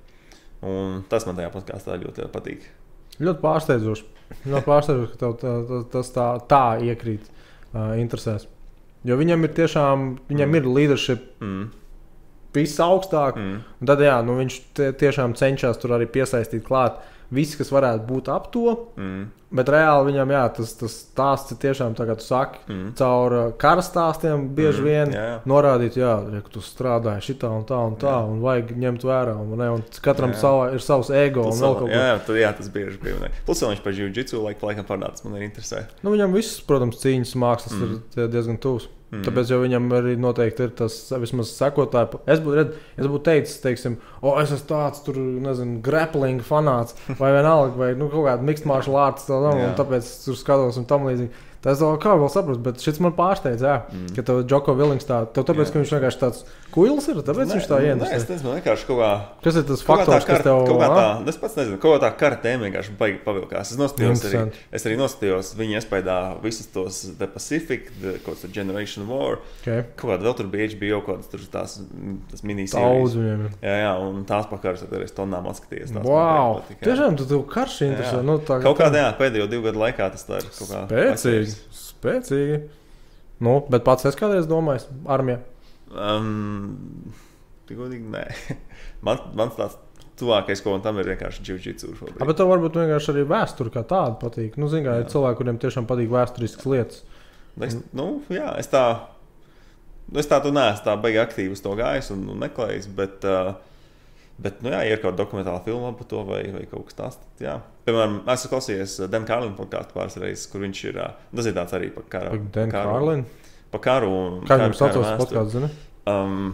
Un tas man tajā podkāstā ļoti, ļoti patīk. Ļoti pārsteidzoši. Ļoti pārsteidzoši, ka tev tā, tā, tas tā, tā iekrīt uh, interesēs. Jo viņam ir tiešām, viņam mm. ir leadership mm. viss augstāk. Mm. Un tad jā, nu viņš tie, tiešām cenšas tur arī piesaistīt klāt visi, kas varētu būt ap to. Mm. Bet reāli viņam, jā, tas, tas stāsts ir tiešām, tā kā tu saki, mm. caur karastāstiem bieži mm. vien jā, jā. norādīt, jā, ja tu strādāji šitā un tā un tā, jā. un vajag ņemt vērā, un, ne, un katram savā, ir savs ego. Un vēl kaut jā, jā, tad, jā, tas bieži bija. Plus vēl viņš par jiu-jitsu laika laikam parādās, man ir interesē. Nu, viņam viss, protams, cīņas mākslas mm. ir diezgan tūs. Mm. Tāpēc jau viņam arī noteikti ir tas vismaz sekotāji. Es būtu, red, es būtu teicis, teiksim, o, es esmu tāds, tur, nezinu, grappling fanāts, vai vienalga, vai, nu, kaut kāda mixed martial arts, tā, un tāpēc tur skatos un tam līdzīgi. Tas vēl kā vēl saprast, bet šis man pārsteidz, jā, mm. ka tev Joko Willings tā, tev tāpēc, jā. ka viņš vienkārši tāds kuils ir, tāpēc ne, viņš tā iendas. Nē, es nezinu, vienkārši kaut kā... Kas ir tas faktors, kas tev... Kaut kā tā, es pats nezinu, kaut kā tā kara tēma vienkārši baigi pavilkās. Es nostatījos arī, es arī nostatījos viņa iespējā visus tos The Pacific, the, kaut kāds Generation War, okay. kaut kāda vēl tur bija H B O, kaut kāds tur tās, tas mini-series. Jā, jā, un tās pakaras arī es tonnām atskatījies. Wow, tiešām tu tev karš interesē. Nu, tā, kaut kādā, jā, pēdējo divu gadu laikā tas tā ir kaut kā... Spēcīgi. Spēcīgi. Nu, bet pats es kādreiz domājis armijā? Um, tik godīgi, nē. Man, mans tāds tuvākais, ko man tam ir vienkārši jiu-jitsu šobrīd. A, bet tev varbūt vienkārši arī vēsture kā tāda patīk. Nu, zin kā, ir cilvēki, kuriem tiešām patīk vēsturiskas lietas. Es, nu, jā, es tā, es tā tu neesmu tā baigi aktīvi uz to gājis un, un meklējis, bet... Uh, Bet, nu jā, ir kaut kāda dokumentāla filma par to vai, vai kaut kas tāds. Jā. Piemēram, esmu klausījies Dan Carlin podkāstu pāris reizes, kur viņš ir, tas ir tāds arī par karu. Par Dan Carlin? Par karu un... Kā viņam saucās podkāsts, zini? Um,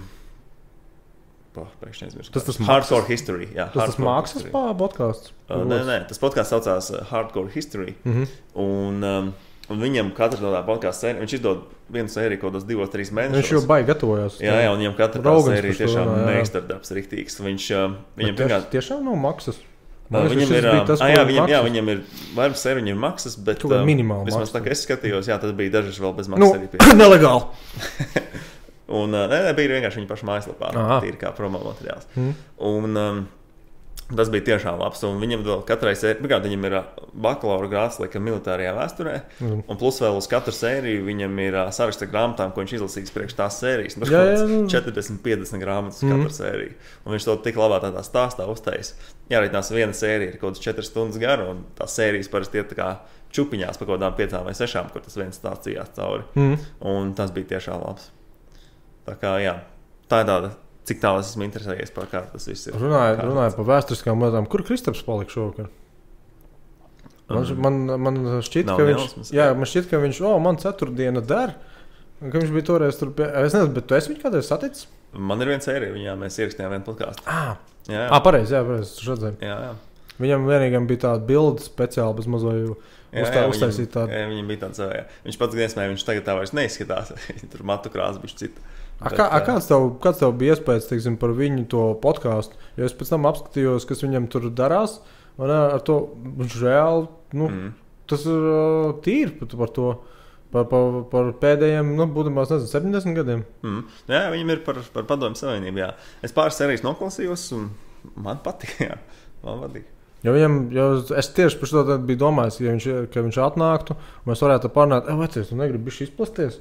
pa, pēkšņi aizmirstu. Tas tas Hardcore History, jā. Tas tas mākslas podkāsts? Uh, nē, nē, tas podkāsts saucās Hardcore History. Mm-hmm. Un... Um, Un viņam katra no tā podkāstu sērija, viņš izdod vienu sēriju kaut kādos divos, trīs mēnešos. Viņš jau baigi gatavojās. Jā, jā, un viņam katra tā sērija tiešām meistardarbs riktīgs. Viņš, viņam pirmkārt... Tiešām nav maksas? Man viņam ir, tas, jā, viņam, jā, viņam ir vairums sēriju, viņam ir maksas, bet... Kaut kā minimāli maksas. Vismaz tā, ka es skatījos, jā, tas bija dažas vēl bez maksas nu, arī. Nelegāli! Un, nē, nē, bija vienkārši viņa paša mājaslapā, tīri kā promo materiāls. Mm. Un... Um, Tas bija tiešām labs, un viņam vēl katrai sērijai, pirmkārt, viņam ir bakalaura grāds, laikam, militārajā vēsturē, mm. un plus vēl uz katru sēriju viņam ir saraksta grāmatām, ko viņš izlasīs priekš tās sērijas. Nu, jā, jā, jā. četrdesmit piecdesmit grāmatas uz mm. katru sēriju, un viņš to tik labā tādā stāstā uztais. Jā, arī tās viena sērija ir kaut kāds četras stundas gara, un tās sērijas parasti iet tā kā čupiņās pa kaut kādām piecām vai sešām, kur tas viens stāsts ījās cauri, mm. un tas bija tiešām labs. Tā kā, jā, tā ir tāda. Cik tālu es esmu interesējies par kā tas viss ir. Runāju, runāju par vēsturiskām lietām. Kur Kristaps palika šovakar? Man, um, man, man šķiet, ka viņš, jā, man šķiet, ka viņš, o, man ceturtdiena der, ka viņš bija toreiz tur pie, es nezinu, bet tu esi viņu kādreiz saticis? Man ir viena sērija, viņā mēs ierakstījām vienu podkāstu. Ah, jā, jā. ah pareizi, jā, pareizi, tu redzēji. Jā, jā. Viņam vienīgam bija tāda bilde speciāli, bez mazliet uztā, uztaisīt tādu. Jā, viņam bija tāds, jā. Viņš pats griesmēja, viņš tagad tā vairs neizskatās. Tur matu krāsa bišķi cita. A, kā, a, kāds, tev, kāds tev bija iespējas, teiksim, par viņu to podkāstu? Jo es pēc tam apskatījos, kas viņam tur darās, un ar to viņš reāli, nu, mm. tas ir uh, tīri par to, par, par, par pēdējiem, nu, būtībā, nezinu, septiņdesmit gadiem. Mm. Jā, viņam ir par, par Padomju Savienību, jā. Es pāris sērijas noklausījos, un man patīk, jā, man patīk. Jo viņam, jo es tieši par to biju domājis, ka viņš, ka viņš atnāktu, un mēs varētu parunāt, ej, vecais, tu negribi bišķi izplasties?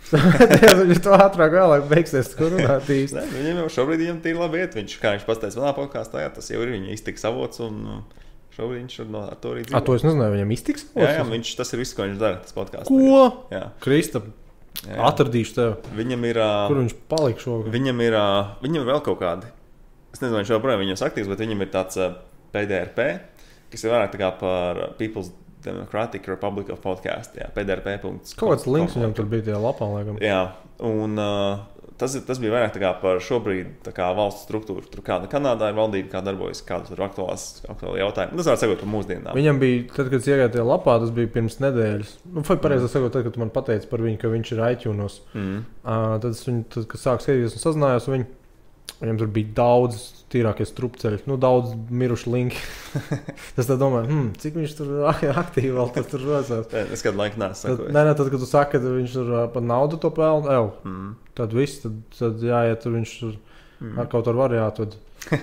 Viņš to ātrāk vēlāk beigsies, kur runāt īsti. Ne, viņam jau šobrīd viņam tīri labi iet. Viņš, kā viņš pastāstīs manā podkāstā, jā, tas jau ir viņa iztiks avots, un šobrīd viņš no, ar to arī dzīvo. A, to es nezināju, viņam iztiks avots? Jā, jā, viņš, tas ir viss, ko viņš dara, tas podkāsts. Ko? Jā. Krista, jā. Atradīšu tev. Viņam ir... Kur viņš palika šogad? Viņam ir, viņam ir vēl kaut kādi. Es nezinu, viņš joprojām viņus aktīvs, bet viņam ir tāds P D R P, kas ir vairāk tā kā par People's Democratic Republic of Podcast, jā, P D R P. Kaut kāds links viņam tur bija tajā lapā, laikam. Jā, un uh, tas, tas bija vairāk tā kā par šobrīd tā kā valsts struktūru. Tur kāda Kanādā ir valdība, kā darbojas, kādas ir aktuālās, aktuāli jautājumi. Tas var sakot par mūsdienām. Viņam bija, tad, kad es iegāju tajā lapā, tas bija pirms nedēļas. Nu, vai pareizi sakot, tad, kad tu man pateici par viņu, ka viņš ir iTunes. Mm. Uh, tad es viņu, tad, kad sāku skatīties un sazinājos viņu, viņam tur bija daudz tīrākie strupceļi, nu daudz miruši linki. Es tā domāju, hmm, cik viņš tur aktīvi vēl tur, tur rosās. Es kādu laiku neesmu sakojis. Nē, nē, tad, kad tu saki, ka viņš tur par naudu to pelna, ev, mm. tad viss, tad, tad jāiet tur, viņš tur mm. ar kaut ar var jāatved.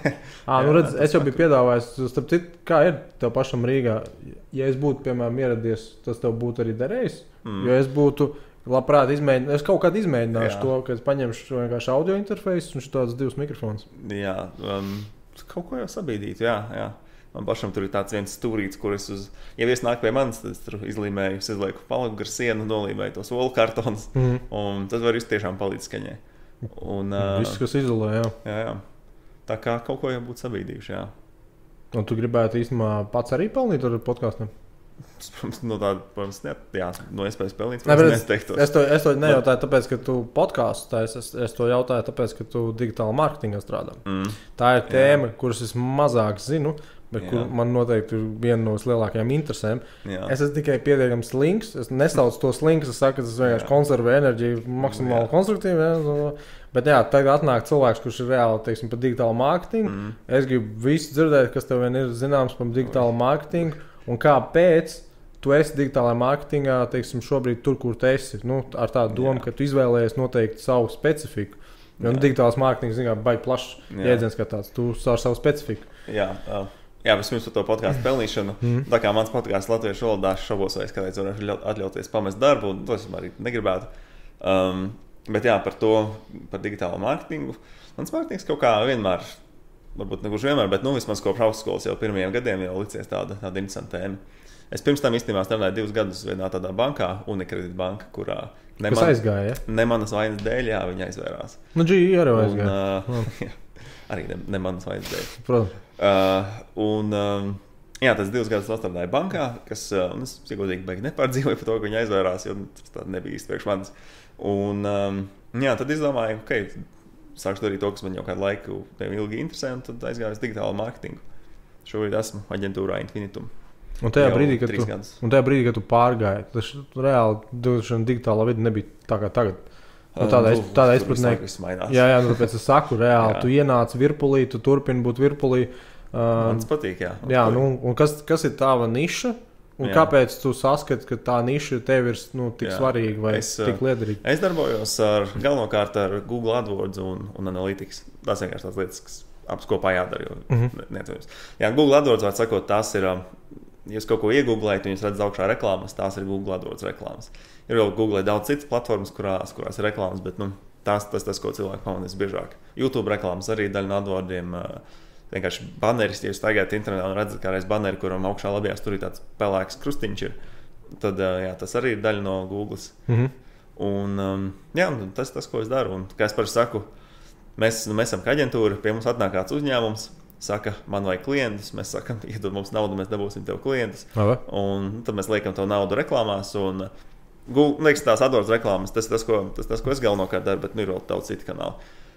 Ā, nu redz, es jau biju piedāvājis, starp citu, kā ir tev pašam Rīgā, ja es būtu, piemēram, ieradies, tas tev būtu arī derējis, mm. jo es būtu labprāt izmēģināt, es kaut kādā izmēģināšu jā. To, ka es paņemšu vienkārši audio interfeisu un šitādus divus mikrofons. Jā, um, kaut ko jau sabīdītu, jā, jā. Man pašam tur ir tāds viens stūrīts, kur es uz, ja vies nāk pie manis, tad es tur izlīmēju, es izlieku palagu gar sienu, nolīmēju tos olu kartons, mm. un tas var tiešām palīdz skaņai. Un, uh, viss, kas izolē, jā. Jā, jā. Tā kā kaut ko jau būtu sabīdījuši, jā. Un tu gribētu īstenībā pats arī pelnīt ar podkāstiem? Protams, no tāda, protams, ne, jā, no iespējas pelnīt, protams, neteiktos. Es to, es to nejautāju tāpēc, ka tu podkāstu taisi, es, es to jautāju tāpēc, ka tu digitāli mārketingā strādā. Mm. Tā ir tēma, jā. Kuras es mazāk zinu, bet jā. Kur man noteikti ir viena no lielākajām interesēm. Jā. Es esmu tikai pietiekams links, es nesaucu tos links, es saku, ka es vienkārši konservēju enerģiju maksimāli jā. Konstruktīvi. Jā. Bet jā, tagad atnāk cilvēks, kurš ir reāli, teiksim, par digitālu mārketingu. Mm. Es gribu visu dzirdēt, kas tev vien ir zināms par digitālu mārketingu. Un kāpēc tu esi digitālajā mārketingā, teiksim, šobrīd tur, kur tu esi, nu, ar tādu domu, jā. Ka tu izvēlējies noteikti savu specifiku. Jo nu, digitālais mārketings, zinām, baigi plašs jēdziens, kā tāds, tu ar savu specifiku. Jā, uh, jā vispirms par to podkāstu pelnīšanu. Mm. Tā kā mans podkāsts latviešu valodā šaubos, vai es kādreiz varēšu atļauties pamest darbu, un to es arī negribētu. Um, bet jā, par to, par digitālo mārketingu. Mans mārketings kaut kā vienmēr, varbūt ne gluži vienmēr, bet nu, vismaz kopš augstskolas jau pirmajiem gadiem jau licies tāda, tāda interesanta tēma. Es pirms tam īstenībā strādāju divus gadus vienā tādā bankā, Unikredit banka, kurā ne, man, aizgāja, ja? ne manas vainas dēļ, jā, viņa aizvērās. Nu, G I arī aizgāja. Un, uh, jā, arī ne, ne manas vainas dēļ. Protams. Uh, un, um, jā, tas divus gadus strādāju bankā, kas, uh, un es godīgi beigi nepārdzīvoju par to, ka viņa aizvērās, jo tas tā nebija īsti priekš manis. Un, um, jā, tad izdomāju, ok, sākšu darīt to, kas man jau kādu laiku ilgi interesē, un tad aizgāju uz digitālo mārketingu. Šobrīd esmu aģentūrā Infinitum. Un tajā, brīdī, kad tu, un tajā brīdī, kad tu pārgāji, tas reāli digitālā vide nebija tā kā tagad. Nu, tādā um, tādā izpratnē, jā, jā, nu, tāpēc es saku, reāli, tu ienāc virpulī, tu turpini būt virpulī. Uh, Man tas patīk, jā. Jā, nu, un kas, kas ir tava niša? Un jā. Kāpēc tu saskati, ka tā niša tev ir nu, tik jā. Svarīga vai es, tik liederīga? Es darbojos ar, galvenokārt ar Google AdWords un, un Analytics. Tas vienkārši tās lietas, kas abas kopā jādara. Jo mm-hmm. ne, jā, Google AdWords, var sakot, tās ir, ja jūs kaut ko iegooglējat un jūs redzat augšā reklāmas, tās ir Google AdWords reklāmas. Ir vēl Google daudz citas platformas, kurās, kurās ir reklāmas, bet nu, tās tas, tas, ko cilvēki pamanīs biežāk. YouTube reklāmas arī daļa no AdWordiem. Vienkārši baneris, ja jūs staigājat internetā un redzat kādreiz baneri, kuram augšā labajā tur ir tāds pelēks krustiņš ir, tad jā, tas arī ir daļa no Googles. Mm-hmm. Un um, jā, tas tas, ko es daru. Un kā es parasti saku, mēs, nu, mēs esam kā aģentūra, pie mums atnāk kāds uzņēmums, saka, man vajag klientus, mēs sakam, iedod mums naudu, mēs dabūsim tev klientus. Aha. Un tad mēs liekam tev naudu reklāmās. Un Google, liekas, tās AdWords reklāmas, tas tas, ko, tas, tas, ko es galvenokārt daru, bet nu ir vēl daudz citu kanālu.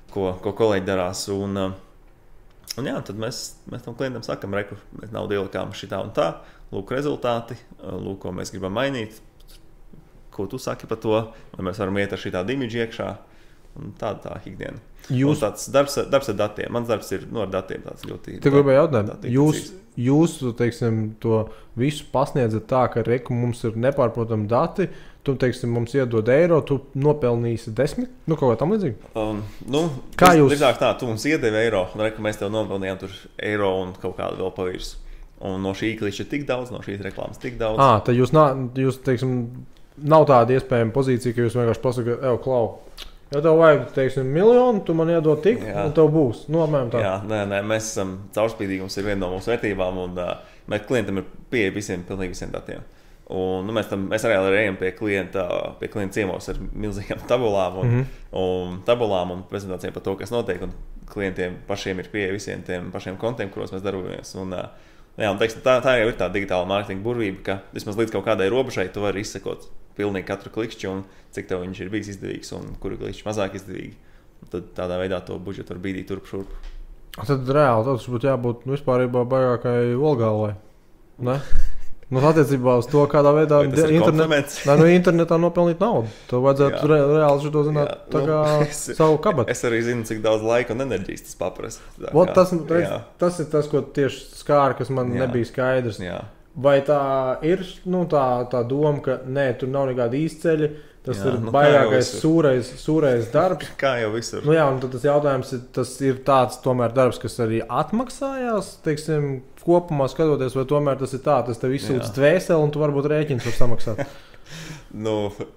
ko, ko kolēģi darās. Un, un jā, tad mēs, mēs tam klientam sakam, reku, mēs naudu ielikām šitā un tā, lūk rezultāti, lūk, ko mēs gribam mainīt, ko tu saki par to, vai mēs varam iet ar šitādu imidžu iekšā. Un tāda tā ikdiena. Jūs... tāds darbs, darbs ar datiem. Mans darbs ir no ar datiem tāds ļoti... Te gribēju jautāt, jūs, jūs, teiksim, to visu pasniedzat tā, ka reku mums ir nepārprotami dati, tu, teiksim, mums iedod eiro, tu nopelnīsi desmit, nu kaut kā tam līdzīgi? Um, nu, kā jūs... Līdzāk tā, tu mums iedevi eiro, un reku mēs tev nopelnījām tur eiro un kaut kādu vēl pavirs. Un no šī kliša ir tik daudz, no šīs reklāmas tik daudz. Ā, tad jūs, nā, jūs teiksim, nav tāda iespējama pozīcija, ka jūs vienkārši pasaka, ev, Klau, ja tev vajag, teiksim, miljonu, tu man iedod tik, jā. Un tev būs. Nu, apmēram tā. Jā, nē, nē, mēs esam, caurspīdīgums ir viena no mūsu vērtībām, un uh, mēs klientam ir pieeja visiem, pilnīgi visiem datiem. Un nu, mēs, tam, mēs arī ejam pie klienta, pie klienta ciemos ar milzīgām tabulām un, mm-hmm. un tabulām un prezentācijām par to, kas notiek, un klientiem pašiem ir pieeja visiem tiem pašiem kontiem, kuros mēs darbojamies. Un, uh, jā, un teiksim, tā, tā jau ir tā digitāla mārketinga burvība, ka vismaz līdz kaut kādai robežai tu vari izsekot pilnīgi katru klikšķi un cik tev viņš ir bijis izdevīgs un kuru klikšķi mazāk izdevīgi. Un tad tādā veidā to budžetu var bīdīt turp šurp. Tad reāli tas būtu jābūt nu, vispārībā baigākai olgālai. Ne? Nu, attiecībā uz to, kādā veidā internet, ne, nu, internetā nopelnīt naudu. Tev vajadzētu re, reāli šo zināt jā, tā kā nu, es, savu kabatu. Es arī zinu, cik daudz laika un enerģijas tas paprasa. Ot, tas, redz, tas ir tas, ko tieši skāra, kas man jā. nebija skaidrs. Jā. Vai tā ir nu, tā, tā doma, ka nē, tur nav nekāda īsceļa, tas jā, ir nu, baigākais sūrais, sūrais darbs. Kā jau visur. Nu jā, un tad tas jautājums ir, tas ir tāds tomēr darbs, kas arī atmaksājās, teiksim, kopumā skatoties, vai tomēr tas ir tā, tas tev izsūtas dvēseli un tu varbūt rēķins var samaksāt. Nu,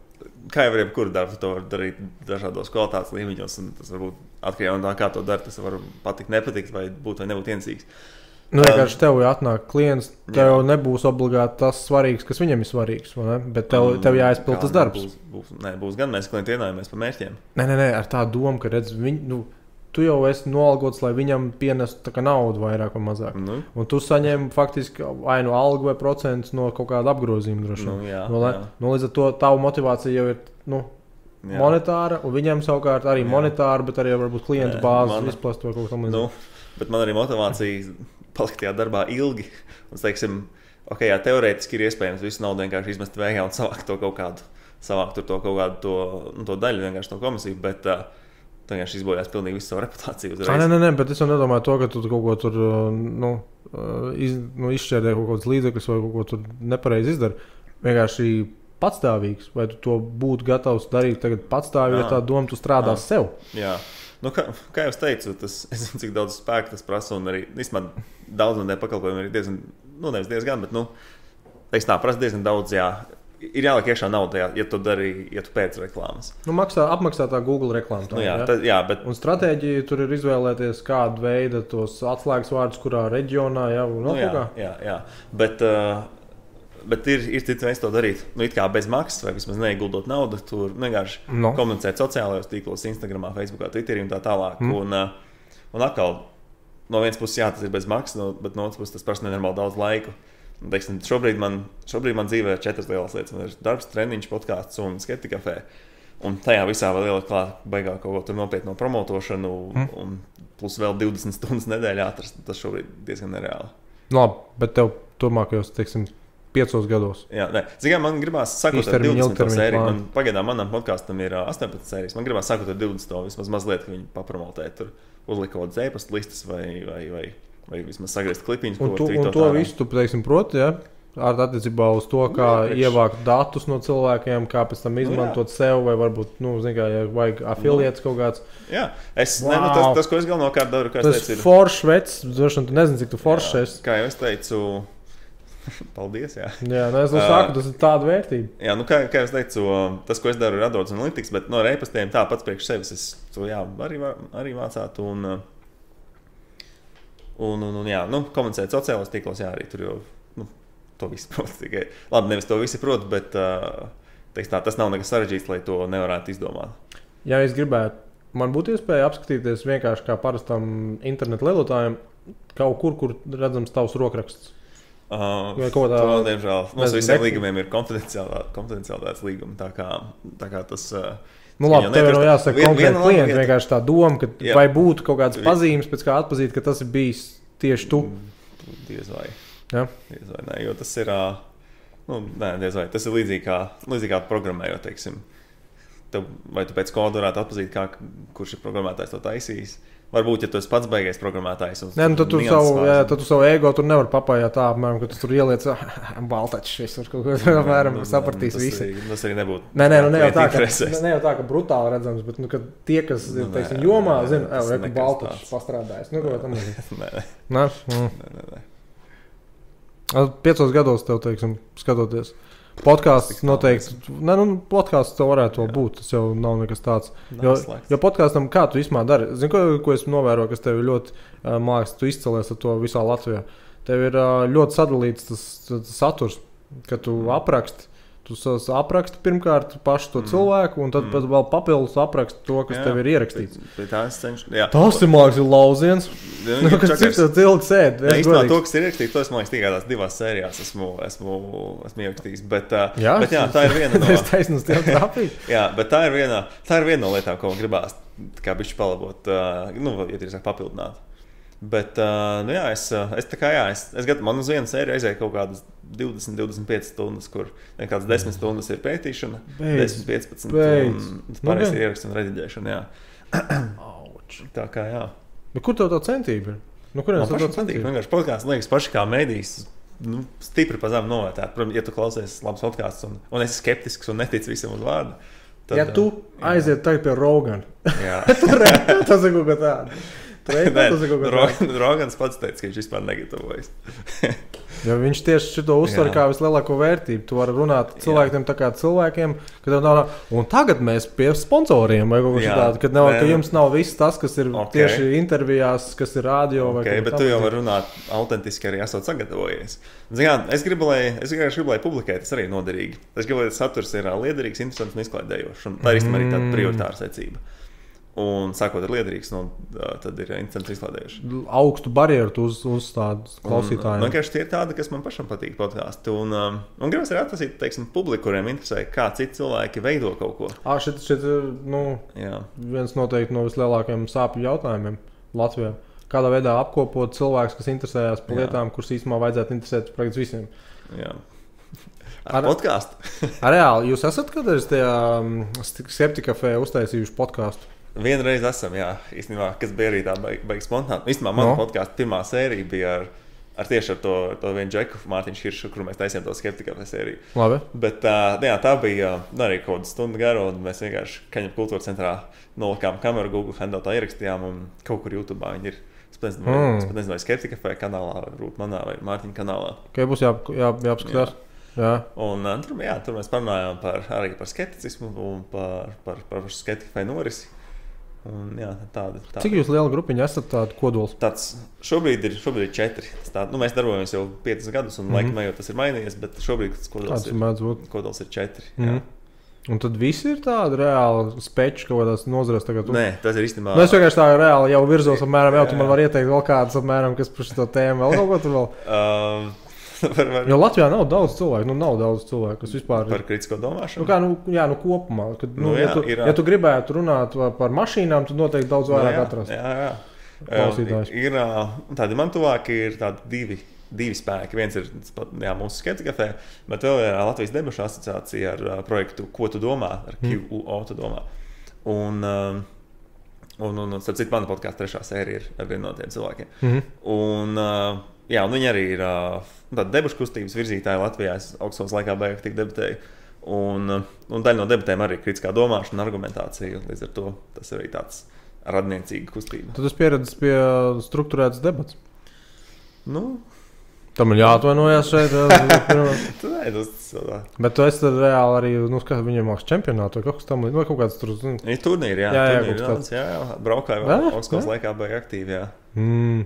kā jau ar jebkuru darbu, to var darīt dažādos kvalitātes līmeņos, un tas varbūt atkarībā no tā, kā to dar, tas var patikt, nepatikt, vai būt vai nebūt ienīcīgs. Nu, vienkārši tev jāatnāk klients, tev jā. nebūs obligāti tas svarīgs, kas viņam ir svarīgs, vai ne? Bet tev, tev jāizpild tas darbs. Būs, būs, nē, būs gan mēs klienti ienājamies pa mērķiem. Nē, nē, nē, ar tā domu, ka redz, viņ, nu, tu jau esi noalgots, lai viņam pienestu tā kā naudu vairāk vai mazāk. Nu. Un tu saņem faktiski vai nu algu vai procentus no kaut kāda apgrozījuma droši. Nu, jā, no, jā. No, līdz ar to tavu motivācija jau ir, nu, jā. monetāra, un viņam savukārt arī jā. monetāra, bet arī varbūt klientu bāzes man... izplast vai kaut tam līdz. Nu, bet man arī motivācija palikt tajā darbā ilgi. Un, teiksim, ok, jā, teorētiski ir iespējams visu naudu vienkārši izmest vējā un savākt to kaut kādu, savākt tur to kaut kādu to, nu, to daļu, vienkārši to komisiju, bet uh, tu vienkārši izbojās pilnīgi visu savu reputāciju uzreiz. Nē, nē, nē, bet es jau nedomāju to, ka tu kaut ko tur, nu, iz, nu izšķērdē kaut kādas līdzekļus vai kaut ko tur nepareizi izdari. Vienkārši patstāvīgs, vai tu to būtu gatavs darīt tagad patstāvīgi, ja tā doma tu strādās jā. sev. Jā. Nu, kā, kā jau es teicu, tas, es zinu, cik daudz spēka tas prasa, un arī, vismaz, daudz no tiem pakalpojumiem ir diezgan, nu, nevis diezgan, bet, nu, teiks tā, prasa diezgan daudz, jā. Ir jāliek iekšā nauda, jā, ja tu dari, ja tu pēc reklāmas. Nu, maksā, apmaksā tā Google reklāma. Tā, nu, jā, jā? Tad, jā, bet... Un stratēģija tur ir izvēlēties kādu veidu tos atslēgas vārdus, kurā reģionā, jā, un nu, jā, kā? Jā, jā, bet... Uh, Bet ir, ir cits veids to darīt. Nu, it kā bez maksas, vai vismaz neieguldot naudu, tur vienkārši no. komunicēt sociālajos tīklos, Instagramā, Facebookā, Twitterī un tā tālāk. Mm. Un, un atkal, no vienas puses, jā, tas ir bez maksas, no, bet no otras puses, tas prasa nenormāli daudz laiku. Un, teiksim, šobrīd, man, šobrīd man dzīvē ir četras lielas lietas. Man ir darbs, treniņš, podkāsts un skepti kafē. Un tajā visā vēl ielikt klāt baigā kaut ko tur nopietno promotošanu mm. un plus vēl divdesmit stundas nedēļā atrast. Tas šobrīd diezgan nereāli. Labi, bet tev turmākajos, teiksim, piecos gados. Jā, nē. Zinām, man gribās sākot ar divdesmito sēriju. Man pagaidām manam podkāstam ir astoņpadsmit sērijas. Man gribās sākot ar divdesmito vismaz mazliet, ka viņi papromotē tur uzlikt kaut kādas e-pasta listas vai, vai, vai, vai vismaz sagriezt klipiņus. Un, tu, un to visu tu, teiksim, proti, ja? Ar attiecībā uz to, kā nu, jā, ievākt datus no cilvēkiem, kā pēc tam izmantot nu, sev, vai varbūt, nu, zin kā, ja vajag afiliēts nu, kaut kāds. Jā, es, wow. ne, nu, tas, tas, ko es galvenokārt daru, kā es teicu, ir... Tas foršs vecs, droši, tu nezini, cik tu foršs esi. Kā jau es teicu... Paldies, jā. Jā, nu es saku, tas ir tāda vērtība. Jā, nu kā, kā es teicu, tas, ko es daru, ir Adobe Analytics, bet no e-pastiem tā pats priekš sevis es to jā, arī, arī mācātu un, un, un, un jā, nu, komunicēt sociālos tīklos, jā, arī tur jau, nu, to visu prot. Tikai, labi, nevis to visi prot, bet, teiks tā, tas nav nekas sarežģīts, lai to nevarētu izdomāt. Ja es gribētu, man būtu iespēja apskatīties vienkārši kā parastam internetu lietotājiem kaut kur, kur redzams tavs rokraksts. Uh, to, diemžēl, mums visiem līgumiem ir konfidenciālitātes līgumi, tā kā, tā kā tas, Nu, labi, tev jau jāsaka vien, konkrēti klienti, vienkārši tā doma, ka jā. Vai būtu kaut kādas pazīmes, pēc kā atpazīt, ka tas ir bijis tieši tu. Diez vai. Jā. Diez vai, nē, jo tas ir, nu, nē, diez vai, tas ir līdzīgi kā, līdzīgi kā programmējot, teiksim. Tev, vai tu pēc kodu varētu atpazīt, kā, kurš ir programmētājs to taisījis? Varbūt, ja tu esi pats beigais programmētājs. Nē, nu, tad tu savu, jā, tad tu savu ego tur nevar papājāt tā, apmēram, ka tu tur ieliec baltačs, es var kaut ko apmēram sapratīs tas visi. Arī, tas arī nebūtu. Nē, nē, nu, ne jau tā, ka, ne jau tā, ka brutāli redzams, bet, nu, ka tie, kas, nu, teiksim, nē, jomā, nē, zina, ej, reku baltačs pastrādājis. Nu, ko tam ir? Nē, nē. Nē? Mm. Nē, nē, nē. Piecos gados tev, teiksim, skatoties. Podkāsts noteikti, ne, nu, podkāsts tev varētu vēl būt, tas jau nav nekas tāds. Jo, jo podkāstam, kā tu īstumā dari? Zini, ko, ko es novēroju, kas tev ir ļoti uh, māks, tu izcelies ar to visā Latvijā. Tev ir uh, ļoti sadalīts tas, tas saturs, ka tu apraksti. Tu apraksti pirmkārt pašu to mm. cilvēku, un tad mm. vēl papildus apraksti to, kas jā, tev ir ierakstīts. Bet, bet cenšu, jā. Tas ir māks, ir lauziens. Ja, nu, kas cik tev cilvēki sēd? Jā, īstenībā to, kas ir ierakstīts, to es māks tikai tās divās sērijās esmu, esmu, esmu ierakstījis. Bet, jā, bet jā, tā ir viena no... es taisnums tev trāpīt. jā, bet tā ir viena, tā ir viena no lietām, ko man gribās kā bišķi palabot, nu, ja ir sāk papildināt. Bet, uh, nu jā, es, es tā kā jā, es, es gadu, man uz vienu sēriju aizēja kaut kādas divdesmit, divdesmit piecas stundas, kur kādas desmit stundas ir pētīšana, desmit, piecpadsmit, un pārējais nu, ir ieraksts un rediģēšana, jā. Tā kā jā. Bet kur tev tā centība ir? Nu, kurien tev tā centība? Vienkārši podkāsts liekas paši kā mēdījis, nu, stipri pa zemu novērtēt. Protams, ja tu klausies labs podkāsts un, un esi skeptisks un netic visam uz vārdu. Tad, ja tu jā. Aiziet tagad pie Rogana, jā. tas ir kaut kā tāda. Rogans pats teica, ka viņš vispār negatavojas. Ja viņš tieši šito uztver kā vislielāko vērtību. Tu vari runāt cilvēkiem tā kā cilvēkiem, kad tev nav, un tagad mēs pie sponsoriem vai kaut ko šitādu, kad nav, ka jums nav viss tas, kas ir okay. tieši intervijās, kas ir radio vai okay, bet tu jau vari runāt autentiski arī esot sagatavojies. Zināt, es gribu, lai, es gribu, lai publikēt, tas arī noderīgi. Es gribu, lai saturs ir liederīgs, interesants un izklaidējošs. Un tā ir īstenībā arī tāda prioritāra secība. Un sākot ar liederīgs, nu, tad ir interesants izklādējuši. Augstu barjeru tu uz, uz tādu klausītājiem. Un vienkārši tie ir tādi, kas man pašam patīk podkāsti. Un, um, un gribas arī atlasīt, teiksim, publiku, kuriem interesē, kā citi cilvēki veido kaut ko. Ā, šit, šit, nu, jā. Viens noteikti no vislielākajiem sāpju jautājumiem Latvijā. Kādā veidā apkopot cilvēks, kas interesējās par lietām, kuras īstenībā vajadzētu interesēt praktiski visiem. Jā. Ar, ar podkāstu. Reāli, jūs esat kādreiz tajā um, Skeptikafē uztaisījuši podkāstu? Vienreiz esam, jā, īstenībā, kas bija arī tā baigi, baigi spontāni. Īstenībā mana no. podkāsta pirmā sērija bija ar, ar tieši ar to, to vienu Džeku, Mārtiņu Hiršu, kuru mēs taisījām to Skeptikafē sēriju. Labi. Bet uh, jā, tā bija arī kaut kāda stunda gara, un mēs vienkārši Kaņepes kultūras centrā nolikām kameru, Google Handoutā ierakstījām, un kaut kur YouTube'ā viņi ir. Es pat nezinu, mm. es pat nezinu vai Skeptikafē kanālā, vai Rūt manā, vai Mārtiņa kanālā. Kai būs jā, jā, jāapskatās. Jā. Jā. Un uh, tur, jā, tur mēs parunājām par, arī par skepticismu un par, par, par Skeptikafē norisi. Un, jā, tāda, tāda. Cik jūs liela grupiņa esat tāda kodols? Tāds šobrīd ir, šobrīd ir četri. Tā, nu, mēs darbojamies jau piecus gadus, un mm-hmm. laikam jau tas ir mainījies, bet šobrīd kodols, ir, kodols ir četri. Mm-hmm. Un tad visi ir tādi reāli speči kaut kādās nozarēs tagad? Nē, tas ir īstenībā... Nu, es vienkārši tā reāli jau virzos apmēram, jau tu man var ieteikt vēl kādas apmēram, kas par šo tēmu vēl kaut ko tur vēl? Uh, var, var. Jo Latvijā nav daudz cilvēku, nu nav daudz cilvēku, kas vispār... Par kritisko domāšanu? Nu kā, nu, jā, nu kopumā. Kad, nu, nu, jā, ja, tu, ir, ja tu gribētu runāt par mašīnām, tad noteikti daudz vairāk nu, atrast. Jā, jā. Klausītājs. Ir, tādi man tuvāki ir tādi divi, divi spēki. Viens ir jā, mūsu Skeptikafē, bet vēl ir Latvijas debašu asociācija ar projektu Ko tu domā, ar Q U O tu domā. Un, un, un, un starp citu, mana podkāsta trešā sērija ir ar vienu no tiem cilvēkiem. Mm-hmm. Un, jā, un viņi arī ir tāda debašu kustības virzītāja Latvijā. Es augstskolas laikā beigās tik debatēju. Un, un daļa no debatēm arī kritiskā domāšana, argumentācija. Līdz ar to tas arī tāds radniecīga kustība. Tad es pieredzes pie strukturētas debats. Nu, tam ir jāatvainojas šeit. Tu nē, tas tā. Bet tu esi reāli arī, nu, kā viņiem māks čempionātu vai kaut kas tam, vai kaut kāds tur, zinu. Ir turnīri, jā. Jā, jā, turnīri, jā, jā, jā. Braukāju vēl augstskolas laikā beig aktīvi, jā. Mm.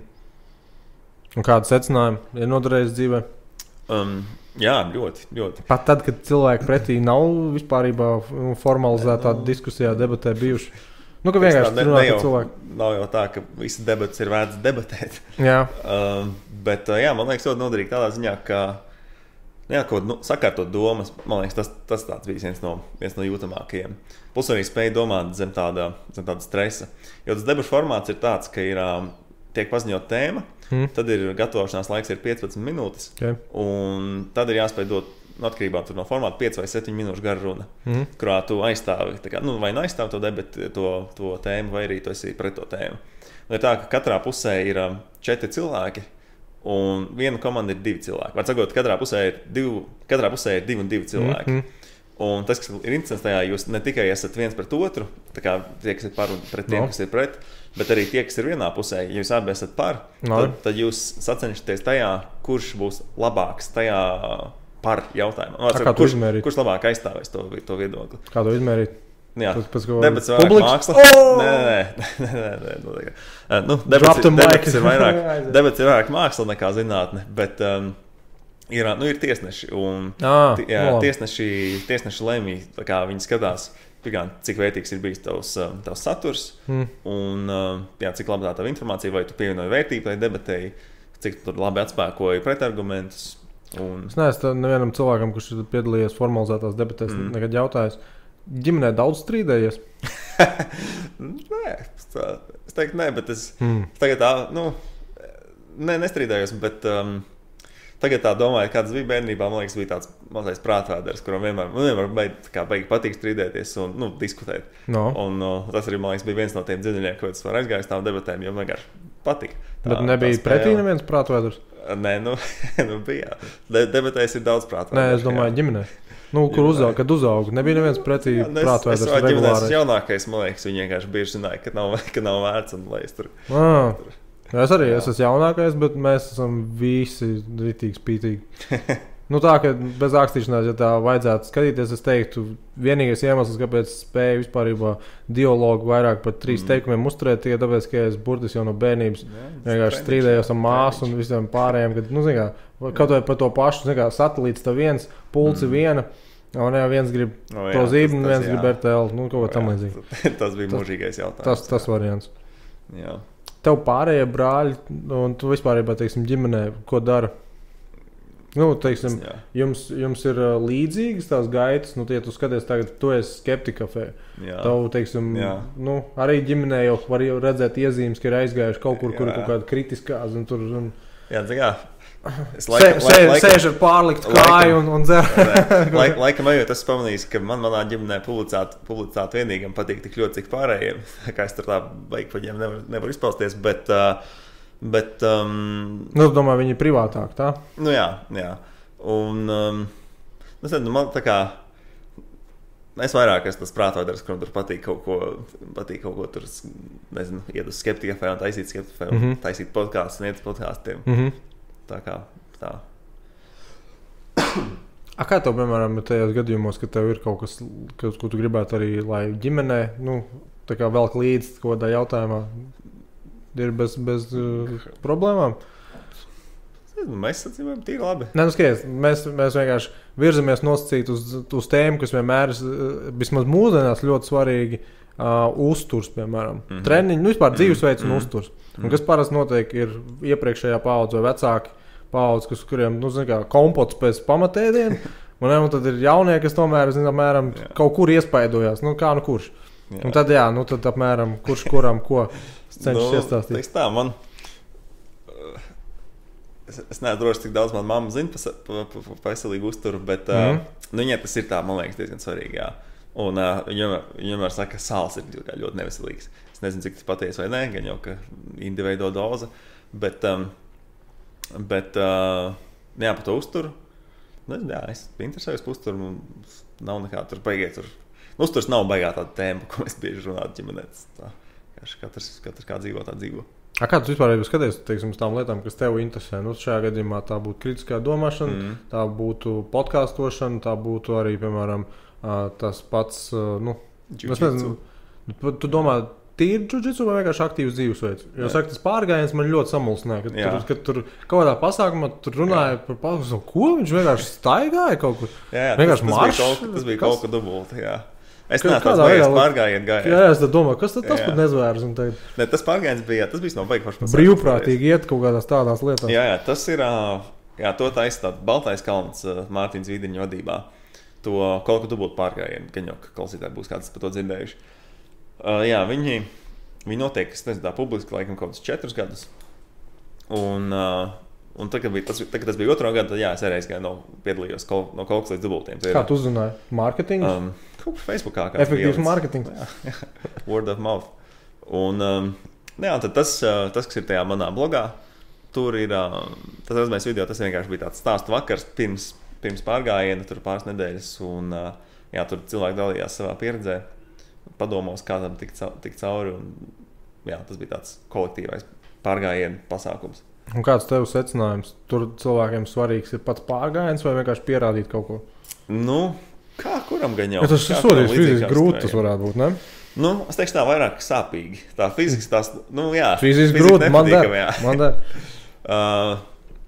Un kāda secinājuma ir noderējis dzīvē? Um, jā, ļoti, ļoti. Pat tad, kad cilvēki pretī nav vispārībā formalizētā no. diskusijā, debatē bijuši. Nu, ka vienkārši ne, runāt ne jau, ar cilvēku. Nav jau tā, ka visi debats ir vērts debatēt. Jā. Um, bet, jā, man liekas, ļoti noderīgi tādā ziņā, ka Jā, ko nu, sakārtot domas, man liekas, tas, tas tāds bija viens no, viens no jūtamākajiem. Plus arī spēja domāt zem tāda, zem tāda stresa. Jo tas debašu formāts ir tāds, ka ir, tiek paziņot tēma, mm. tad ir gatavošanās laiks ir piecpadsmit minūtes, okay. un tad ir jāspēj dot, atkarībā no formāta, pieci vai septiņi minūšu gara runa, mm. kurā tu aizstāvi, kā, nu, vai nu aizstāvi to debatu, to, to tēmu, vai arī tu esi pret to tēmu. Un ir tā, ka katrā pusē ir četri cilvēki, un viena komanda ir divi cilvēki. Var sakot, katrā pusē ir divi, katrā pusē ir divi un divi cilvēki. Mm -hmm. Un tas, kas ir interesants tajā, jūs ne tikai esat viens pret otru, tā kā tie, kas ir par un pret tiem, no. kas ir pret, bet arī tie, kas ir vienā pusē, ja jūs abi esat par, no. tad, tad jūs sacenšaties tajā, kurš būs labāks tajā par jautājumā. No, kā tu izmērīt? Kurš labāk aizstāvēs to, to viedokli? Kā to izmērīt? Jā, debats vairāk māksla. Oh! Nē, nē, nē, nē, nē, nē. Nu, debats, debats, ir vairāk, debats ir vairāk māksla nekā zinātne, bet um, ir, nu, ir tiesneši. Un, ah, jā, no. tiesneši, tiesneši lemj, kā viņi skatās, cik vērtīgs ir bijis tavs, tavs saturs, mm. un jā, cik labi tā tava informācija, vai tu pievienoji vērtību tai debatēji, cik tu labi atspēkoji pretargumentus. Un... Es neesmu nevienam cilvēkam, kurš ir piedalījies formalizētās debatēs, mm. nekad jautājis. Ģimenē daudz strīdējies? Nē, tā, es teiktu, nē, bet es, mm. es tagad tā, nu, ne, nestrīdējos, bet um, tagad tā domāju, kāds bija bērnībā, man liekas, bija tāds mazais prātvēders, kuram vienmēr, vienmēr beig, kā beig patīk strīdēties un, nu, diskutēt. No. Un uh, tas arī, man liekas, bija viens no tiem dziļuļiem, ko es varu aizgājis tām debatēm, jo vienkārši patika. Tā, bet nebija pretī neviens prātvēders? Nē, nu, nu bija. De, debatēs ir daudz prātvēders. Nē, es domāju, jā. Ģimenē. Nu, kur uzaug, kad uzauga, nebija neviens pretī prātvēders regulāri. Es ģimenēs jaunākais, man liekas, viņi vienkārši bieži zināja, ka nav, ka nav vērts un lai es tur... Ah, tur. Es arī, jā. es esmu jaunākais, bet mēs esam visi ritīgi spītīgi. Nu tā, ka bez ākstīšanās, ja tā vajadzētu skatīties, es teiktu, vienīgais iemesls, kāpēc spēju vispārībā dialogu vairāk par trīs mm. teikumiem uzturēt, tikai tāpēc, ka es burtiski jau no bērnības vienkārši strīdējos ar māsu un visiem pārējiem, kad, nu, zin kā, kaut vai par to pašu, zin kā, satelīts tā viens, pulci mm. viena, un jā, viens grib no, jā, to zīmi, un viens jā. grib R T L, nu, kaut ko tam līdzīgi. Tas bija mūžīgais jautājums. Tas, tas variants. Jā. Tev pārējie brāļi, un tu vispārībā, teiksim, ģimenē, ko dara? Nu, teiksim, jums, jums ir uh, līdzīgas tās gaitas, nu, ja tu skaties tagad, tu esi skeptikafē. Tev, teiksim, nu, arī ģimenē jau var jau redzēt iezīmes, ka ir aizgājuši kaut kur, jā. kur ir kaut kāda kritiskā, un tur, un... Jā, tā kā... Es laikam, Se, laikam, sēž ar pārliktu kāju un, un dzer. Laik, laikam ejot, es pamanīju, ka man manā ģimenē publicēt, publicēt vienīgam patīk tik ļoti, cik pārējiem. Kā es tur tā baigi pa ģiem nevar, nevar izpausties, bet... Uh, bet um, nu, domāju, viņi ir privātāk, tā? Nu, jā, jā. Un, um, nu, tad, man tā kā... Es vairāk esmu tas prātvēders, kuram tur patīk kaut ko, patīk kaut ko tur, nezinu, iet uz skeptikafē un taisīt skeptikafē un mm-hmm. taisīt podkāstus un iet uz podkāstiem. Mm-hmm. Tā kā tā. A, kā tev, piemēram, tajos gadījumos, ka tev ir kaut kas, kas, ko tu gribētu arī, lai ģimenē, nu, tā kā velk līdz kaut kādā jautājumā, ir bez, bez uh, problēmām? Mēs sacījām tīri labi. Nē, nu skaties, mēs, mēs vienkārši virzamies nosacīt uz, uz tēmu, kas vienmēr ir, vismaz mūsdienās, ļoti svarīgi, uh, uzturs, piemēram. Mm-hmm. Treniņi, nu, vispār dzīvesveids mm-hmm. un uzturs. Un kas parasti notiek, ir iepriekšējā paudze vai vecāki paudze, kas, kuriem, nu, zin kā, kompots pēc pamatēdienu, un, un tad ir jaunie, kas tomēr, zin, apmēram, jā. kaut kur iespaidojās, nu, kā nu kurš. Jā. Un tad, jā, nu, tad apmēram, kurš kuram ko cenšas nu, iestāstīt. Teiks tā, man, es, es neesmu droši, cik daudz man mamma zina pa, pa, pa, pa veselīgu uzturu, bet, mm. uh, nu, viņai tas ir tā, man liekas, diezgan svarīgi, jā. Un uh, viņam, viņam var saka, ka sāls ir ļoti neveselīgs. Es nezinu, cik tas patiesi vai nē, gan jau, ka individuāla doza, bet, um, bet uh, jā, par to uzturu, nezinu, jā, es interesējos par uzturu, nav nekā tur baigiet tur. Uzturs nav baigā tāda tēma, ko mēs bieži runāt ģimenēs. Tā, katrs, katrs kā dzīvo, tā dzīvo. A, kā tu vispār skaties, teiksim, uz tām lietām, kas tev interesē? Nu, šajā gadījumā tā būtu kritiskā domāšana, mm. tā būtu podkāstošana, tā būtu arī, piemēram, tas pats, nu, es nezinu, tu domā, tīri džudžitsu vai vienkārši aktīvs dzīvesveids? Jo, saka, tas pārgājiens man ļoti samulsināja, kad, tur, kad tur kaut kādā pasākumā tur runāja jā. par pasākumu, ko viņš vienkārši staigāja kaut kur? Jā, jā tas, tas, bija kaut, tas bija kaut ka dubulti, jā. Es neesmu tāds baigas pārgājiet gājiet. Jā, es tad domāju, kas tad tas jā. pat nezvērs? Un tagad... Ne, tas pārgājiens bija, tas bija no baigas pašpasākums. Brīvprātīgi iet kaut kādās tādās lietās. Jā, jā, tas ir, Jā, to taisa tāds Baltais kalns Mārtiņas Vīdiņa vadībā. To kaut ko tu būtu pārgājienu, gan jau, ka klausītāji būs kāds par to dzirdējuši. Uh, jā, viņi, viņi notiek, es nezinu, tā publiski, laikam kaut kādus četrus gadus. Un, uh, un tad, kad, bija, tas, tad, kad tas bija otro gadu, tad jā, es arī gāju no, piedalījos kol, no kaut kas līdz dubultiem. Kā tu uzzināji? Marketingu? Um, kaut kā Facebookā. Efektīvs marketings. Jā, word of mouth. Un, um, jā, tad tas, uh, tas, kas ir tajā manā blogā, tur ir, uh, tas rezumēs video, tas vienkārši bija tāds stāstu vakars pirms, pirms pārgājiena, tur pāris nedēļas, un uh, jā, tur cilvēki dalījās savā pieredzē, padomos, kā tam tikt, tikt cauri, un jā, tas bija tāds kolektīvais pārgājiena pasākums. Un kāds tev secinājums? Tur cilvēkiem svarīgs ir pats pārgājiens vai vienkārši pierādīt kaut ko? Nu, kā kuram gan jau? Ja tas sodīs fiziski grūti, tas varētu būt, ne? Nu, es teikšu tā vairāk sāpīgi. Tā fiziski tās, nu jā. Fiziski grūti, man der, man der. Uh,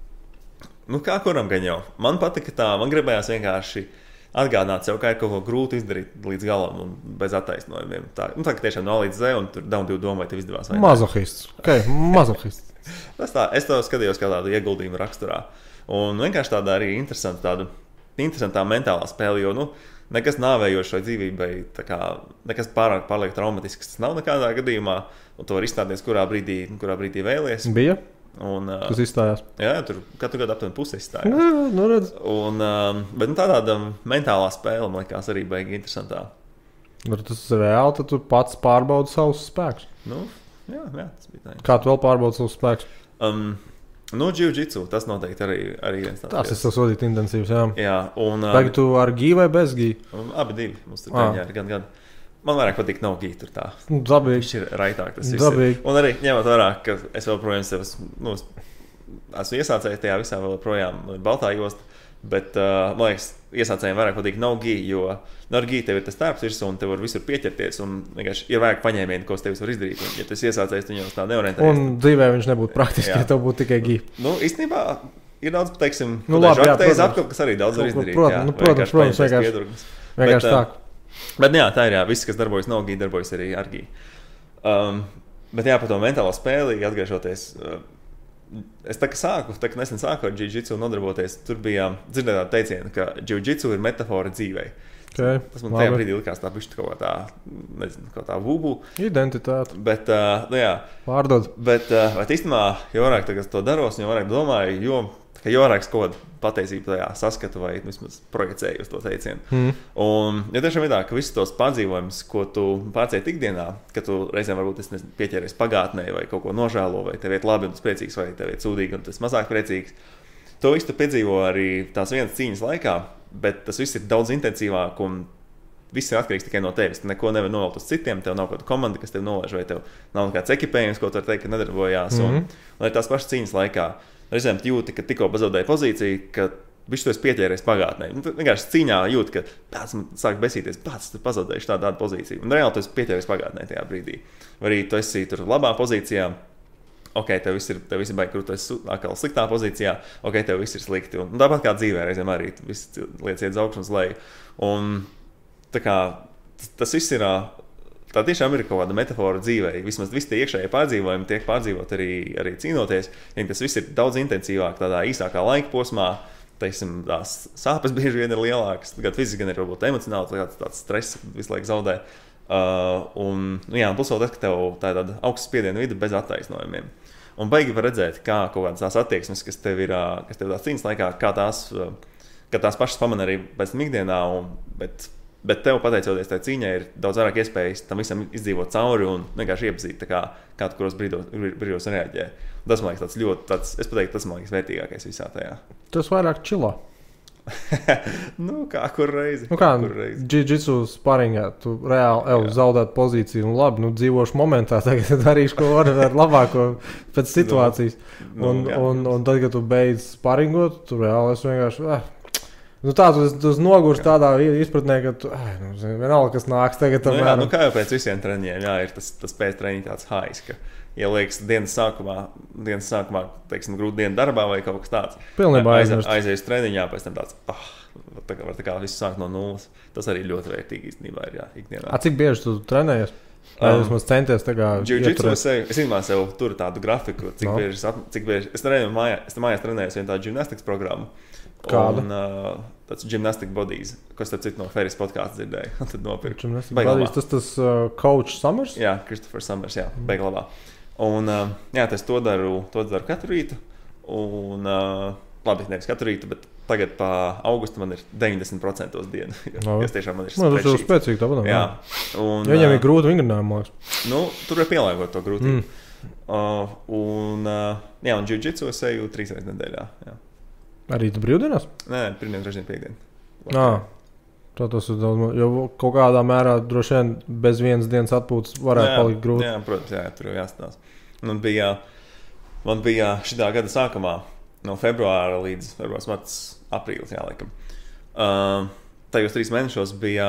nu, kā kuram gan jau. Man patika tā, man gribējās vienkārši atgādināt sev, kā ir kaut ko grūti izdarīt līdz galam un bez attaisnojumiem. Tā, nu, tā ka tiešām no līdz zē un tur daun divu domāju, tev izdevās. Mazohists. Ok, mazohists. Tas tā, es to skatījos kā tādu ieguldījumu raksturā. Un vienkārši tāda arī interesanta, tāda interesantā mentālā spēle, jo, nu, nekas nāvējošs vai dzīvībai, tā kā, nekas pārāk pārliek traumatisks, tas nav nekādā gadījumā, un to var izstāties, kurā brīdī, kurā brīdī vēlies. Bija? Un, uh, kas izstājās? Jā, tur katru gadu aptuveni pusi izstājās. Jā, nu redz. Un, um, bet nu, tā tāda mentālā spēle, man liekas, arī baigi interesantā. Nu, tas ir reāli, tad tu pats pārbaudi savus spēkus. Nu, jā, jā, tas bija tā. Kā tu vēl pārbaudi savus spēkus? Um, nu, jiu-jitsu, tas noteikti arī, arī viens tāds. Tas ir tas sodīt intensīvs, jā. Jā, un... Um, Tagad tu ar gī vai bez gī? Un, abi divi, mums tur taņā ir gan, gan. Man vairāk patīk nav gī tur tā. Nu, dabīgi. Viņš ir raitāk, tas viss dabīgi. ir. Un arī ņemot vērā, ka es vēl projām sev, nu, esmu iesācējis tajā visā vēl projām baltā josta, bet, uh, man liekas, iesācējiem vairāk patīk nav gī, jo nu, ar gī tev ir tas tērps virsū un tev var visur pieķerties un vienkārši ir vairāk paņēmieni, ko tevis var izdarīt. Un, ja tu esi iesācējis, tu jau tā neorientējies. Un dzīvē viņš nebūtu praktiski, ja tev būtu tikai gī. Nu, īstenībā ir daudz, teiksim, nu, labi, jā, protams. Apkop, kas arī daudz var izdarīt. Protams, jā, nu, protams, protams, vienkārši, vienkārši tā. Bet jā, tā ir jā, viss, kas darbojas no gī, darbojas arī ar gī. Um, bet jā, par to mentālo spēli atgriežoties, uh, es tā kā sāku, tā kā nesen sāku ar jiu-jitsu nodarboties, tur bija dzirdētā teiciena, ka jiu-jitsu ir metafora dzīvei. Okay, tas man tajā brīdī likās tā bišķi kaut kā tā, nezinu, kaut tā vubu. Identitāte. Bet, uh, nu jā. Pārdod. Bet, uh, bet īstenībā, jo vairāk tagad to daros, jo vairāk domāju, jo, jo vairāk kaut kādu patiesību tajā saskatu vai vismaz projicēju uz to teicienu. Mm. Un, ja tiešām ir tā, ka visus tos pārdzīvojumus, ko tu pārcieti ikdienā, ka tu reizēm varbūt es nezinu, pieķeries pagātnē vai kaut ko nožēlo, vai tev iet labi un tu priecīgs, vai tev iet sūdīgi un tu esi mazāk priecīgs, to visu tu piedzīvo arī tās vienas cīņas laikā, bet tas viss ir daudz intensīvāk un viss ir atkarīgs tikai no tevis. Tu neko nevar novēlt uz citiem, tev nav kāda komanda, kas tev nolaiž, vai tev nav kāds ekipējums, ko tu var teikt, ka nedarbojās. Mm-hmm. Un, un arī tās pašas cīņas laikā reizēm jūti, ka tikko pazaudēji pozīciju, ka viņš to esi pieķēries pagātnē. Nu, vienkārši cīņā jūti, ka pēc man sāk besīties, pēc tu pazaudējuši tādu, tādu pozīciju. Un reāli tu esi pieķēries pagātnē tajā brīdī. Vai arī tu esi tur labā pozīcijā, ok, tev viss ir, tev viss ir baigi, kur tu esi atkal sliktā pozīcijā, ok, tev viss ir slikti. Un tāpat kā dzīvē reizēm arī viss lietas iet uz augšu un uz leju. Un tā kā tas viss ir, tā tiešām ir kaut kāda metafora dzīvei. Vismaz visi tie iekšējie pārdzīvojumi tiek pārdzīvot arī, arī cīnoties. Ja tas viss ir daudz intensīvāk tādā īsākā laika posmā, teiksim, tās sāpes bieži vien ir lielākas, gan fiziski, gan ir varbūt emocionāli, tāds, tāds stress visu laiku zaudē. Uh, un, nu jā, un plus vēl tas, ka tev tā ir tāda augsta spiediena vide bez attaisnojumiem. Un baigi var redzēt, kā kaut kādas tās attieksmes, kas tev ir, kas tev tās cīņas laikā, kā tās, kā tās pašas pamana arī pēc tam ikdienā, un, bet, bet tev pateicoties tai cīņai ir daudz vairāk iespējas tam visam izdzīvot cauri un vienkārši iepazīt, kā, kā tu kuros brīdos, brīdos reaģē. Tas, man liekas, tāds ļoti, tāds, es pateiktu, tas, man liekas, vērtīgākais visā tajā. Tas vairāk čilā. nu, kā kur reizi. Nu kā, jiu-jitsu sparingā, tu reāli ev zaudēt pozīciju un labi, nu dzīvošu momentā, tagad darīšu, ko var ar labāko pēc situācijas. Nu, un, nu, un, un tad, kad tu beidz sparingot, tu reāli es vienkārši, eh. Nu tā, tu, tu nogurs tādā izpratnē, ka tu, eh, nu, vienalga, kas nāks tagad. Nu, jā, nu kā jau pēc visiem treniņiem, jā, ir tas, tas pēc treniņa tāds hais, ka, ja liekas dienas sākumā, dienas sākumā, teiksim, grūti dienu darbā vai kaut kas tāds. Pilnībā aizmirst. Aizies treniņā, pēc tam tāds, ah, tā kā, var tā kā visu sākt no nulles. Tas arī ļoti vērtīgi īstenībā ir, jā, ikdienā. A, cik bieži tu trenējies? Vai um, jūs centies tā kā jiu-jitsu es, es īmā sev turu tādu grafiku, cik no. bieži, cik bieži, es trenēju mājā, es mājās trenējos vienu tādu gimnastikas programmu. Kāda? Un uh, tāds gymnastic bodies, ko starp citu no Ferris podcastu dzirdēju, un tad nopirku. Gymnastic bodies, tas tas uh, Coach Summers? Jā, Christopher Summers, jā, mm. beiglabā. Un uh, jā, es to daru, to daru katru rītu, un uh, labi, nevis katru rītu, bet tagad pa augustu man ir deviņdesmit procenti dienu. No. Tas tiešām man ir spēcīgi. Tas ir spēcīgi, tāpat. Jā. Un, ja viņam ir grūti vingrinājumi, liekas. Nu, tur ir pielāgot to grūtību. Mm. Uh, un, uh, jā, un jiu-jitsu es eju trīs reizes nedēļā. Jā. Arī tu brīvdienās? Nē, pirmdien, trešdien, piekdien. Nā, tā tas ir daudz, jo kaut kādā mērā droši vien bez vienas dienas atpūtas varētu jā, palikt grūti. Jā, protams, jā, tur jau jāstāsta. Man bija, man bija šitā gada sākumā, no februāra līdz varbūt mats aprīlis, jā, laikam. Uh, tajos trīs mēnešos bija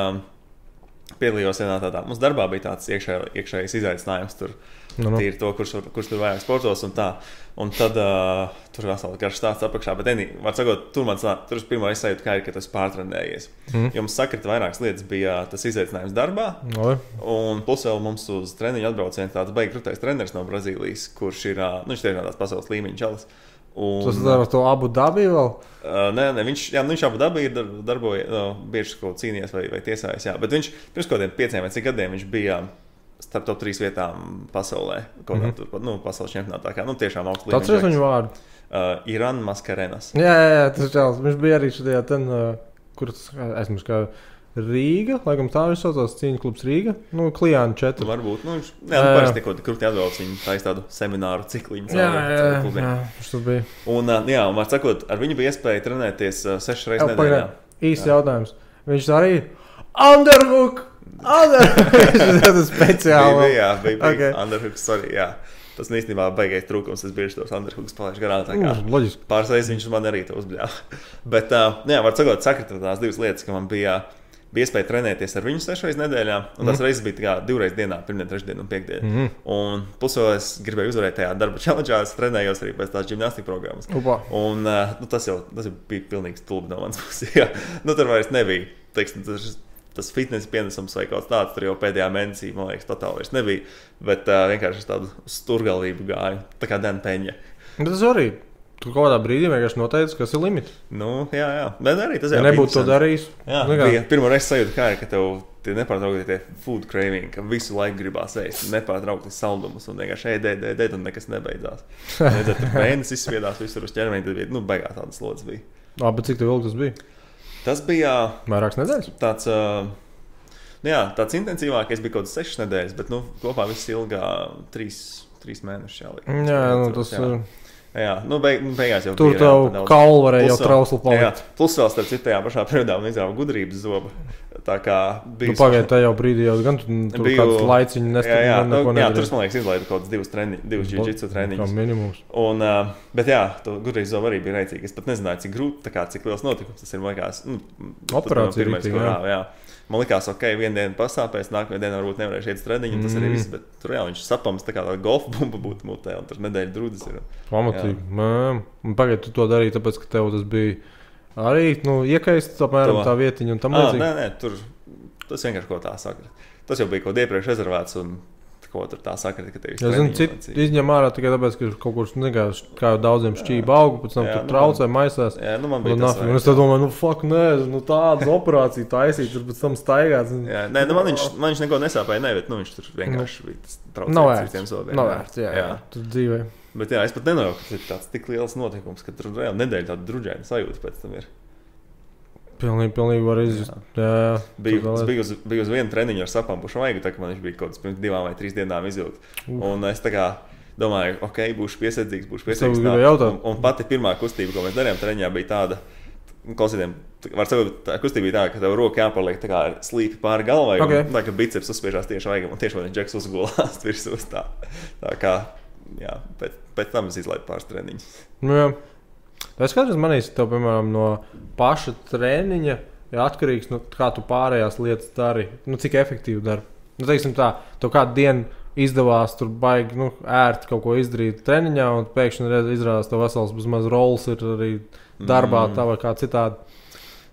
piedalījos vienā tādā, mums darbā bija tāds iekšē, iekšējais izaicinājums tur, no, no. Tīri to, kurš, kurš tur vairāk sportos un tā. Un tad uh, tur ir vesels garš stāsts apakšā, bet enī, var sakot, tur man tā, tur es pirmā izsajūtu, kā ir, ka tas pārtrenējies. Mm. Jo mums sakrita vairākas lietas, bija tas izaicinājums darbā, no. Un plus vēl mums uz treniņu atbrauc viens tāds baigi krutais treneris no Brazīlijas, kurš ir, nu viņš tiešām tāds pasaules līmeņa čalis. Un, tas ir ar to Abu Dabi vēl? Uh, nē, nē, viņš, jā, nu, viņš Abu Dabi ir darboja, no, bieži kaut cīnījies vai, vai tiesājas, jā. Bet viņš pirms kaut kādiem pieciem vai cik gadiem viņš bija starp top trīs vietām pasaulē, kaut kā mm -hmm. tur, nu, pasaules čempionātā, kā, nu, tiešām augstu līmeņu. Tāds ir viņu vārdu? Uh, Iran Mascarenas. Jā, jā, jā, tas ir čels. Viņš bija arī šodien, ten, uh, kur tas, esmu kā Rīga, laikam tā viņš saucās, cīņu klubs Rīga, nu, Klijāna četri. Nu, varbūt, nu, viņš, jā, nu, parasti tikko krūti atvēlts, viņi taisa tādu semināru cikliņu. Jā, jā, jā, jā, viņš tur bija. Un, uh, jā, un var sakot, ar viņu bija iespēja trenēties uh, sešas reizes nedēļā. Īsts jautājums. Viņš arī underhook! Underhook! Viņš ir speciāli. Bija, jā, bija, bija okay. Underhook, sorry, jā. Tas īstenībā baigais trūkums, es bieži tos underhooks palaišu garām. Mm, pāris reizes viņš man arī to uzbļāva. Bet, uh, jā, var sakot, sakrita tās divas lietas, ka man bija... bija iespēja trenēties ar viņu sešas reizes nedēļā, un tas mm. reizes bija kā divreiz dienā, pirmdien, trešdien un piekdien. Mm. Un plus vēl es gribēju uzvarēt tajā darba challenge'ā, es trenējos arī pēc tās gimnastika programmas. Upa. Un uh, nu, tas jau tas bija pilnīgi stulbi no manas puses. Jā. Nu, tur vairs nebija, teiksim, tas, tas fitness pienesums vai kaut tāds, tur jau pēdējā mēnesī, man liekas, totāli vairs nebija, bet uh, vienkārši tādu sturgalību gāju, tā kā Dan Peņa. Bet tas arī. Tu kaut kādā brīdī vienkārši noteici, kas ir limits. Nu, jā, jā. Bet arī tas jau ja nebūtu to darījis. Jā, nu, bija pirmā reize sajūta, kā ir, ka tev tie nepārtraukti tie food craving, ka visu laiku gribās ēst, nepārtraukti saldumus un vienkārši ēd, ēd, ēd, ēd un nekas nebeidzās. Tad tur mēnesis izsviedās visur uz ķermeni, tad bija, nu, beigās tādas slodzes bija. Ā, bet cik tev ilgi tas bija? Tas bija... Vairākas nedēļas? Tāds, uh, nu jā, tāds intensīvākais bija kaut kāds sešas nedēļas, bet, nu, kopā viss ilgā trīs, trīs mēnešus jāliek. Jā, nu, tas... Jā. Jā, nu, beig, beigās jau tur bija. Tur tev kaulu varēja jau trausli palikt. Plus vēl starp citu tajā pašā periodā man izrāva gudrības zobu. Tā kā bija... Nu, pagaid, tajā brīdī jau gan tu, tur biju, kāds laiciņi nestāv. Jā, jā, nu, jā, tur, man liekas, izlaidu kaut kāds divus, treni, divus jiu-jitsu treniņus. Kā minimums. Un, uh, bet jā, to gudrības zobu arī bija reicīgi. Es pat nezināju, cik grūti, tā kā, cik liels notikums tas ir, man liekas. Nu, operācija pirmais, rītīgi, jā. jā. Man likās, ok, vienu dienu pasāpēs, nākamajā dienā varbūt nevarēšu iet uz treniņu, un tas mm. arī viss, bet tur jā, viņš sapams tā kā tā golfa bumba būtu mutē, un tur nedēļa drūdas ir. Pamatīgi. Un pagaid, tu to darīji, tāpēc, ka tev tas bija arī, nu, iekaist apmēram tā vietiņa un tam līdzīgi. Nē, nē, tur tas vienkārši ko tā sakra. Tas jau bija kaut iepriekš rezervēts, un ko tur tā sakra, ka tev viss treniņu. Ja, zinu, citi izņem ārā tikai tāpēc, ka kaut kur, nekās, kā daudziem šķība augu, pēc tam jā, tur nu traucē, man, maisās. Jā, nu man bija tas vajag. Un es tad domāju, nu, fuck, nē, nu tādas operācijas taisīt, tur pēc tam staigāts. Un... Jā, nē, nu man viņš, man viņš neko nesāpēja, ne, bet, nu, viņš tur vienkārši bija tas traucēts visiem zobiem. Nav vērts, jā, jā, jā, tur dzīvē. Bet jā, es pat nenojauku, ka tas ir tāds tik liels notikums, ka tur reāli nedēļa tāda druģaina sajūta pēc tam ir. Pilnīgi, pilnīgi var izjust. Jā, jā. Biju, es biju uz, biju uz vienu treniņu ar sapampušu vaigu, tā ka man viņš bija kaut kāds pirms divām vai trīs dienām izvilkt. Un es tā kā domāju, ok, būšu piesardzīgs, būšu piesardzīgs. Tā. Un, un pati pirmā kustība, ko mēs darījām treniņā, bija tāda, klausītiem, var sakot, tā kustība bija tāda, ka tev roka jāpaliek tā kā slīpi pāri galvai, okay. Un tā kā biceps uzspiežās tieši vaigam, un tieši man džeks uzgulās virsūs tā. Tā kā, jā, pēc, pēc tam es izlaidu pāris treniņus. Nu jā. Es kādreiz manīju, tev, piemēram, no paša treniņa ir atkarīgs no kā tu pārējās lietas dari, nu, cik efektīvi dari. Nu, teiksim tā, tev kādu dienu izdevās tur baigi, nu, ērti kaut ko izdarīt treniņā, un pēkšņi redz izrādās tev vesels bezmaz roles ir arī darbā mm. tā vai kā citādi.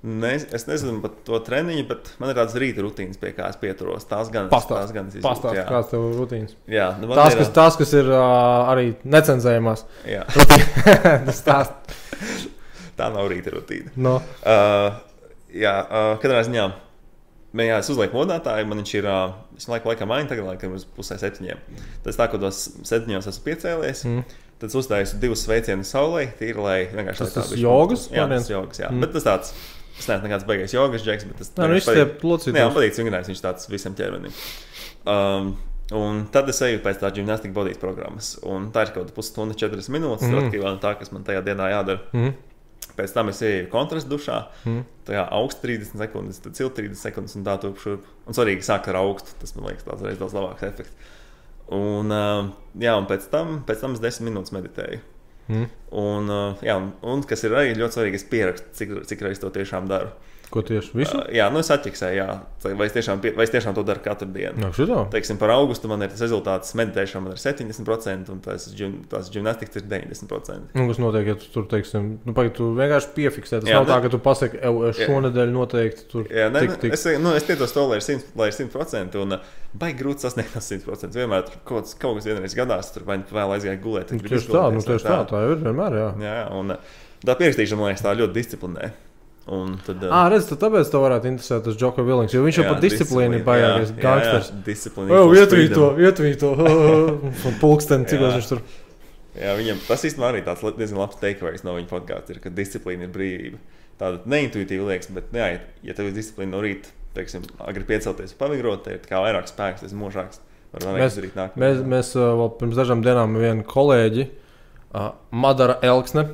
Ne, es nezinu par to treniņu, bet man ir tādas rīta rutīnas, pie kā es pieturos. Tās gan pastāst, tās gan es izjūtu. Pastāst, kāds tev rutīnas. Jā, nu tās, ir, kas, tās, kas ir uh, arī necenzējumās. Jā. Tas stāst. Tā nav rīta rutīna. No. Uh, jā, uh, katrā ziņā. Jā, es uzlieku modātāju, man viņš ir, es laikam laikam maini, tagad laikam uz pusē septiņiem. Tad es tā, ka tos septiņos esmu piecēlies, mm. tad es uztaisu divus sveicienus saulē, tīri, lai vienkārši... Tas tas jogas? Jā, tas jogas, jā. Mm. Bet tas tāds, tas neesmu nekāds beigais jogas džeks, bet tas... Nā, nu viņš tie plocītos. Jā, man patīk vingrinājums, viņš tāds visam ķermenim. Um, un tad es eju pēc tā gymnastic bodies programmas, un tā ir kaut pusstunda, četras minūtes, mm. atkarībā no tā, kas man tajā dienā jādara. Mm. Pēc tam es eju kontrastu dušā, mm. tā kā augsts trīsdesmit sekundes, tad silti trīsdesmit sekundes un tā turp šurp. Un svarīgi sākt ar augstu, tas man liekas tāds reiz daudz labāks efekts. Un, jā, un pēc tam, pēc tam es desmit minūtes meditēju. Mm. Un, jā, un, un kas ir arī ļoti svarīgi, es pierakstu, cik, cik reiz to tiešām daru. Ko tieši visu? Uh, jā, nu es atķiksēju, jā. Vai es tiešām, vai es tiešām to daru katru dienu. No, šitā? Teiksim, par augustu man ir tas rezultāts, meditēšana man ir septiņdesmit procenti un tās, tās gimnastikas ir deviņdesmit procenti. Nu, kas notiek, ja tu tur, teiksim, nu, pagaid, tu vienkārši piefiksē. Tas jā, nav ne... tā, ka tu pasaki, šonedēļ noteikti tur jā, ne, tik, tik. Es, nu, es tietos to, lai ir simt procenti un baigi grūti sasniegt tas simt procenti. Vienmēr tur kaut, kaut kas vienreiz gadās, tur vai vēl aizgāja gulēt. Nu, tieši tā, nu, tieši tā, tā ir vienmēr, jā. Jā, un tā pierakstīšana, man liekas, tā ļoti disciplinē. Un tad, ah, redz, tad tāpēc tev varētu interesēt tas Joko Willings, jo viņš jau par disciplīnu ir baigājies gangsters. Disciplīna. O, ietvīto, ietvīto, un pulksteni, cikos viņš tur. Jā, viņam tas īstenībā arī tāds diezgan labs takeaways no viņa podkāsta ir, ka disciplīna ir brīvība. Tāda neintuitīva liekas, bet jā, ja tev ir disciplīna no rīta, teiksim, agri piecelties un pavigrot, te ir kā vairāk spēks, tas ir mūžāks. Mēs, mēs, mēs vēl pirms dažām dienām vienu kolēģi, uh, Madara Elksne,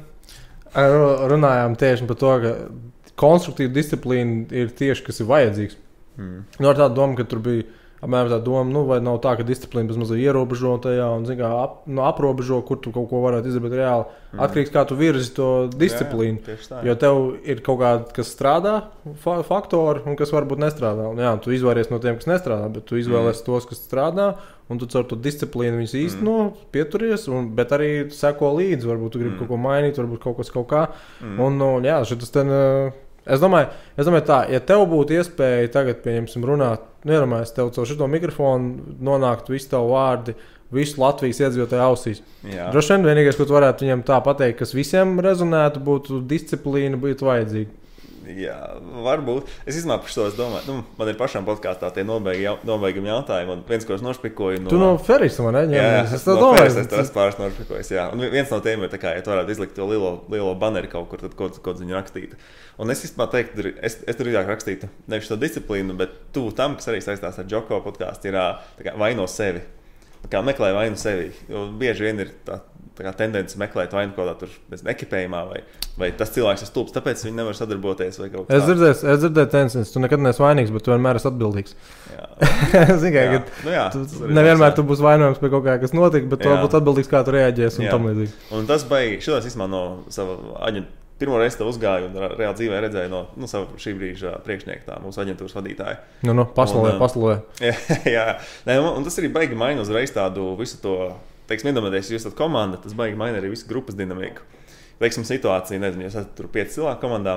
runājām tieši par to, ka konstruktīva disciplīna ir tieši, kas ir vajadzīgs. Mm. Nu, ar tādu domu, ka tur bija apmēram tā doma, nu, vai nav tā, ka disciplīna bez mazliet ierobežo tajā un, zin kā, ap, nu, aprobežo, kur tu kaut ko varētu izdarīt reāli. Mm. Atkarīgs, kā tu virzi to disciplīnu. Jā, jā, jo tev ir kaut kāda, kas strādā, fa faktori, un kas varbūt nestrādā. Un, jā, tu izvairies no tiem, kas nestrādā, bet tu izvēlies mm. tos, kas strādā, un tu caur to disciplīnu viņus īsteno, mm. pieturies, un, bet arī seko līdzi. Varbūt tu gribi mm. kaut ko mainīt, varbūt kaut kas kaut kā. Mm. Un, un, jā, šitas ten... Es domāju, es domāju tā, ja tev būtu iespēja tagad, pieņemsim, runāt, nu, iedomājies, tev caur šito mikrofonu nonāktu visi tavu vārdi, visu Latvijas iedzīvotāju ausīs. Droši vien vienīgais, ko tu varētu viņam tā pateikt, kas visiem rezonētu, būtu disciplīna, būtu vajadzīga. Jā, varbūt. Es izmāju par šo, es domāju, nu, man ir pašām podkāstā tie nobeigumi jautājumi, un viens, ko es nošpikoju no... Tu no Ferisa, man ne? Jā, jā, es no domāju. Ferisa, es to pāris nošpikojis, jā. Un viens no tiem ir tā kā, ja tu varētu izlikt to lielo, lielo baneri kaut kur, tad kaut ko viņu rakstītu. Un es īstenībā teiktu, es, es tur drīzāk rakstītu nevis to disciplīnu, bet tuvu tam, kas arī saistās ar Joko podkāstu, ir tā kā vaino sevi. Tā kā meklē vainu sevi. Jo bieži vien ir tā, tā kā tendence meklēt vainu kaut kādā tur, nezinu, ekipējumā, vai, vai tas cilvēks ir stulbs, tāpēc viņi nevar sadarboties vai kaut kā. Es dzirdēju, es dzirdēju tendences, tu nekad neesi vainīgs, bet tu vienmēr esi atbildīgs. Jā. Zin kā, jā. Nu jā, tu nevienmēr tu būsi vainojams pie kaut kā, kas notika, bet tu būtu atbildīgs, kā tu reaģēsi un jā. tam līdzīgi. Un tas baigi, šodien īstenībā no sava aģenta, pirmo reizi tev uzgāju un reāli dzīvē redzēju no nu, sava šī brīža priekšnieka, tā mūsu aģentūras vadītāja. Nu, nu, paslulē, paslulē. Jā, jā. Nē, un tas arī baigi maina uzreiz tādu visu to, teiksim, iedomājieties, jūs esat komanda, tas baigi maina arī visu grupas dinamiku. Teiksim, situācija, nezinu, jūs esat tur pieci cilvēku komandā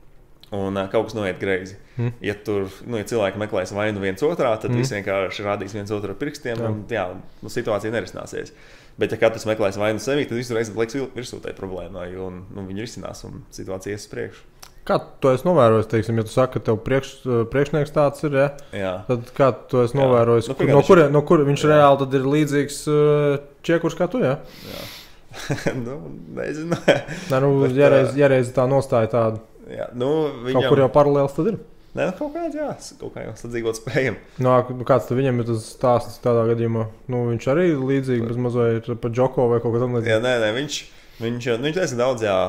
un uh, kaut kas noiet greizi. Hmm. Ja tur, nu, ja cilvēki meklēs vainu viens otrā, tad hmm. visi vienkārši rādīs viens otru ar pirkstiem jā. Un, jā, nu, situācija nerisināsies. Bet, ja katrs meklēs vainu sevi, tad visu reizi liks virsū tai problēmai un nu, viņi risinās un situācija ies uz priekšu. Kā tu esi novērojis, teiksim, ja tu saki, ka tev priekš, priekšnieks tāds ir, ja? Jā. Tad kā tu esi novērojis, nu, kur, no, kur, no kur viņš jā. Reāli tad ir līdzīgs čiekurs kā tu, ja? Jā. nu, nezinu. Nē, nu, Bet, ja, reiz, ja reiz tā nostāja tāda, jā, nu, viņam... kaut kur jau paralēls tad ir. Nē, nu, kaut kāds, jā, kaut kā jau sadzīvot spējam. Nu, kāds tad viņam ir tas stāsts tādā gadījumā? Nu, viņš arī līdzīgi bez mazliet ir pa Joko vai kaut kā tam līdzīgi? Jā, nē, nē, viņš, viņš, viņš diezgan daudz, jā,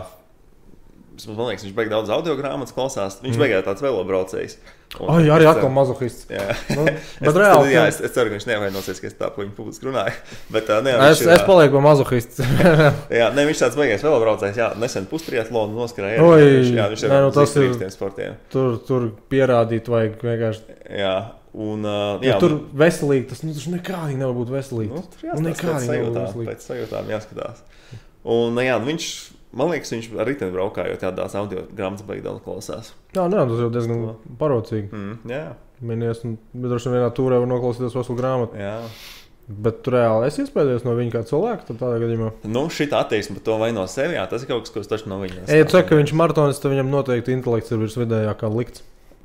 man liekas, viņš beig daudz audiogrāmatas klausās, viņš mm. beigā tāds velobraucējs. Ai, arī atkal mazohists. Jā, nu, es, reāli, jā es, es ceru, ka viņš nevainosies, ka es tā, ko viņa publiski runāju. Bet, ne, es, ir, es palieku pa mazohists. jā, ne, viņš tāds beigais velobraucējs, jā, nesen pustriatlonu noskrēja. Oi, jā, viņš ir ne, nu, tas ir, sportiem. Tur, tur pierādīt vajag vienkārši. Jā, un, uh, jā, jā, tur veselīgi, tas, nu, tas nekādīgi nevar būt veselīgi. Nu, tur jāskatās pēc sajūtām, pēc sajūtām jāskatās. Un, jā, viņš... man liekas, viņš ar riteni braukā, jo tādās audio grāmatas baigi daudz klausās. Jā, nē, tas jau diezgan parocīgi. Mm, jā. Minies, un droši vien vienā tūrē var noklausīties veselu grāmatu. Jā. Bet tu reāli esi iespējies no viņa kā cilvēka, tad tādā gadījumā? Nu, šita attieksme par to vai no sevi, jā, tas ir kaut kas, ko es taču no viņa. Ej, tu saki, ka viņš maratonis, tad viņam noteikti intelekts ir virs vidējā kā likts.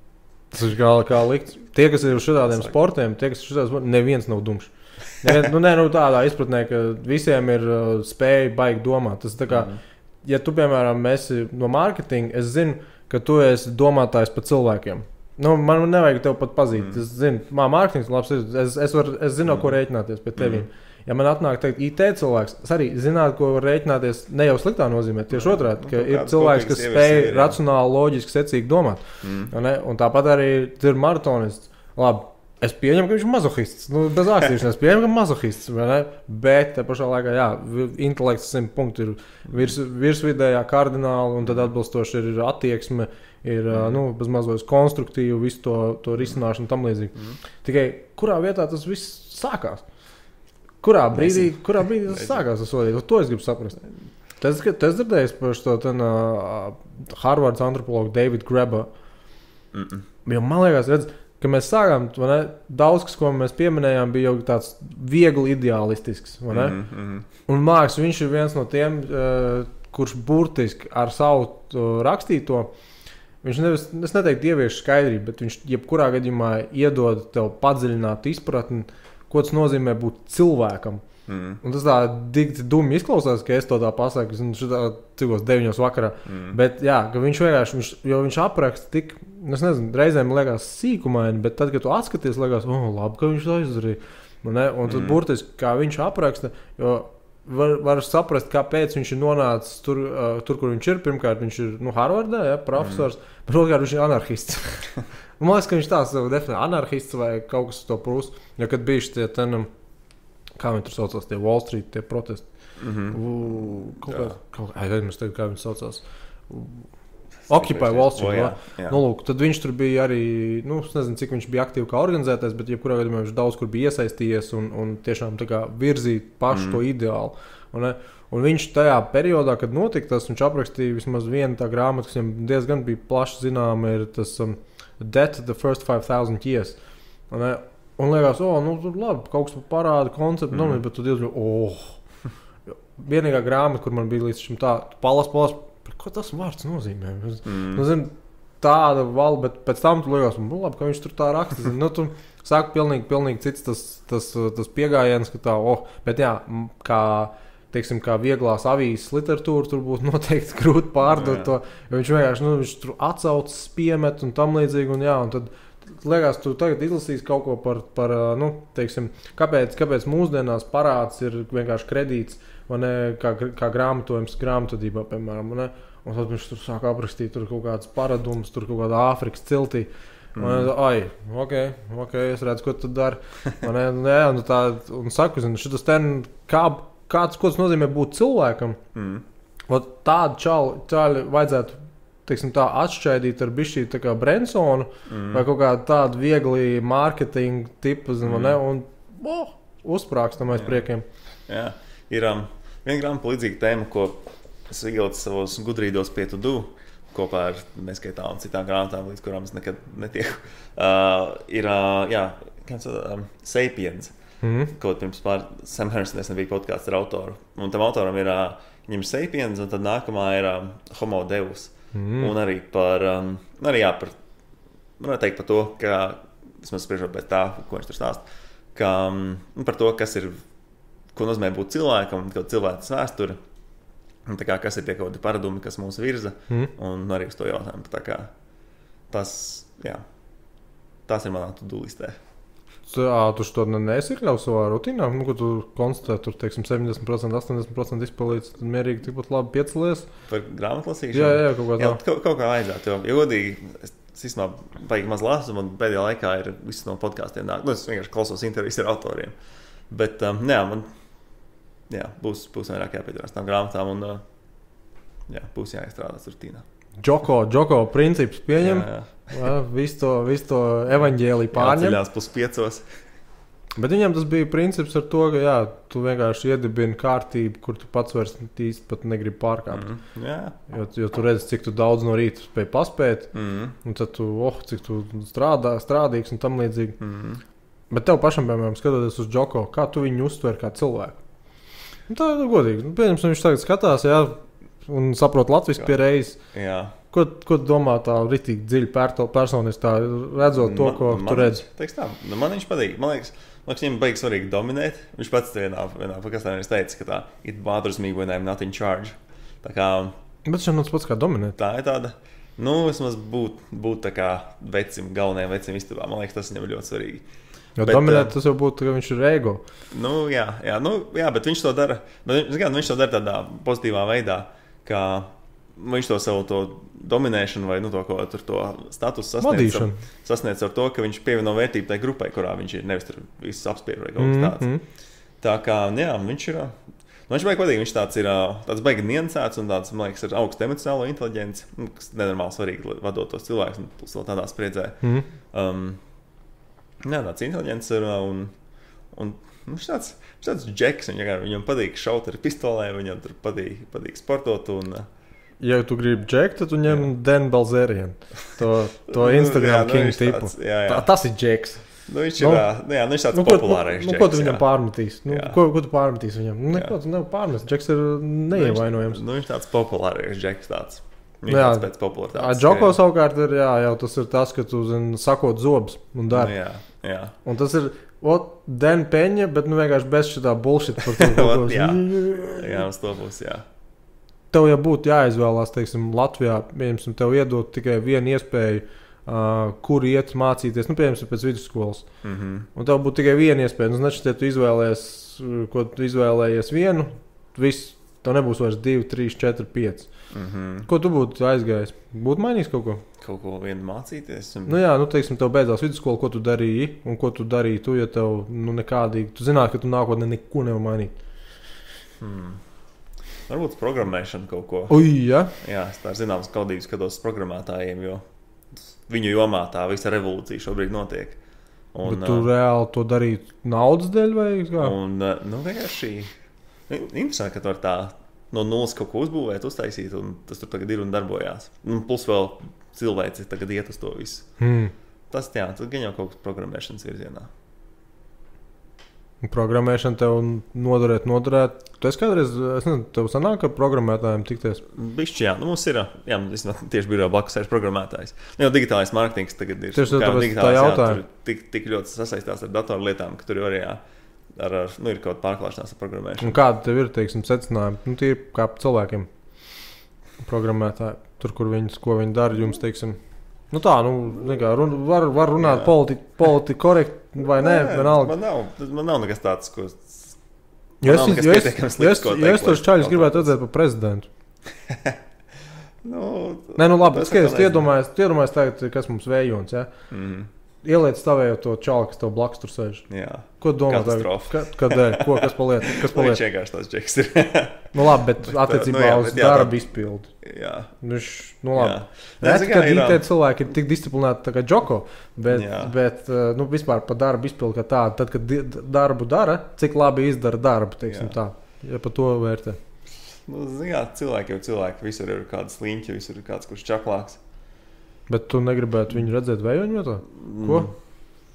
Tas ir kā, kā likts. Tie, kas ir uz šitādiem sportiem, tie, kas ir šitādiem sportiem, neviens nav dumšs. Nevien, nu, ne, nu, tādā izpratnē, ka visiem ir uh, spēja baigi domāt. Tas tā kā, mm. ja tu, piemēram, esi no mārketinga, es zinu, ka tu esi domātājs par cilvēkiem. Nu, man nevajag tev pat pazīt. Mm. Es zinu, man mārketings labs ir. Es, es, var, es zinu, mm. ko rēķināties pie tevīm. Mm. Ja man atnāk teikt I T cilvēks, es arī zinātu, ko var rēķināties ne jau sliktā nozīmē. Tieši mm. otrādi, ka nu, ir cilvēks, kas spēj racionāli, loģiski, secīgi domāt. Mm. Un, un tāpat arī ir maratonists. Labi, es pieņemu, ka viņš ir mazohists. Nu, bez ākstīšanās pieņemu, ka mazohists. Bet te pašā laikā, jā, intelekts simt punktu ir virs, virsvidējā kardināli, un tad atbilstoši ir attieksme, ir mm. nu, bez mazliet konstruktīvi, visu to, to risināšanu tam līdzīgi. Mm. Tikai kurā vietā tas viss sākās? Kurā brīdī, kurā brīdī tas sākās? Tas to es gribu saprast. Tas dzirdējis par šo ten, uh, Harvards antropologu David Graeber. Mm -mm. Jo man liekas, redz, ka mēs sākām, ne, daudz kas, ko mēs pieminējām, bija jau tāds viegli ideālistisks. Mm -hmm. Un māks, viņš ir viens no tiem, uh, kurš burtiski ar savu uh, rakstīto, viņš nevis, es neteiktu ievieš skaidrību, bet viņš jebkurā gadījumā iedod tev padziļināt izpratni, ko tas nozīmē būt cilvēkam. Mm. Un tas tā dikti dumi izklausās, ka es to tā pasaku, šitā cikos deviņos vakarā. Mm. Bet jā, ka viņš vienkārši, viņš, jo viņš apraksta tik, es nezinu, reizēm liekas sīkumaini, bet tad, kad tu atskaties, liekas, oh, labi, ka viņš to izdarīja. Un, ne, un tad mm. burtiski, kā viņš apraksta, jo var, var saprast, kāpēc viņš ir nonācis tur, uh, tur, kur viņš ir. Pirmkārt, viņš ir, nu, Harvardā, ja, profesors, mm. bet otrkārt, viņš ir anarhists. Man liekas, ka viņš tā sev definē, anarhists vai kaut kas to prūs. Jo, kad bija šitie ten, kā viņi tur saucās, tie Wall Street, tie protesti. Mm-hmm. U, kaut kā, kaut kā, ai, es teiktu, kā viņi saucās. Occupy Wall Street. O, jā, jā. Nu, lūk, tad viņš tur bija arī, nu, es nezinu, cik viņš bija aktīvi kā organizētājs, bet jebkurā gadījumā viņš daudz kur bija iesaistījies un, un tiešām tā kā virzīt pašu mm. to ideālu. Un, un viņš tajā periodā, kad notika tas, viņš aprakstīja vismaz vienu tā grāmatu, kas viņam diezgan bija plaši zināma, ir tas um, Death the First five thousand Years. Un, un liekas, o, oh, nu, labi, kaut kas parāda konceptu, mm. bet tu diezgan, oh. Vienīgā grāmata, kur man bija līdz šim tā, palas, palas, ko tas vārds nozīmē? Mm. Nu, zin, tāda vala, bet pēc tam tu liekas, nu, labi, ka viņš tur tā raksta. Zin, nu, tu sāki pilnīgi, pilnīgi cits tas, tas, tas piegājiens, ka tā, oh, bet jā, kā, teiksim, kā vieglās avīzes literatūra, tur būtu noteikti grūti pārdot to, jo viņš vienkārši, nu, viņš tur atsaucas, piemet un tam līdzīgi, un jā, un tad liekas, tu tagad izlasīsi kaut ko par, par nu, teiksim, kāpēc, kāpēc mūsdienās parāds ir vienkārši kredīts, vai ne, kā, kā grāmatojums grāmatvedībā, piemēram, ne? Un tad viņš tur sāk aprakstīt tur kaut kādas paradumus, tur kaut kādā Āfrikas ciltī. Mm. Un, ai, ok, ok, es redzu, ko tu dari. Un, jā, un, tā, un saku, zinu, šitas ten, kā, kāds, ko tas nozīmē būt cilvēkam, mm. tādu čaļu, čaļu vajadzētu, teiksim tā, atšķaidīt ar bišķī tā kā Brensonu, mm. vai kaut kādu tādu viegli marketingu tipu, zinu, mm. ne, un, oh, uzprākstam aiz priekiem. Jā, ir um, viena grāmata līdzīga tēma, ko es ielicu savos gudrīdos pie to-do kopā ar neskaitām un citām grāmatām, līdz kurām es nekad netieku. Uh, ir, uh, jā, kāds um, Sapiens, mm-hmm. kaut pirms pār Sam Harrison, es nebija podkāsts ar autoru. Un tam autoram ir, uh, viņam ir Sapiens, un tad nākamā ir um, Homo Deus. Mm-hmm. Un arī par, um, arī jā, par, varētu teikt par to, ka, es man spriežot pēc tā, ko viņš tur stāst, ka, um, par to, kas ir, ko nozīmē būt cilvēkam, kaut cilvēks vēsture. Un tā kā, kas ir tie kaut kādi paradumi, kas mūs virza, mm. un arī uz to jautājumu. Tā kā tas, jā, tas ir manā to-do listē. Tā, tu to neesi iekļaus savā rutīnā? Nu, ko tu konstatē, tur, teiksim, septiņdesmit procenti, astoņdesmit procenti izpildīts, tad mierīgi tikpat labi piecelies? Par grāmatlasīšanu? Jā, jā, kaut kā tā. Jā, kaut, kaut kā vajadzētu, jo, jo godīgi, es, es īstenībā baigi maz lasu, un pēdējā laikā ir viss no podkāstiem nāk. Nu, es vienkārši klausos intervijas ar autoriem. Bet, um, jā, man... Jā, būs, būs vairāk jāpiedalās tām grāmatām un jā, būs jāiestrādās rutīnā. Džoko, Džoko princips pieņem, jā, jā. Visu to, visu to evaņģēliju pārņem. Jāceļās pus piecos. Bet viņam tas bija princips ar to, ka jā, tu vienkārši iedibini kārtību, kur tu pats vairs īsti pat negribi pārkāpt. Mm, jā. Jo, jo tu redzi, cik tu daudz no rīta spēj paspēt, Mm. un tad tu, oh, cik tu strādā, strādīgs un tam līdzīgi. Mm. Bet tev pašam, piemēram, skatoties uz Džoko, kā tu viņu uztver kā cilvēku? Nu, tā ir godīgi. Nu, pieņems, viņš tagad skatās, jā, un saprot latviski pie reizes. Jā. Ko, ko tu domā tā ritīgi dziļi personis, tā redzot to, Man- ko man- tu redzi? Teiks tā, nu, man viņš patīk. Man liekas, man liekas viņam beigas svarīgi dominēt. Viņš pats vienā, vienā pakastā viņš teica, ka tā it bothers me when I'm not in charge. Tā kā Bet viņš nav tas pats kā dominēt. tā ir tāda, nu, vismaz būt, būt tā kā vecim, galvenajam vecim istabā. Man liekas, tas viņam ir ļoti svarīgi. Jo Bet, dominēt eh, tas jau būtu, ka viņš ir ego. Nu, jā, jā, nu, jā, bet viņš to dara. Bet, viņš, gan, viņš to dara tādā pozitīvā veidā, ka viņš to savu to dominēšanu vai nu, to, ko, tur, to statusu sasniedz, Vadīšanu. sasniedz ar to, ka viņš pievieno vērtību tai grupai, kurā viņš ir. Nevis tur visus apspiež vai kaut kas tāds. Mhm. Tā kā, jā, viņš ir. Nu, viņš baigi patīk, viņš tāds ir tāds baigi niansēts un tāds, man liekas, ar augstu emocionālo inteliģenci, nu, kas nenormāli svarīgi vadot tos cilvēkus un plus vēl tādā spriedzē. Mhm. Um, jā, tāds inteliģents ir un, un nu, viņš tāds, viņš tāds džeks, viņam, viņam patīk šaut ar pistolēm, viņam tur patīk, patīk sportot un Ja tu gribi džeku, tad tu ņem Dan Balzerienu. To, to Nu, Instagram jā, nu, king viņš tipu. tāds, jā, jā. Tā, tas ir džeks. Nu, viņš ir, Nu, ā, nu, jā, nu, viņš tāds Nu, ko, populārais nu, džeks. nu, ko tu viņam jā. pārmetīs? Nu, Jā. ko, ko tu pārmetīs viņam? Nu, Jā. neko tu nevar pārmest. Džeks ir Nu, neievainojams. viņš- Nu, viņš tāds populārais džeks tāds. Viņš Jā. tāds pēc popularitātes. Džoko savukārt ir, jā, jau tas ir tas, ka tu, zini, sakot zobus un Nu, dari. jā, jā. Un tas ir, ot, Dan Peņa, bet nu vienkārši bez šitā bullshit par to, ko Ot, jā. Jā, uz to būs, jā. Tev jau būtu jāizvēlās, teiksim, Latvijā, pieņemsim, tev iedot tikai vienu iespēju, uh, kur iet mācīties, nu, pieņemsim, pēc vidusskolas. Mhm. Un tev būtu tikai viena iespēja. Nu, значит, ja tu izvēlējies, uh, ko tu izvēlējies vienu, viss, tev nebūs vairs divi, trīs, četri, pieci. Mhm. Ko tu būtu aizgājis? Būtu mainījis kaut ko? Kaut ko vienu mācīties. Un... Nu jā, nu, teiksim, tev beidzās vidusskola, ko tu darīji, un ko tu darīji tu, ja tev, nu, nekādīgi, tu zināji, ka tu nākotnē neko nevar mainīt. Hmm. Varbūt programmēšana kaut ko. Ui, jā. Jā, es tā zināms kaudības skatos uz programmētājiem, jo viņu jomā tā visa revolūcija šobrīd notiek. Un, bet tu uh, reāli to darītu naudas dēļ vai kā? Un, uh, nu, vienkārši interesanti, ka tu vari tā no nulles kaut ko uzbūvēt, uztaisīt, un tas tur tagad ir un darbojās. Un plus vēl cilvēci tagad iet uz to visu. Hmm. Tas, jā, tas gan jau kaut kas programmēšanas virzienā. Programmēšana tev noderēt, noderēt. Tu esi kādreiz, es nezinu, tev sanāk ar programmētājiem tikties? Bišķi, jā, nu mums ir, jā, es tieši biju blakus sēž programmētājs. Nu, jau digitālais mārketings tagad ir. Tieši kā tāpēc tā jautājumu. Tik, tik ļoti sasaistās ar datorlietām, ka tur jau arī, jā, ar, ar, nu, ir kaut kāda pārklāšanās ar programmēšanu. Un kāda tev ir, teiksim, secinājumi? Nu, tie ir kā cilvēkiem programmētāji. Tur, kur viņus, ko viņi dara, jums, teiksim, nu tā, nu, nekā, run, var, var runāt politi, politi korekti vai nē, vienalga. Man nav, man nav nekas tāds, ko... Jo es, nav nekas jo es, pietiekami jo slikts, es, ko jo teikt, es tos lai čaļus kaut gribētu kāds- redzēt par prezidentu. Nu, Nē, nu labi, tas skaties, atkal nezinu. iedomājies, tu iedomājies tagad, kas mums vējons, ja? Mhm, Ieliec tavējo to čalu, kas tev blakus tur sēž. jā. Ko domā tagad? Katastrofa. Ka, kādēļ? Ko, kas paliek? Kas Nu, paliek? viņš vienkārši tās džeks ir. Nu labi, bet Bet, attiecībā nu jā, uz bet jā, tā- darbu izpildi. jā. Nu, š- nu labi. Jā. Nē, Nē, ka zini kā, ir, I T cilvēki ir tik disciplinēti tā kā Džoko, bet, Jā. bet uh, nu, vispār par darbu izpildu kā tādu, tad, kad di- darbu dara, cik labi izdara darbu, teiksim Jā. tā, ja par to vērtē. Nu, zini kā, cilvēki jau cilvēki, visur ir kāds sliņķi, visur ir kāds, kurš čaklāks. Bet tu negribētu viņu redzēt vējoņu vietā? Ko? Mm.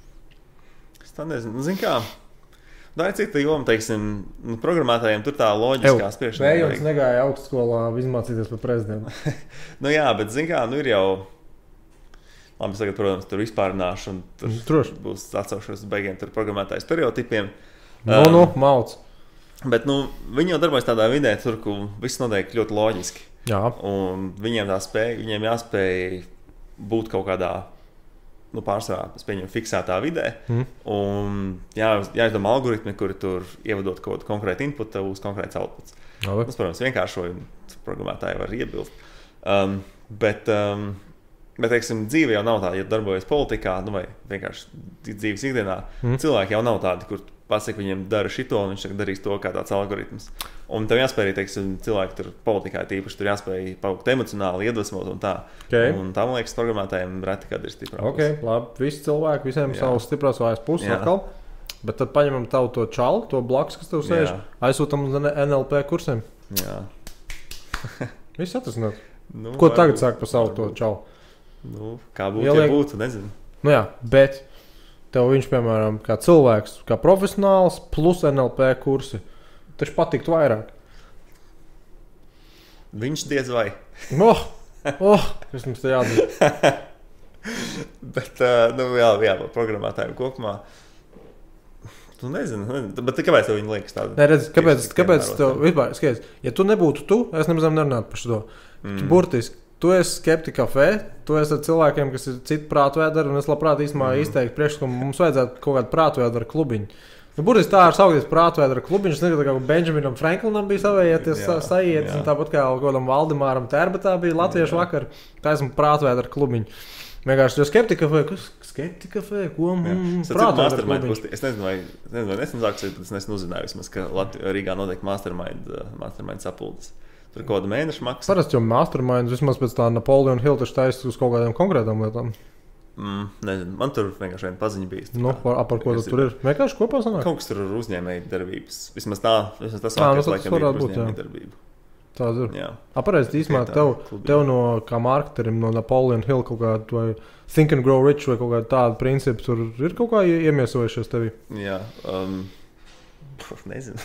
Es tā nezinu. Zini kā, tā ir cita joma, teiksim, nu, programmētājiem tur tā loģiskā spriešana. Vējons negāja augstskolā izmācīties par prezidentu. Nu jā, bet zini kā, nu ir jau... Labi, es tagad, protams, tur vispārināšu un tur Droši. būs atsaukšos uz beigiem tur programmētāju stereotipiem. Nu, Um, nu, mauc. Bet, nu, viņi jau darbojas tādā vidē, tur, kur viss notiek ļoti loģiski. Jā. Un viņiem tā spēja, viņiem jāspēj būt kaut kādā, nu, pārsvarā, es pieņemu, fiksētā vidē. Mm. Un jā, jāizdomā algoritmi, kuri tur ievadot kaut kādu konkrētu inputu, uz konkrēts outputs. Labi. Tas, protams, vienkāršojumu programmētāji var iebilst. Um, bet, um, bet, teiksim, dzīve jau nav tāda, ja darbojas politikā, nu, vai vienkārši dzīves ikdienā. Mm. Cilvēki jau nav tādi, kur pasaka, viņiem dara šito, un viņš tagad darīs to kā tāds algoritms. Un tev jāspēj arī, teiksim, cilvēki tur politikā tīpaši, tur jāspēj paukt emocionāli, iedvesmot un tā. Okay. Un tā, man liekas, programmētājiem reti, kad ir stiprāk. Ok, labi. Visi cilvēki, visiem Jā. savas stiprās vājas puses Jā. atkal. Bet tad paņemam tavu to čalu, to blakus, kas tev sēž, aizsūtam uz N L P kursiem. Jā. Viss atrasināt. Nu, Ko tagad sāk par savu to čalu? Nu, kā būtu, Ieliek... ja būtu, nezinu. Nu jā, bet tev viņš, piemēram, kā cilvēks, kā profesionāls, plus N L P kursi, taču patiktu vairāk. Viņš diez vai. Oh, oh, kas mums te jādara? Bet, uh, nu jā, jā, programmētājiem kopumā. Tu nezinu, nezinu. Bet kāpēc tev viņi liekas tādu? Nē, redz, kāpēc, kāpēc tev vispār, skaties, ja tu nebūtu tu, es nemaz nerunātu par šo. Mm. Tu burtiski, tu esi Skeptika Café, tu esi ar cilvēkiem, kas ir citu prātvēdari, un es labprāt īstenībā mm. izteiktu priekšlikumu, mums vajadzētu kaut kādu prātvēdara klubiņu. Nu, burtiski tā ar saukties prātvēdara klubiņš, nezinu, kā Benjaminam Franklinam bija savējieties sajietis, un tāpat kā kādam Valdemāram Terbetā bija latviešu jā. Vakar, tā esmu prātvēdara klubiņu. Vienkārši, jo Skeptika Café, kas Skeptika Café, ko mums prātvēdara klubiņš? Es nezinu, vai, nezinu, vai nesmu zāks, bet es nesmu uzzināju vismaz, ka Latvijā Rīgā notiek mastermind, uh, mastermind sapuldes. Tur kaut kāda mēneša maksa. Parasti jau mastermind, vismaz pēc tā Napoleon Hill taču taisa uz kaut kādām konkrētām lietām. Mm, nezinu, man tur vienkārši viena paziņa bija. Nu, par, par ko tur ir? Vienkārši kopā sanāk? Kaut kas tur ir uzņēmēji darbības. Vismaz tā, vismaz tas vākais, nu, laikam, ir uzņēmēji darbība. Tā ir. Jā. Aparēst, īsmā, tev, tev no kā marketerim no Napoleon Hill kaut kādu vai Think and Grow Rich vai kaut kādu tādu principu tur ir kaut kā iemiesojušies tevi? Jā, um, nezinu.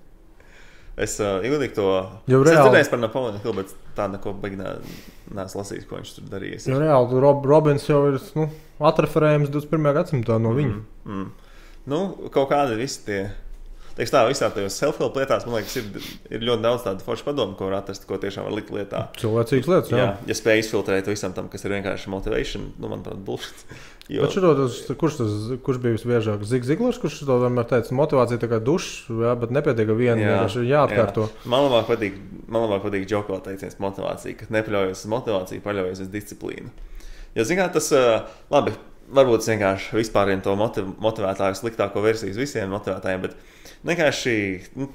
Es uh, ilgāk to... Jo es reāli... dzirdēju par Napoleon Hill, bet tā neko baigi neesmu lasījis, ko viņš tur darījis. Jo reāli, Rob, Robins jau ir nu, atreferējums divdesmit pirmajā gadsimtā no viņa. Mm, mm. Nu, kaut kādi visi tie... Teiks tā, visā tajos self-help lietās, man liekas, ir, ir ļoti daudz tādu foršu padomu, ko var atrast, ko tiešām var likt lietā. Cilvēcīgas lietas, jā. jā. Ja spēj izfiltrēt visam tam, kas ir vienkārši motivation, nu, manuprāt, bullshit. Jo... Bet šito, tas, kurš, tas, kurš bija visbiežāk? Zig Ziglers, kurš to vienmēr teica, motivācija tā kā dušs, jā, bet nepietiek viena, vienkārši jāatkārto. Jā. Man labāk patīk, man labāk patīk Džoko teiciens motivācija, ka nepaļaujies uz motivāciju, paļaujies uz disciplīnu. Jo, zin kā, tas, labi, varbūt es vienkārši vispāriem to motiv, motivētāju sliktāko versiju uz visiem motivētājiem, bet vienkārši, nu,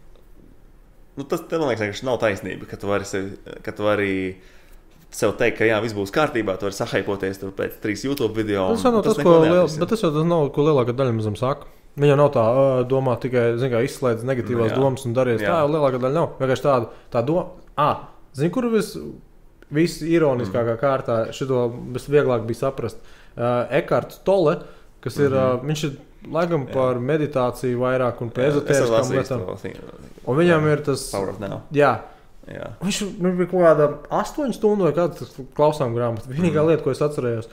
nu tas, te, man liekas, vienkārši nav taisnība, ka tu vari sev, ka tu vari sev teikt, ka jā, viss būs kārtībā, tu vari sahaipoties tur pēc trīs YouTube video. Tas jau nav tas, ko, liel, bet tas jau tas nav, ko lielākā daļa mazam saka. Viņa nav tā domā tikai, zin kā, izslēdz negatīvās jā. Domas un darīs. Jā. Tā jau lielākā daļa nav. Vienkārši tāda, tā doma, ā, zin, kur vis, viss ironiskākā mm. kārtā šito visvieglāk bija saprast. Uh, Ekarts Tolle, kas ir, mm-hmm. uh, viņš ir laikam par jā. Meditāciju vairāk un pēc ezotēriskām lietām. Un viņam jā, ir tas... Power of Now. Jā. jā. Viņš nu, bija kaut kādā astoņu stundu vai kāds klausām grāmatu. Vienīgā mm. lieta, ko es atcerējos,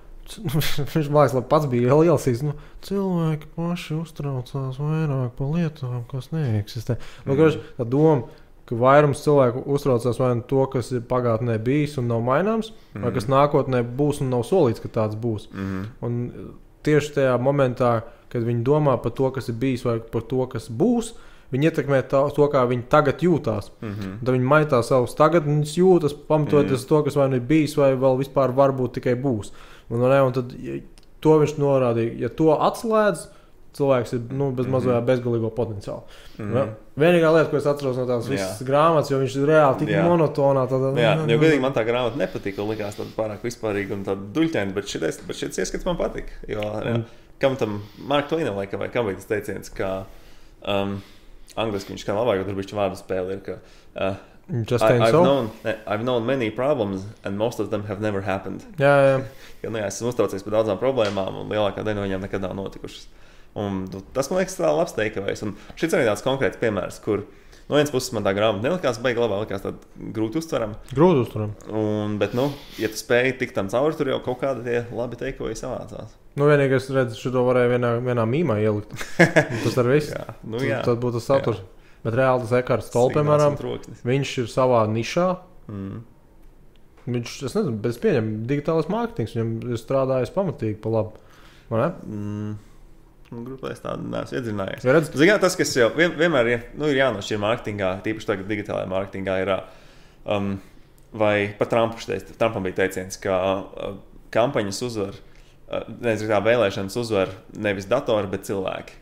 viņš mājas labi pats bija ielsīs. Nu, cilvēki paši uztraucās vairāk par lietām, kas neeksistē. Mm. Nu, tā doma, ka vairums cilvēku uztraucās vai to, kas ir pagātnē bijis un nav maināms, mm. vai kas nākotnē būs un nav solīts, ka tāds būs. Mm. Un tieši tajā momentā, kad viņi domā par to, kas ir bijis vai par to, kas būs, viņi ietekmē tā, to, kā viņi tagad jūtās. Mm-hmm. Tad viņi maitā savus tagadnes jūtas, pamatoties mm. to, kas vai nu ir bijis vai vēl vispār varbūt tikai būs. Un, ne, un tad ja, to viņš norādīja. Ja to atslēdz, cilvēks ir nu, bez mazajā mm-hmm. bezgalīgo potenciālu. Mm-hmm. Ja? Vienīgā lieta, ko es atceros no tās visas jā. Grāmatas, jo viņš ir reāli tik jā. Monotonā. Tad, jā, jo gadīgi man tā grāmata nepatika, likās tāda pārāk vispārīga un tāda duļķēna, bet šitais, bet šitais ieskats man patika. Jo, mm. Kam tam Mark Twainam laikam vai kam bija tas teiciens, ka um, angliski viņš kā labāk, jo tur bišķi vārdu spēle ir, ka uh, Just I, I've, so? known, I've known many problems and most of them have never happened. Jā, jā. Ja, nu, jā, es esmu uztraucies par daudzām problēmām un lielākā daļa no viņām nekad nav notikušas. Un tas, man liekas, tā labs takeaways. Un šis ir tāds konkrēts piemērs, kur no vienas puses man tā grāmata nelikās baigi labā, likās tāda grūti uztveram. Grūti uztveram. Un, bet, nu, ja tu spēji tikt tam cauri, tur jau kaut kādi tie labi takeaways savācās. Nu, vienīgi es redzu, šito varēja vienā, vienā mīmā ielikt. Tas ar visu. jā, nu, jā. Tad būtu tas saturs. Jā. Bet reāli tas Ekarts Tolle, piemēram, viņš ir savā nišā. Mm. Viņš, es nezinu, bet es pieņemu, digitālais mārketings, viņam ir strādājis pamatīgi pa labu. Vai ne? Mm. Grupā es tādu neesmu iedzinājies. Ja Zināt, tas, kas jau vien, vienmēr ir, nu, ir jānošķir mārketingā, tīpaši tagad digitālajā mārketingā ir, um, vai par Trumpu šiteic, Trumpam bija teiciens, ka uh, kampaņas uzvar, uh, nezinu, kā vēlēšanas uzvar nevis datori, bet cilvēki.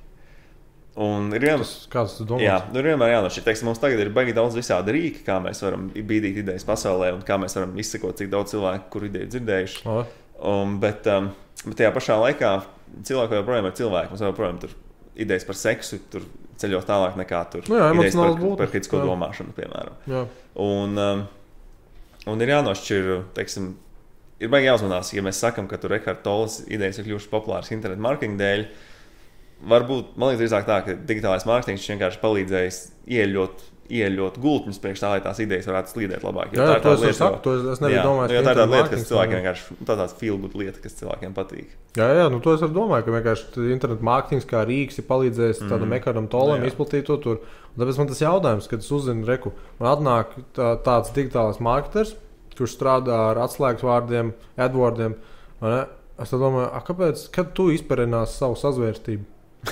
Un ir vienmēr, tas, kāds tu domās? Jā, nu ir vienmēr jānošķir. Teiksim, mums tagad ir baigi daudz visādi rīki, kā mēs varam bīdīt idejas pasaulē un kā mēs varam izsekot, cik daudz cilvēku, kur ideju dzirdējuši. O. Um, bet, um, bet tajā pašā laikā cilvēku joprojām ir cilvēki. Mums joprojām tur idejas par seksu tur ceļos tālāk nekā tur nu jā, idejas par, būt, par kritisko jā. domāšanu, piemēram. Jā. Un, um, un ir jānošķir, teiksim, ir baigi jāuzmanās, ja mēs sakam, ka tur Eckhart Tolles idejas ir kļuvušas populāras internetu marketinga dēļ, varbūt, man liekas, drīzāk tā, ka digitālais mārketings vienkārši palīdzējis ieļot ieļot gultņus priekš tā, lai tās idejas varētu slīdēt labāk. Jā, jā, to es saku, to es nebiju domājis. Jā, tā ir tāda lieta, kas cilvēkiem vienkārši, tā tāds feel-good lieta, kas cilvēkiem patīk. Jā, jā, nu to es arī domāju, ka vienkārši internetu mārketings kā rīks ir palīdzējis mm. tādam Eckhartam Tollam izplatīt to tur. Un tāpēc man tas jautājums, kad es uzzinu, reku, man atnāk tā, tāds digitālais marketers, kurš strādā ar atslēgas vārdiem, AdWordiem. Es tā domāju, a, kāpēc, kad tu izperinās savu sazvērstību?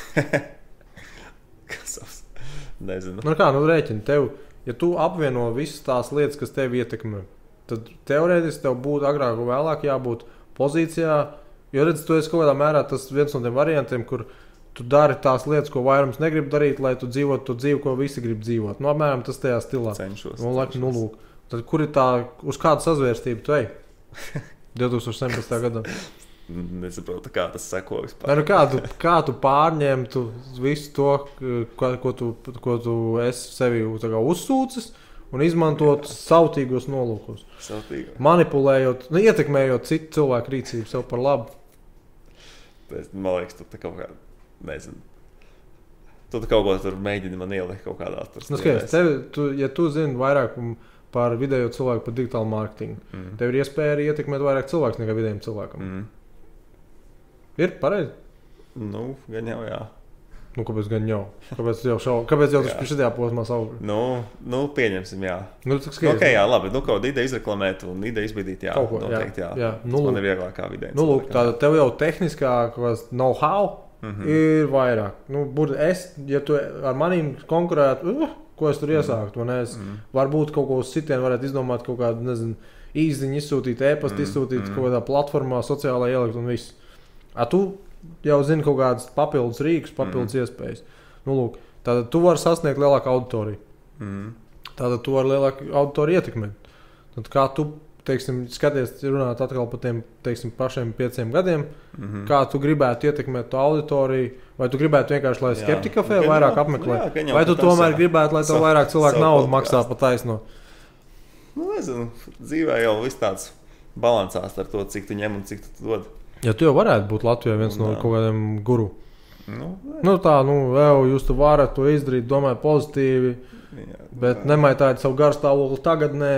Kas savs? Nezinu. Nu kā, nu rēķini, tev, ja tu apvieno visas tās lietas, kas tevi ietekmē, tad teorētiski tev būtu agrāk un vēlāk jābūt pozīcijā, jo redz, tu esi kaut kādā mērā tas viens no tiem variantiem, kur tu dari tās lietas, ko vairums negrib darīt, lai tu dzīvotu to dzīvi, ko visi grib dzīvot. Nu, apmēram tas tajā stilā. Cenšos. Un, laik, nu, lūk. Tad kur ir tā, uz kādu sazvērstību tu ej? divtūkstoš septiņpadsmitajā gadā. Nesaprotu, kā tas seko vispār. Ne, nu kā, tu, kā tu pārņemtu visu to, ko, ko, tu, ko tu esi sevi uzsūcis un izmantot sautīgos nolūkos. Sautīgos. Manipulējot, nu, ietekmējot citu cilvēku rīcību sev par labu. Es, man liekas, tu te kaut kā, nezinu. Tu te kaut ko tur mēģini man ielikt kaut kādās tur. Nu, skaties, tevi, tu, ja tu zini vairāk par vidējo cilvēku, par digitālu mārketingu, mm. tev ir iespēja arī ietekmēt vairāk cilvēks nekā vidējiem cilvēkam. Mm. Ir pareizi? Nu, gan jau jā. Nu, kāpēc gan jau? Kāpēc jau, šau, kāpēc jau tas šajā posmā savu? Nu, nu, pieņemsim, jā. Nu, tas skaties. Nu, okay, jā, labi. Nu, kaut ideja izreklamēt un ideja izbīdīt, jā. Kaut ko, noteikti, jā. jā. jā. Nu, man ir vieglāk kā vidēji. Nu, lūk, tāda tev jau tehniskā know-how mm-hmm. ir vairāk. Nu, būtu es, ja tu ar manīm konkurētu, uh, ko es tur iesāktu, un es mm-hmm. varbūt kaut ko uz citiem varētu izdomāt kaut kādu, nezinu, īziņu izsūtīt, e-pastu mm-hmm. izsūtīt mm-hmm. kaut kādā platformā, sociālā ielikt un viss. A tu jau zini kaut kādas papildus rīkus, papildus mm. iespējas. Nu, lūk, tātad tu vari sasniegt lielāku auditoriju. Mm. Tātad tu vari lielāku auditoriju ietekmēt. Tad kā tu, teiksim, skaties, runāt atkal par tiem, teiksim, pašiem pieciem gadiem, mm-hmm. kā tu gribētu ietekmēt to auditoriju, vai tu gribētu vienkārši, lai Skeptika kafē vairāk apmeklē, jā, vai tu tomēr jā. gribētu, lai tev so, vairāk cilvēku naudu maksā pa taisno? Nu, nezinu, dzīvē jau viss tāds balansās ar to, cik tu ņem un cik tu dod. Ja tu jau varētu būt Latvijā viens no, no kaut kādiem guru. Nu, nu tā, nu, jau jūs tu varat to izdarīt, domāju pozitīvi, jā, bet nemaitājiet savu garstāvokli tagadnē.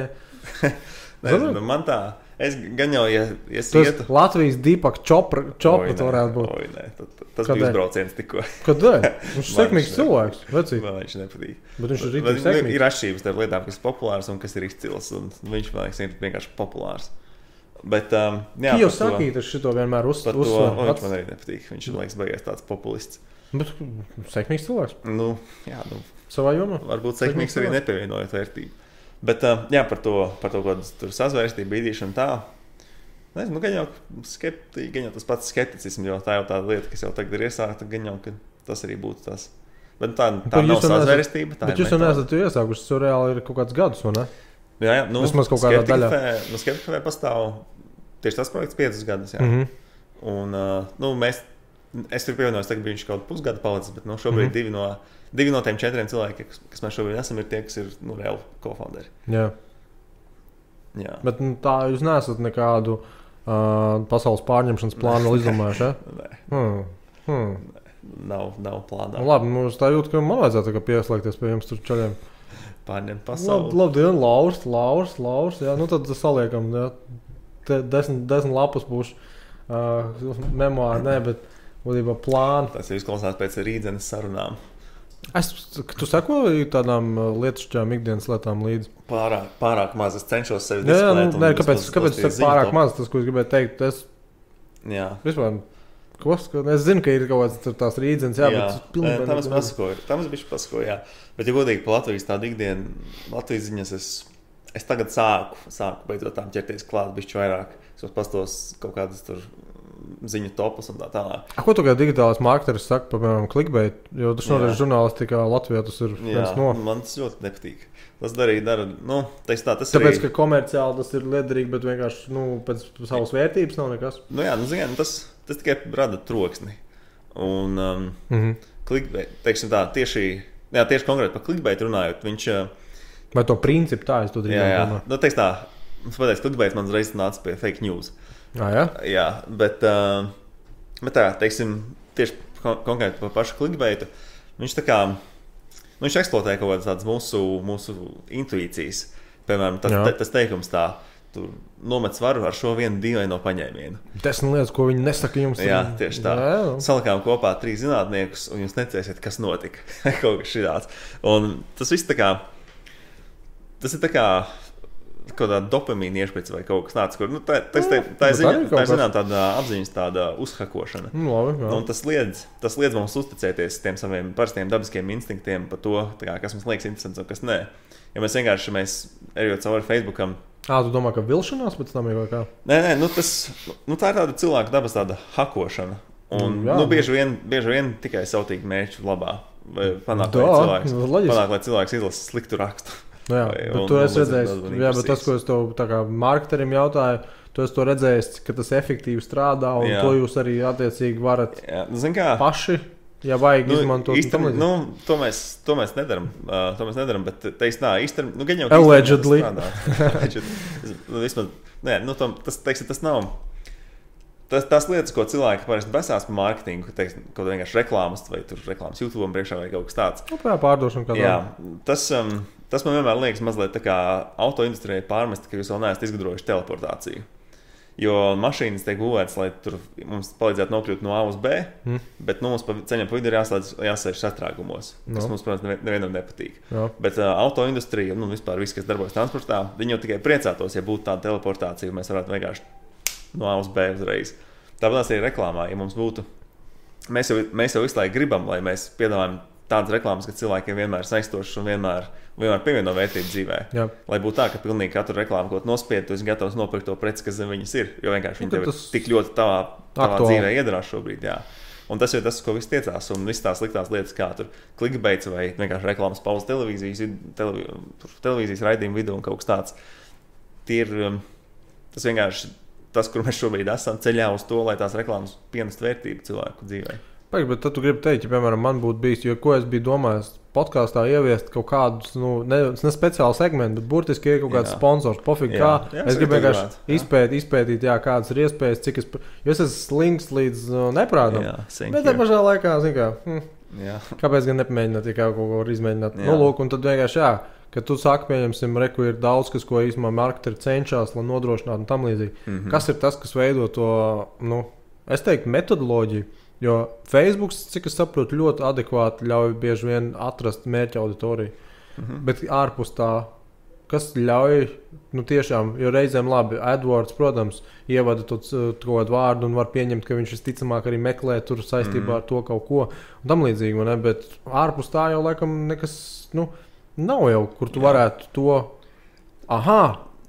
Nezinu, man tā, es gan jau, ja es tas ietu... Latvijas Deepak Chopra, Chopra tu varētu būt. Oi, nē, tas bija uzbrauciens tikko. Kādēļ? Viņš ir sekmīgs cilvēks, vecīt. Man viņš nepatīk. Bet viņš ir rītīgi sekmīgs. Ir atšķirības starp lietām, kas ir populārs un kas ir izcils, un viņš, man liekas, ir vienkārši populārs. Bet, um, jā, jau sakīt, es šito vienmēr uzsveru. Viņš man arī nepatīk. Viņš man liekas beigās tāds populists. Bet sekmīgs cilvēks? Nu, jā, nu. Savā jomā? Varbūt sekmīgs arī nepievienojot vērtību. Bet, um, jā, par to, par to kādu tur sazvērstību, bīdīšanu tā. Nezinu, nu, gan jau, skepti, gan jau tas pats skepticisms, jo tā jau tāda lieta, kas jau tagad ir iesākta, gan jau, ka tas arī būtu tas. Bet tā, tā nav sazvērstība. Tā bet jūs jau neesat iesākuši, tas jau reāli ir kaut kāds gadus, vai ne? Jā, jā, nu, vismaz kaut kādā daļā. Nu, Skeptika kafē pastāv tieši tas projekts piecus gadus, jā. Mm-hmm. Un, uh, nu, mēs, es tur pievienojos, tagad bija viņš kaut pusgadu palicis, bet nu, šobrīd mm-hmm. divi, no, divi no tiem četriem cilvēkiem, kas, kas mēs šobrīd esam, ir tie, kas ir, nu, reāli co-founderi. Jā. Jā. Bet nu, tā jūs neesat nekādu uh, pasaules pārņemšanas plānu vēl izdomājuši, ja? Nē. Hmm. Hmm. Nē. Nav, nav plānā. Nu, labi, mums tā jūt, ka man vajadzētu pieslēgties pie jums tur čaļiem. Pārņemt pasauli. Labi, labdien, Laurs, Laurs, Laurs, jā, nu tad saliekam, jā, te desmit, desmit lapas būs uh, memoāri, nē, bet būtībā plāni. Tas jau izklausās pēc rītdienas sarunām. Es, tu sekoju tādām lietišķām ikdienas lietām līdzi? Pārāk, pārāk maz, es cenšos sevi displēt. Jā, nu, nē, kāpēc, vismaz, kāpēc tas ir pārāk maz, tas, ko es gribēju teikt, es... Jā. Vispār, ko, es zinu, ka ir kaut kāds tās rītdienas, jā, jā. Bet... Pilnībā, tam es pasakoju, tam es bišķi pasakoju, jā. Bet, ja godīgi par Latvijas tādu ikdienu, Latvijas ziņas, es, es tagad sāku, sāku beidzot tām ķerties klāt bišķi vairāk. Es pastos kaut kādas tur ziņu topus un tā tālāk. A, ko tu kā digitālais marketeris saka, piemēram, clickbait? Jo tas noreiz žurnālistikā Latvijā tas ir jā, viens no. Man tas ļoti nepatīk. Tas darīja, dara, nu, teiks tā, tas Tāpēc, arī... ka komerciāli tas ir liederīgi, bet vienkārši, nu, pēc savas vērtības nav nekas. Nu jā, nu, zin, tas, tas tikai rada troksni. Un um, mm-hmm. clickbait, teiksim tā, tieši, jā, tieši konkrēti par clickbait runājot, viņš... Vai to principu tā, es to drīzāk jā, jā. domāju? Nu, teiks tā, mums pateiks, clickbait man uzreiz nāca pie fake news. Ah, jā? Jā, bet, uh, bet tā, teiksim, tieši kon konkrēti par pašu clickbaitu, viņš tā kā, nu, viņš eksploatē kaut kādas tādas mūsu, mūsu intuīcijas. Piemēram, tas, te, tas teikums tā, tur nomet svaru ar šo vienu dīvaino paņēmienu. Desmit lietas, ko viņi nesaka jums. Jā, tieši tā. Jā, jā. Salikām kopā trīs zinātniekus, un jūs necēsiet, kas notika. Kaut kas šitās. Un tas viss tā kā, tas ir tā kā kaut tāda dopamīna iešpica vai kaut kas tāds, kur, nu, tā, tā, tā, tā ir ziņā, tā ir zinām tāda apziņas tāda uzhakošana. Nu, labi, jā. Un tas liedz, tas liedz mums uzticēties tiem saviem parastiem dabiskiem instinktiem par to, tā kā, kas mums liekas interesants un kas nē. Ja mēs vienkārši, mēs ejot cauri Facebookam. Ā, tu domā, ka vilšanās pēc tam ir vai kā? Nē, nē, nu tas, nu tā ir tāda cilvēka dabas tāda hakošana. Un, mm, jā, nu, bieži vien, bieži vien tikai sautīgi mērķu labā. Vai panāk, lai cilvēks, panāk, lai cilvēks izlasa sliktu rakstu. Nu jā, vai, bet un, tu esi redzējis, jā, bet tas, ko es tev tā kā marketerim jautāju, tu esi to redzējis, ka tas efektīvi strādā, un jā. To jūs arī attiecīgi varat jā, zin kā, paši, ja vajag nu, izmantot. Īsten, nu, to mēs, to mēs nedaram, uh, to mēs nedaram, bet teiks tā, īsten, nu, gan jau, allegedly. Vismaz, nē, nu, to, tas, teiksim, tas nav. Tas, tās lietas, ko cilvēki parasti besās par mārketingu, teiks, kaut kā vienkārši reklāmas, vai tur reklāmas YouTube priekšā vai kaut kas tāds. Nu, jā, pārdošana kā tā. Jā, tas, um, tas man vienmēr liekas mazliet tā kā autoindustrijai pārmest, ka jūs vēl neesat izgudrojuši teleportāciju. Jo mašīnas tiek būvētas, lai tur mums palīdzētu nokļūt no A uz B, mm. bet nu, mums pa ceļam pa vidu ir jāslēdz, jāsēž sastrēgumos, kas no. Mums, protams, nevienam nepatīk. No. Bet uh, autoindustrija, nu, vispār viss, kas darbojas transportā, viņi jau tikai priecātos, ja būtu tāda teleportācija, mēs varētu vienkārši no A uz B uzreiz. Tāpēc arī reklāmā, ja mums būtu, mēs jau, mēs jau visu laiku gribam, lai mēs piedāvājam tādas reklāmas, ka cilvēkiem vienmēr saistošas un vienmēr, vienmēr pievieno vērtību dzīvē. Jā. Lai būtu tā, ka pilnīgi katru reklāmu, ko tu nospied, tu esi gatavs nopirkt to preci, kas zem viņas ir, jo vienkārši viņi tev ir tik ļoti tavā, tavā dzīvē iedarās šobrīd. Jā. Un tas ir tas, ko viss tiecās, un viss tās sliktās lietas, kā tur clickbaits vai vienkārši reklāmas pauze televīzijas, televi, televīzijas raidījumu vidū un kaut kas tāds. Tie ir, tas vienkārši tas, kur mēs šobrīd esam ceļā uz to, lai tās reklāmas pienest vērtību cilvēku dzīvē. Pagaid, bet tad tu gribi teikt, ja, piemēram, man būtu bijis, jo ko es biju domājis podkāstā ieviest kaut kādus, nu, ne, ne speciāli segmentu, bet burtiski ir kaut kāds sponsors, pofīgi kā. Jā, es gribu vienkārši izpēt, izpētīt, jā, kādas ir iespējas, cik es, jo es esmu slinks līdz uh, neprātam. Jā, bet tā pašā laikā, zin kā, hm, jā. Kāpēc gan nepamēģināt, ja kaut ko var izmēģināt. Nu, lūk, un tad vienkārši, jā, kad tu saki, pieņemsim, reku ir daudz, kas, ko īstenībā marketeri cenšas, lai nodrošinātu un tam līdzīgi. Mm-hmm. Kas ir tas, kas veido to, nu, es teiktu, metodoloģiju? Jo Facebook, cik es saprotu, ļoti adekvāti ļauj bieži vien atrast mērķa auditoriju. Mm-hmm. Bet ārpus tā, kas ļauj, nu tiešām, jo reizēm labi, AdWords, protams, ievada to kaut kādu vārdu un var pieņemt, ka viņš visticamāk arī meklē tur saistībā mm-hmm. ar to kaut ko un tam līdzīgi, ne? Bet ārpus tā jau laikam nekas, nu, nav jau, kur tu varētu to, aha,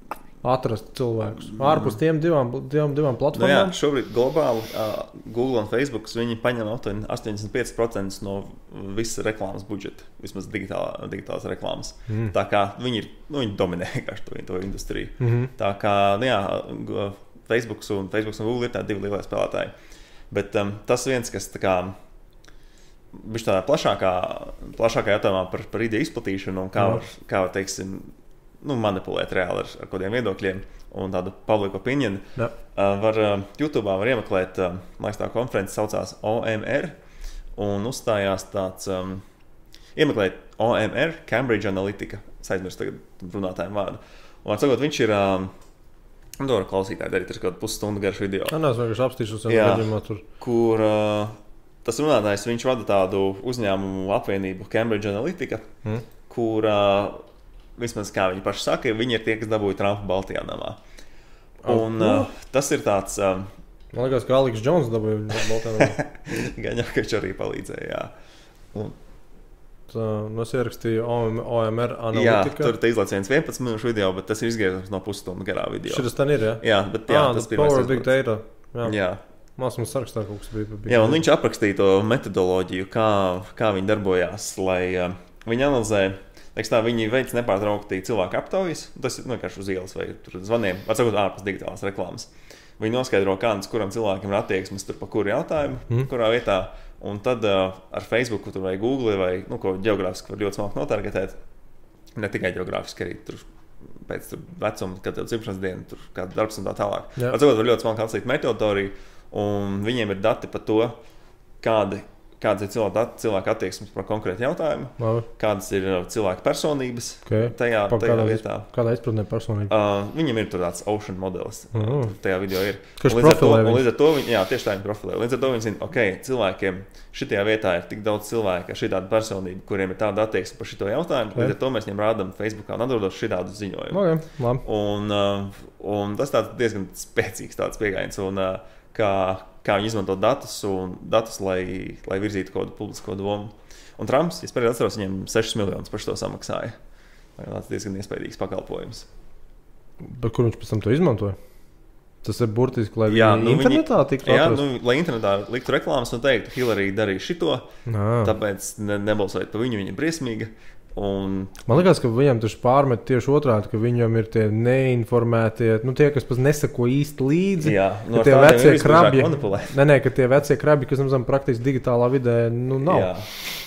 atrast cilvēkus. Ārpus tiem divām, divām, divām platformām. Nu jā, šobrīd globāli uh, Google un Facebook viņi paņem aptuveni astoņdesmit pieci procenti no visa reklāmas budžeta, vismaz digitālā, digitālās reklāmas. Mm. Tā kā viņi, ir, nu, viņi dominē vienkārši to, to industriju. Mm-hmm. Tā kā, nu jā, Facebook un, Facebook un Google ir tādi divi lielie spēlētāji. Bet um, tas viens, kas tā kā bišķi tādā plašākā, plašākā jautājumā par, par ideju izplatīšanu un kā var, kā var, teiksim, nu, manipulēt reāli ar, ar kādiem viedokļiem un tādu public opinion. Uh, var, uh, YouTube var iemeklēt, uh, laiks tā konferences saucās O M R un uzstājās tāds, um, iemeklēt O M R, Cambridge Analytica, es aizmirstu tagad runātājiem vārdu. Un atsakot, viņš ir, um, to var klausītāji darīt, ir kaut pusstundu garš video. Jā, es vienkārši apstīšos, ja gadījumā tur. Kur uh, tas runātājs, viņš vada tādu uzņēmumu apvienību Cambridge Analytica, mm. kur uh, vismaz kā viņi paši saka, viņi ir tie, kas dabūja Trumpu Baltijā namā. Un oh, uh, tas ir tāds... Um, Man liekas, ka Alex Jones dabūja Baltijā namā. Gan jau, ka viņš arī palīdzēja, jā. Un... Tā, nu es ierakstīju O M R Analytica. Jā, tur te izlaic viens vienpadsmit minūšu video, bet tas ir izgājums no pusstundu garā video. Šitas tan ir, jā? Jā, bet jā, ah, tas pirmais. Power Big Data. Jā. jā. Māsums sarakstā kaut kas bija. Jā, un viņš aprakstīja to metodoloģiju, kā, kā viņi darbojās, lai uh, viņi analizē. Tā, viņi veic nepārtraukti cilvēku aptaujas, tas ir vienkārši uz ielas vai tur zvaniem, var sakot ārpus digitālās reklāmas. viņi noskaidro, kāds, kuram cilvēkam ir attieksmes tur pa kuru jautājumu, mm. kurā vietā. Un tad uh, ar Facebook tur vai Google vai, nu, ko ģeogrāfiski var ļoti smalki notargetēt. Ne tikai ģeogrāfiski, arī tur pēc tur vecuma, kad tev dzimšanas diena, tur kāda darbs un tā tālāk. Atcīmot, var ļoti smalki atslīt metodatoriju, un viņiem ir dati par to, kādi kādas ir cilvēka, cilvēka attieksmes par konkrētu jautājumu, Labi. Kādas ir cilvēka personības okay. tajā, tajā kādā vietā. Kādā izpratnē personība? Uh, viņam ir tur tāds ocean modelis, mm. tajā video ir. Kas līdz profilē ar to, līdz ar to viņi, jā, tieši tā viņi profilē. Līdz ar to viņi zina, ok, cilvēkiem šitajā vietā ir tik daudz cilvēku ar šitādu personību, kuriem ir tāda attieksme par šito jautājumu, okay. līdz ar to mēs viņiem rādam Facebookā un atrodot šitādu ziņojumu. Okay. Un, uh, un tas tāds diezgan spēcīgs tāds pieejams, un uh, kā kā viņi izmanto datus, un datus lai, lai virzītu kaut kādu publisko domu. Un Trumps, ja pareizi atceros, viņiem sešus miljonus par to samaksāja. Tas diezgan iespējīgs pakalpojums. Bet kur viņš pēc tam to izmantoja? Tas ir burtiski, lai jā, nu, internetā tiktu jā, nu, lai internetā liktu reklāmas un teiktu, Hillary darīja šito, Nā. Tāpēc ne, nebalsojiet par viņu, viņa ir briesmīga. Un... Man liekas, ka viņam taču pārmet tieši otrādi, ka viņam ir tie neinformētie, nu tie, kas pat nesako īsti līdzi, jā, no ka tie vecie krabi, ne, ne, ka tie vecie krabi, kas mums praktiski digitālā vidē, nu nav. Jā.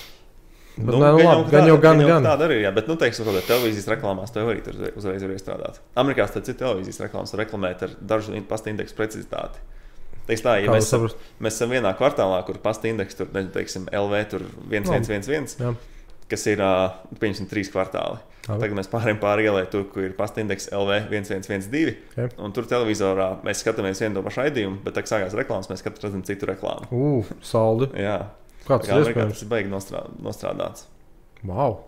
Bet, nu, nē, nu, labi, gan jau gan, gan. Tāda arī, jā, bet, nu, teiksim, kaut kā televīzijas reklāmās tev arī tur uzreiz var iestrādāt. Amerikās tad citu televīzijas reklāmas var reklamēt ar dažu pasta indeksu precizitāti. Teiks tā, ja mēs, mēs esam vienā kvartālā, kur pasta indeks tur, teiksim, L V tur viens viens viens viens. Kas ir, pieņemsim, trīs kvartāli. Labi. Tagad mēs pārējām pāri ielai tur, kur ir pasta indeks L V viens viens viens divi. Okay. Un tur televizorā mēs skatāmies vienu to pašu raidījumu, bet tagad sākās reklāmas, mēs katru redzam citu reklāmu. Uh, saldi. Jā. Kāds kā ir iespējams? Tas ir baigi nostrā, nostrādāts. Wow.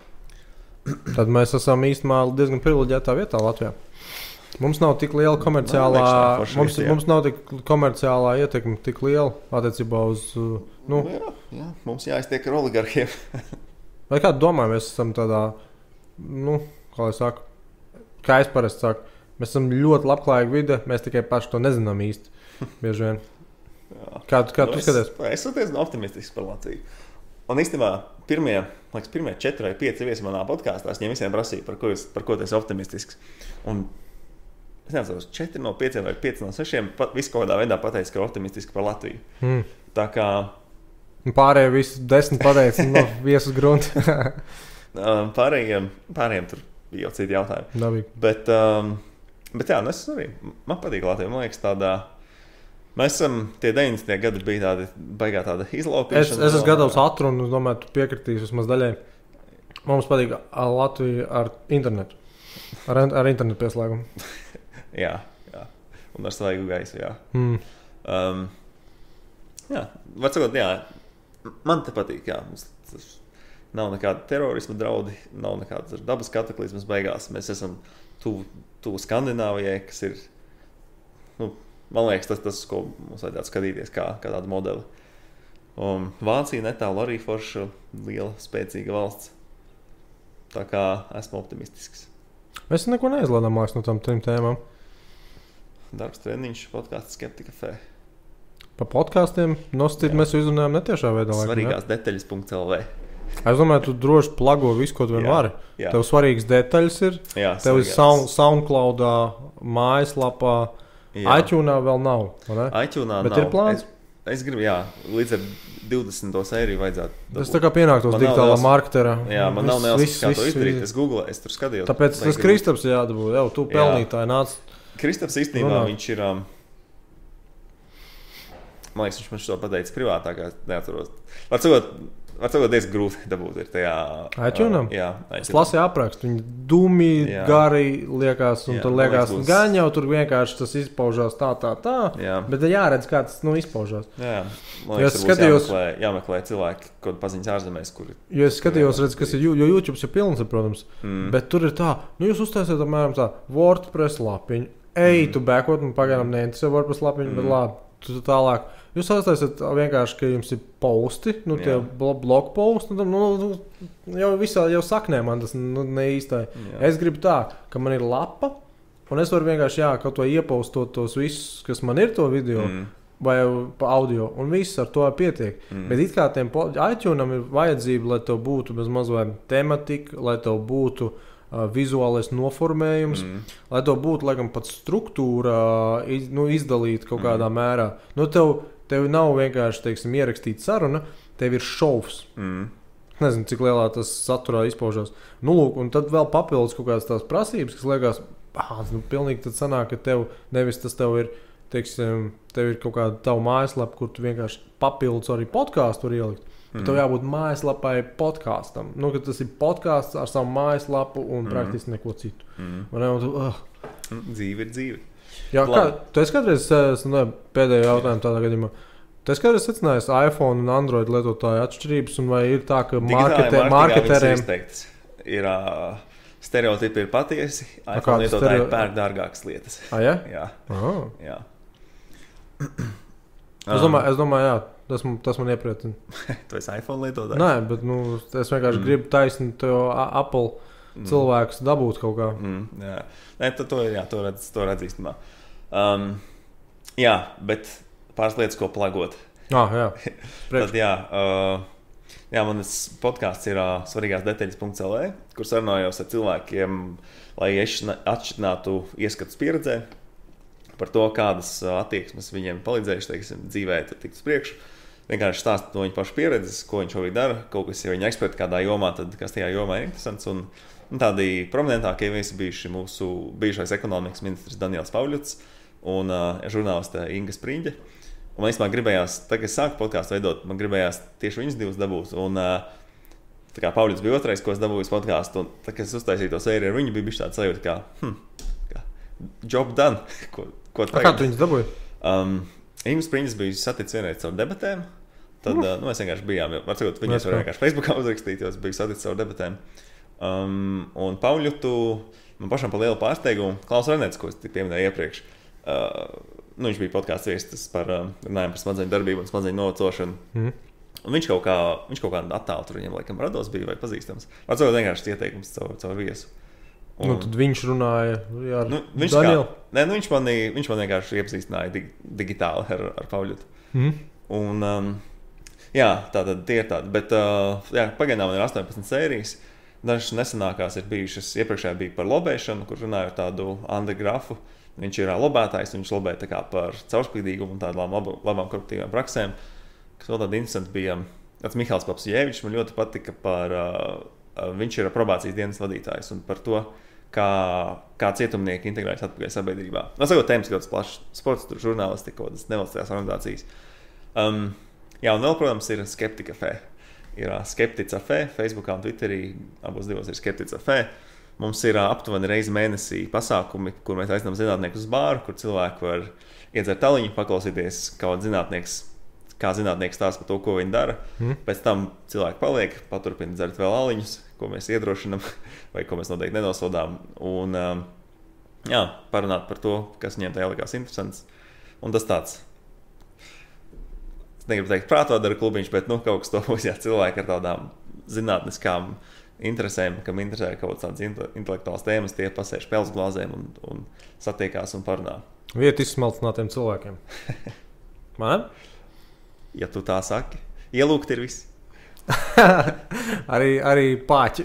Tad mēs esam īstenībā diezgan privileģētā vietā Latvijā. Mums nav tik liela komerciālā, Nā, mums, mums nav tik komerciālā ietekme tik liela attiecībā uz, nu. nu jā, jā, mums jāiztiek ar oligarhiem. Vai kā domā, mēs esam tādā, nu, kā lai saku, kā es parasti saku, mēs esam ļoti labklājīgi vide, mēs tikai paši to nezinām īsti, bieži vien. Kā, kā nu, tu skaties? Es esmu diezgan optimistisks par Latviju. Un īstenībā pirmie, liekas, pirmie četri vai pieci viesi manā podkāstā, es viņiem visiem prasīju, par ko, es, par ko tu esi optimistisks. Un es neatceros, četri no pieciem vai pieci no sešiem pat visu kaut kādā veidā pateica, ka ir optimistiski par Latviju. Mm. Tā kā pārējie visi desmit pateica no viesas grunta. pārējiem, pārējiem tur bija jau citi jautājumi. Dabīgi. Bet, um, bet jā, nu es arī, man patīk Latvija, man liekas tādā, mēs esam, tie deviņdesmitie gadi bija tādi, baigā tāda izlaupīšana. Es, es esmu gatavs atrunu, es domāju, tu piekritīsi vismaz daļai. Mums patīk Latvija ar internetu, ar, ar internetu pieslēgumu. jā, jā, un ar svaigu gaisu, jā. Mm. Um, jā, var sakot, jā. Man te patīk, jā, mums nav nekāda terorisma draudi, nav nekādas dabas kataklizmas beigās. Mēs esam tuvu, tuvu Skandināvijai, kas ir, nu, man liekas, tas, tas ko mums vajadzētu skatīties kā, kā tādu modeli. Un Vācija netālu arī forša, liela, spēcīga valsts. Tā kā esmu optimistisks. Mēs neko neizlādām māks no tam trim tēmām. Darbs treniņš, podkāsts Skeptika F. Pa podkāstiem nostīt mēs izrunājam netiešā veidā. Svarīgās detaļas punkt L V. Es domāju, tu droši plago visu, ko tu vien vari. Jā. Tev svarīgas detaļas ir. Jā, tev ir sound, SoundCloudā, mājaslapā. iTunesā vēl nav. iTunesā Bet nav. Ir plāns? Es, es gribu, jā, līdz ar divdesmito sēriju vajadzētu. Dabūt. Tas tā kā pienāktos man digitālā marketera. Jā, man nav nevis kā to izdarīt. Es googlē, es tur skatījos. Tāpēc tas Kristaps jādabū. Jau, tu pelnītāji nāc. Kristaps īstenībā viņš ir... Um, man liekas, viņš man šo pateicis privātākā, neatceros. Var sakot, var sakot diezgan grūti dabūt ir tajā... iTunesam? Uh, jā, es lasīju aprakstu. Viņi dumi, jā. Gari liekas, un jā, tur liekas, būs... gan jau tur vienkārši tas izpaužās tā, tā, tā. Jā. Bet jāredz, kā tas, nu, izpaužās. Jā, man liekas, skatījos... jāmeklē, jāmeklē cilvēki, kaut paziņas ārzemēs, kuri... Jo es skatījos, redz, kas ir, jo YouTube ir pilns, protams. Mm. Bet tur ir tā, nu, jūs uztaisiet, apmēram tā, WordPress lapiņu, ej, mm. tu backot, un pagaidām neinteresē WordPress lapiņu, mm. bet labi, tu tālāk. Jūs aiztaisiet vienkārši, ka jums ir posti, nu tie blog posti, nu, nu, jau visā, jau saknē man tas nu, ne īstai. Jā. Es gribu tā, ka man ir lapa, un es varu vienkārši, jā, kaut to iepaustot tos visus, kas man ir to video, mm. vai pa audio, un viss ar to pietiek. Mm. Bet it kā tiem iTunesam ir vajadzība, lai tev būtu bez mazliet tematika, lai tev būtu uh, vizuālais noformējums, mm. lai to būtu, laikam, pat struktūra iz, nu, izdalīt kaut kādā mm. mērā. Nu, tev, tev nav vienkārši, teiksim, ierakstīt saruna, tev ir šovs. Mm. Nezinu, cik lielā tas saturā izpaužās. Nu, lūk, un tad vēl papildus kaut kādas tās prasības, kas liekas, ah, nu, pilnīgi tad sanāk, ka tev nevis tas tev ir, teiksim, tev ir kaut kāda tava mājaslapa, kur tu vienkārši papildus arī podkāstu var ielikt. Mm. Tev jābūt mājaslapai podkāstam. Nu, ka tas ir podkāsts ar savu mājaslapu un mm. praktiski neko citu. Mm. Man jau, tu, uh. Dzīve ir dzīve. Jā, kā, tu esi kādreiz, ne, pēdējo jautājumu tādā gadījumā, tu esi kādreiz secinājis iPhone un Android lietotāju atšķirības, un vai ir tā, ka marketē, marketeriem... Ir uh, stereotipi ir patiesi, iPhone lietotāji stereo... pērk dārgākas lietas. A, ja? Jā. Oh. Jā. Es domāju, es domāju, jā, tas, tas man iepriecina. Tu esi iPhone lietotājs? Nē, bet nu, es vienkārši mm. gribu taisnīt to Apple mm. cilvēkus dabūt kaut kā. Mm, jā, Nē, to, to, jā, to, redz, to redz īstenībā. Um, jā, bet pāris lietas, ko plagot. Ah, jā, Tad, jā, uh, jā, manas podkāsts ir uh, svarīgās detaļas punkt el e, kur sarunājos ar cilvēkiem, lai atšķirinātu ieskatus pieredzē. Par to, kādas attieksmes viņiem palīdzējuši, teiksim, dzīvē tikt uz priekšu. Vienkārši stāst no viņa paša pieredzes, ko viņš šobrīd dara. Kaut kas, ja viņa eksperti kādā jomā, tad kas tajā jomā ir interesants. Un, un tādi prominentākie viesi bijuši mūsu bijušais ekonomikas ministrs Daniels Pauļuts un uh, žurnāliste Inga Spriņģe. Un man īstenībā gribējās, tā kā es sāku podkāstu veidot, man gribējās tieši viņas divas dabūt. Un uh, tā kā Pauļuts bija otrais, ko es dabūju uz podkāstu, un tā kā es uztaisīju to sēriju ar viņu, bija bišķi tāds sajūta, kā, hm, kā job done. Ko, Ko A, kā tu viņus dabūji? Um, Inga Spriņģis bija saticis vienreiz caur debatēm. Tad uh. Uh, nu, mēs vienkārši bijām. Var sakot, viņas var vienkārši Facebookā uzrakstīt, jo es biju saticis caur debatēm. Um, un Pauļutu man pašam par lielu pārsteigumu. Klaus Renets, ko es pieminēju iepriekš. Uh, nu, viņš bija podkāsts viestis par uh, runājumu par smadzeņu darbību un smadzeņu novecošanu. Mm. Un viņš kaut kā, viņš kaut kā attālu tur viņam laikam rados bija vai pazīstams. Var sakot, vienkārši ieteikums caur, caur viesu. Un, nu, tad viņš runāja ar nu, viņš Danielu. Kā, nē, nu, viņš, mani, viņš man vienkārši iepazīstināja dig, digitāli ar, ar Pauļutu. Mm. Un, um, jā, tātad tie ir tādi. Bet uh, jā, pagaidām man ir astoņpadsmit sērijas. Dažas nesenākās ir bijušas, iepriekšējā bija par lobēšanu, kur runāju ar tādu Andri Grafu. Viņš ir lobētājs, viņš lobē tā kā par caurspīdīgumu un tādām labu, labām korporatīvām praksēm. Kas vēl tāda interesanta bija, tāds Mihāls Papsjēvičs, man ļoti patika par, uh, viņš ir probācijas dienas vadītājs un par to, kā, kā cietumnieki integrējas atpakaļ sabiedrībā. No sakot, tēmas ļoti plašs, sports, tur žurnālistika, kaut kādas nevalstiskās organizācijas. Um, jā, un vēl, protams, ir Skeptika F. Ir uh, Skeptica F, Facebookā un Twitterī, abos divos ir Skeptica F. Mums ir uh, aptuveni reizi mēnesī pasākumi, kur mēs aicinām zinātniekus uz bāru, kur cilvēki var iedzert taliņu, paklausīties, kā zinātnieks, kā zinātnieks stāsta par to, ko viņi dara. Mm. Pēc tam cilvēki paliek, paturpina dzert vēl aliņus, ko mēs iedrošinam, vai ko mēs noteikti nenosodām. Un um, jā, parunāt par to, kas viņiem tajā likās interesants. Un tas tāds, es negribu teikt prātodara klubiņš, bet nu, kaut kas to būs, jā, cilvēki ar tādām zinātniskām interesēm, kam interesē kaut kādas intelektuālas tēmas, tie pasēž pels glāzēm un, un satiekās un parunā. Vieta izsmalcinātiem cilvēkiem. Man? Ja tu tā saki, ielūgt ir viss. arī, arī pāķi.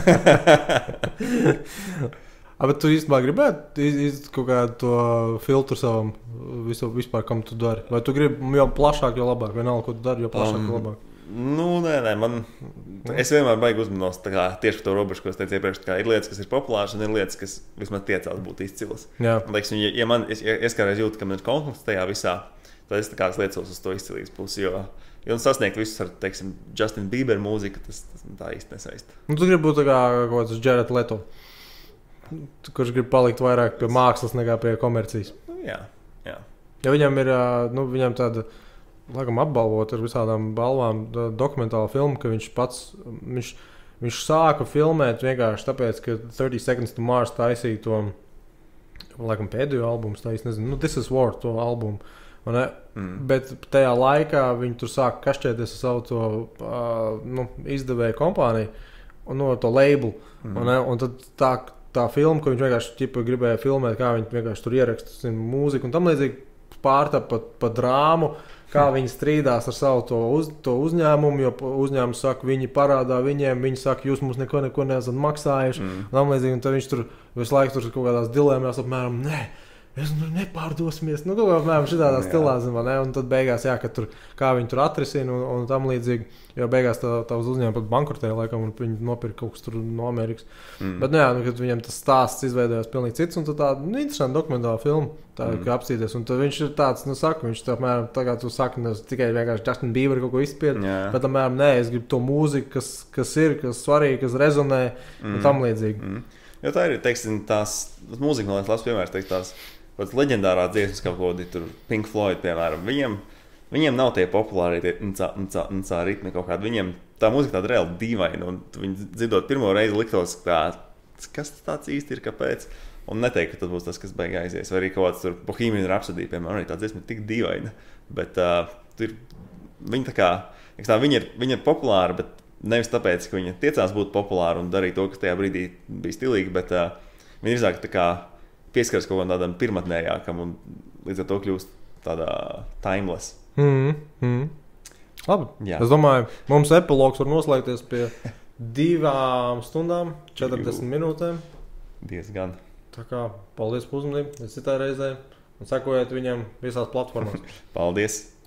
A, bet tu īstenībā gribētu izdarīt kaut kādu to filtru savam visu, vispār, kam tu dari? Vai tu gribi jau plašāk, jo labāk? Vienalga, ko tu dari, jo plašāk, um, jo labāk? Nu, nē, nē, man... Es vienmēr baigi uzmanos tā kā tieši par to robežu, ko es teicu iepriekš, kā ir lietas, kas ir populāras un ir lietas, kas vismaz tiecās būt izcilas. Jā. Un, teiksim, ja, ja man, es, ja es kādreiz jūtu, ka man ir konflikts tajā visā, tad es tā kā liecos uz to izcilības pusi, jo, jo sasniegt visus ar, teiksim, Justin Bieber mūziku, tas, tas tā īsti nesaist. Nu, tu gribi būt tā kā kaut kāds Jared Leto, kurš grib palikt vairāk pie mākslas nekā pie komercijas. Nu, jā, jā. Ja viņam ir, nu, viņam tāda, laikam apbalvot ar visādām balvām dokumentāla filma, ka viņš pats, viņš, viņš sāka filmēt vienkārši tāpēc, ka thirty seconds to Mars taisīja to, laikam, pēdējo albumu, tā es nezinu, nu, This is War, to albumu. Mm. Bet tajā laikā viņi tur sāka kašķēties ar savu to uh, nu, izdevēju kompāniju un no to labelu. Mm. Un, un tad tā, tā filma, ko viņš vienkārši ķipa, gribēja filmēt, kā viņi vienkārši tur ieraksta mūziku un tam līdzīgi pārtap pa, pa drāmu, kā viņi strīdās ar savu to, uz, to uzņēmumu, jo uzņēmums saka, viņi parādā viņiem, viņi saka, jūs mums neko, neko neesat maksājuši, mm. un līdzīgi, un tad viņš tur visu laiku tur kaut kādās dilēmās apmēram, nē, es nu nepārdosimies, nu kaut kā apmēram šitādā stilā, zin, ne, un tad beigās, jā, ka tur, kā viņi tur atrisina un, un tam līdzīgi, jo beigās tā, tā uz uzņēmumu pat bankrotēja laikam, un viņi nopirka kaut kas tur no Amerikas. Mm. Bet, nu jā, nu, kad viņam tas stāsts izveidojās pilnīgi cits, un tad tāda, nu, interesanta dokumentāla filma, tā mm. kā apstīties, un tad viņš ir tāds, nu, saka, viņš tā, apmēram, tagad tu saki, ne tikai vienkārši Justin Bieber kaut ko izspied, yeah. bet, apmēram, nē, es gribu to mūziku, kas, kas ir, kas svarīgi, kas rezonē, mm. un tam līdzīgi. Mm. Jo tā ir, teiksim, tās, mūzika, man liekas, labs piemērs, teikt, tās, pēc leģendārā dziesmas kaut kodi, tur Pink Floyd, piemēram, viņiem, viņiem nav tie populāri, tie ncā, ncā, ncā ritmi kaut kādi. Viņiem tā mūzika tāda reāli dīvaina, un viņi dzirdot pirmo reizi liktos, tā, kas tāds īsti ir, kāpēc, un neteikt, ka tas būs tas, kas beigā aizies. Vai arī kaut kāds tur Bohemian Rhapsody, piemēram, arī tā dziesma ir tik dīvaina, bet uh, tur viņi tā kā, tā, viņi, ir, viņi ir populāri, bet nevis tāpēc, ka viņi tiecās būt populāri un darīt to, kas tajā brīdī bija stilīgi, bet uh, viņi ir tā kā pieskaras kaut kādam tādam pirmatnējākam un līdz ar to kļūst tādā timeless. Mm, mm. Labi. Jā. Es domāju, mums epilogs var noslēgties pie divām stundām, četrdesmit minūtēm. Diezgan. Tā kā paldies par uzmanību, līdz citai reizei un sekojiet viņam visās platformās. Paldies!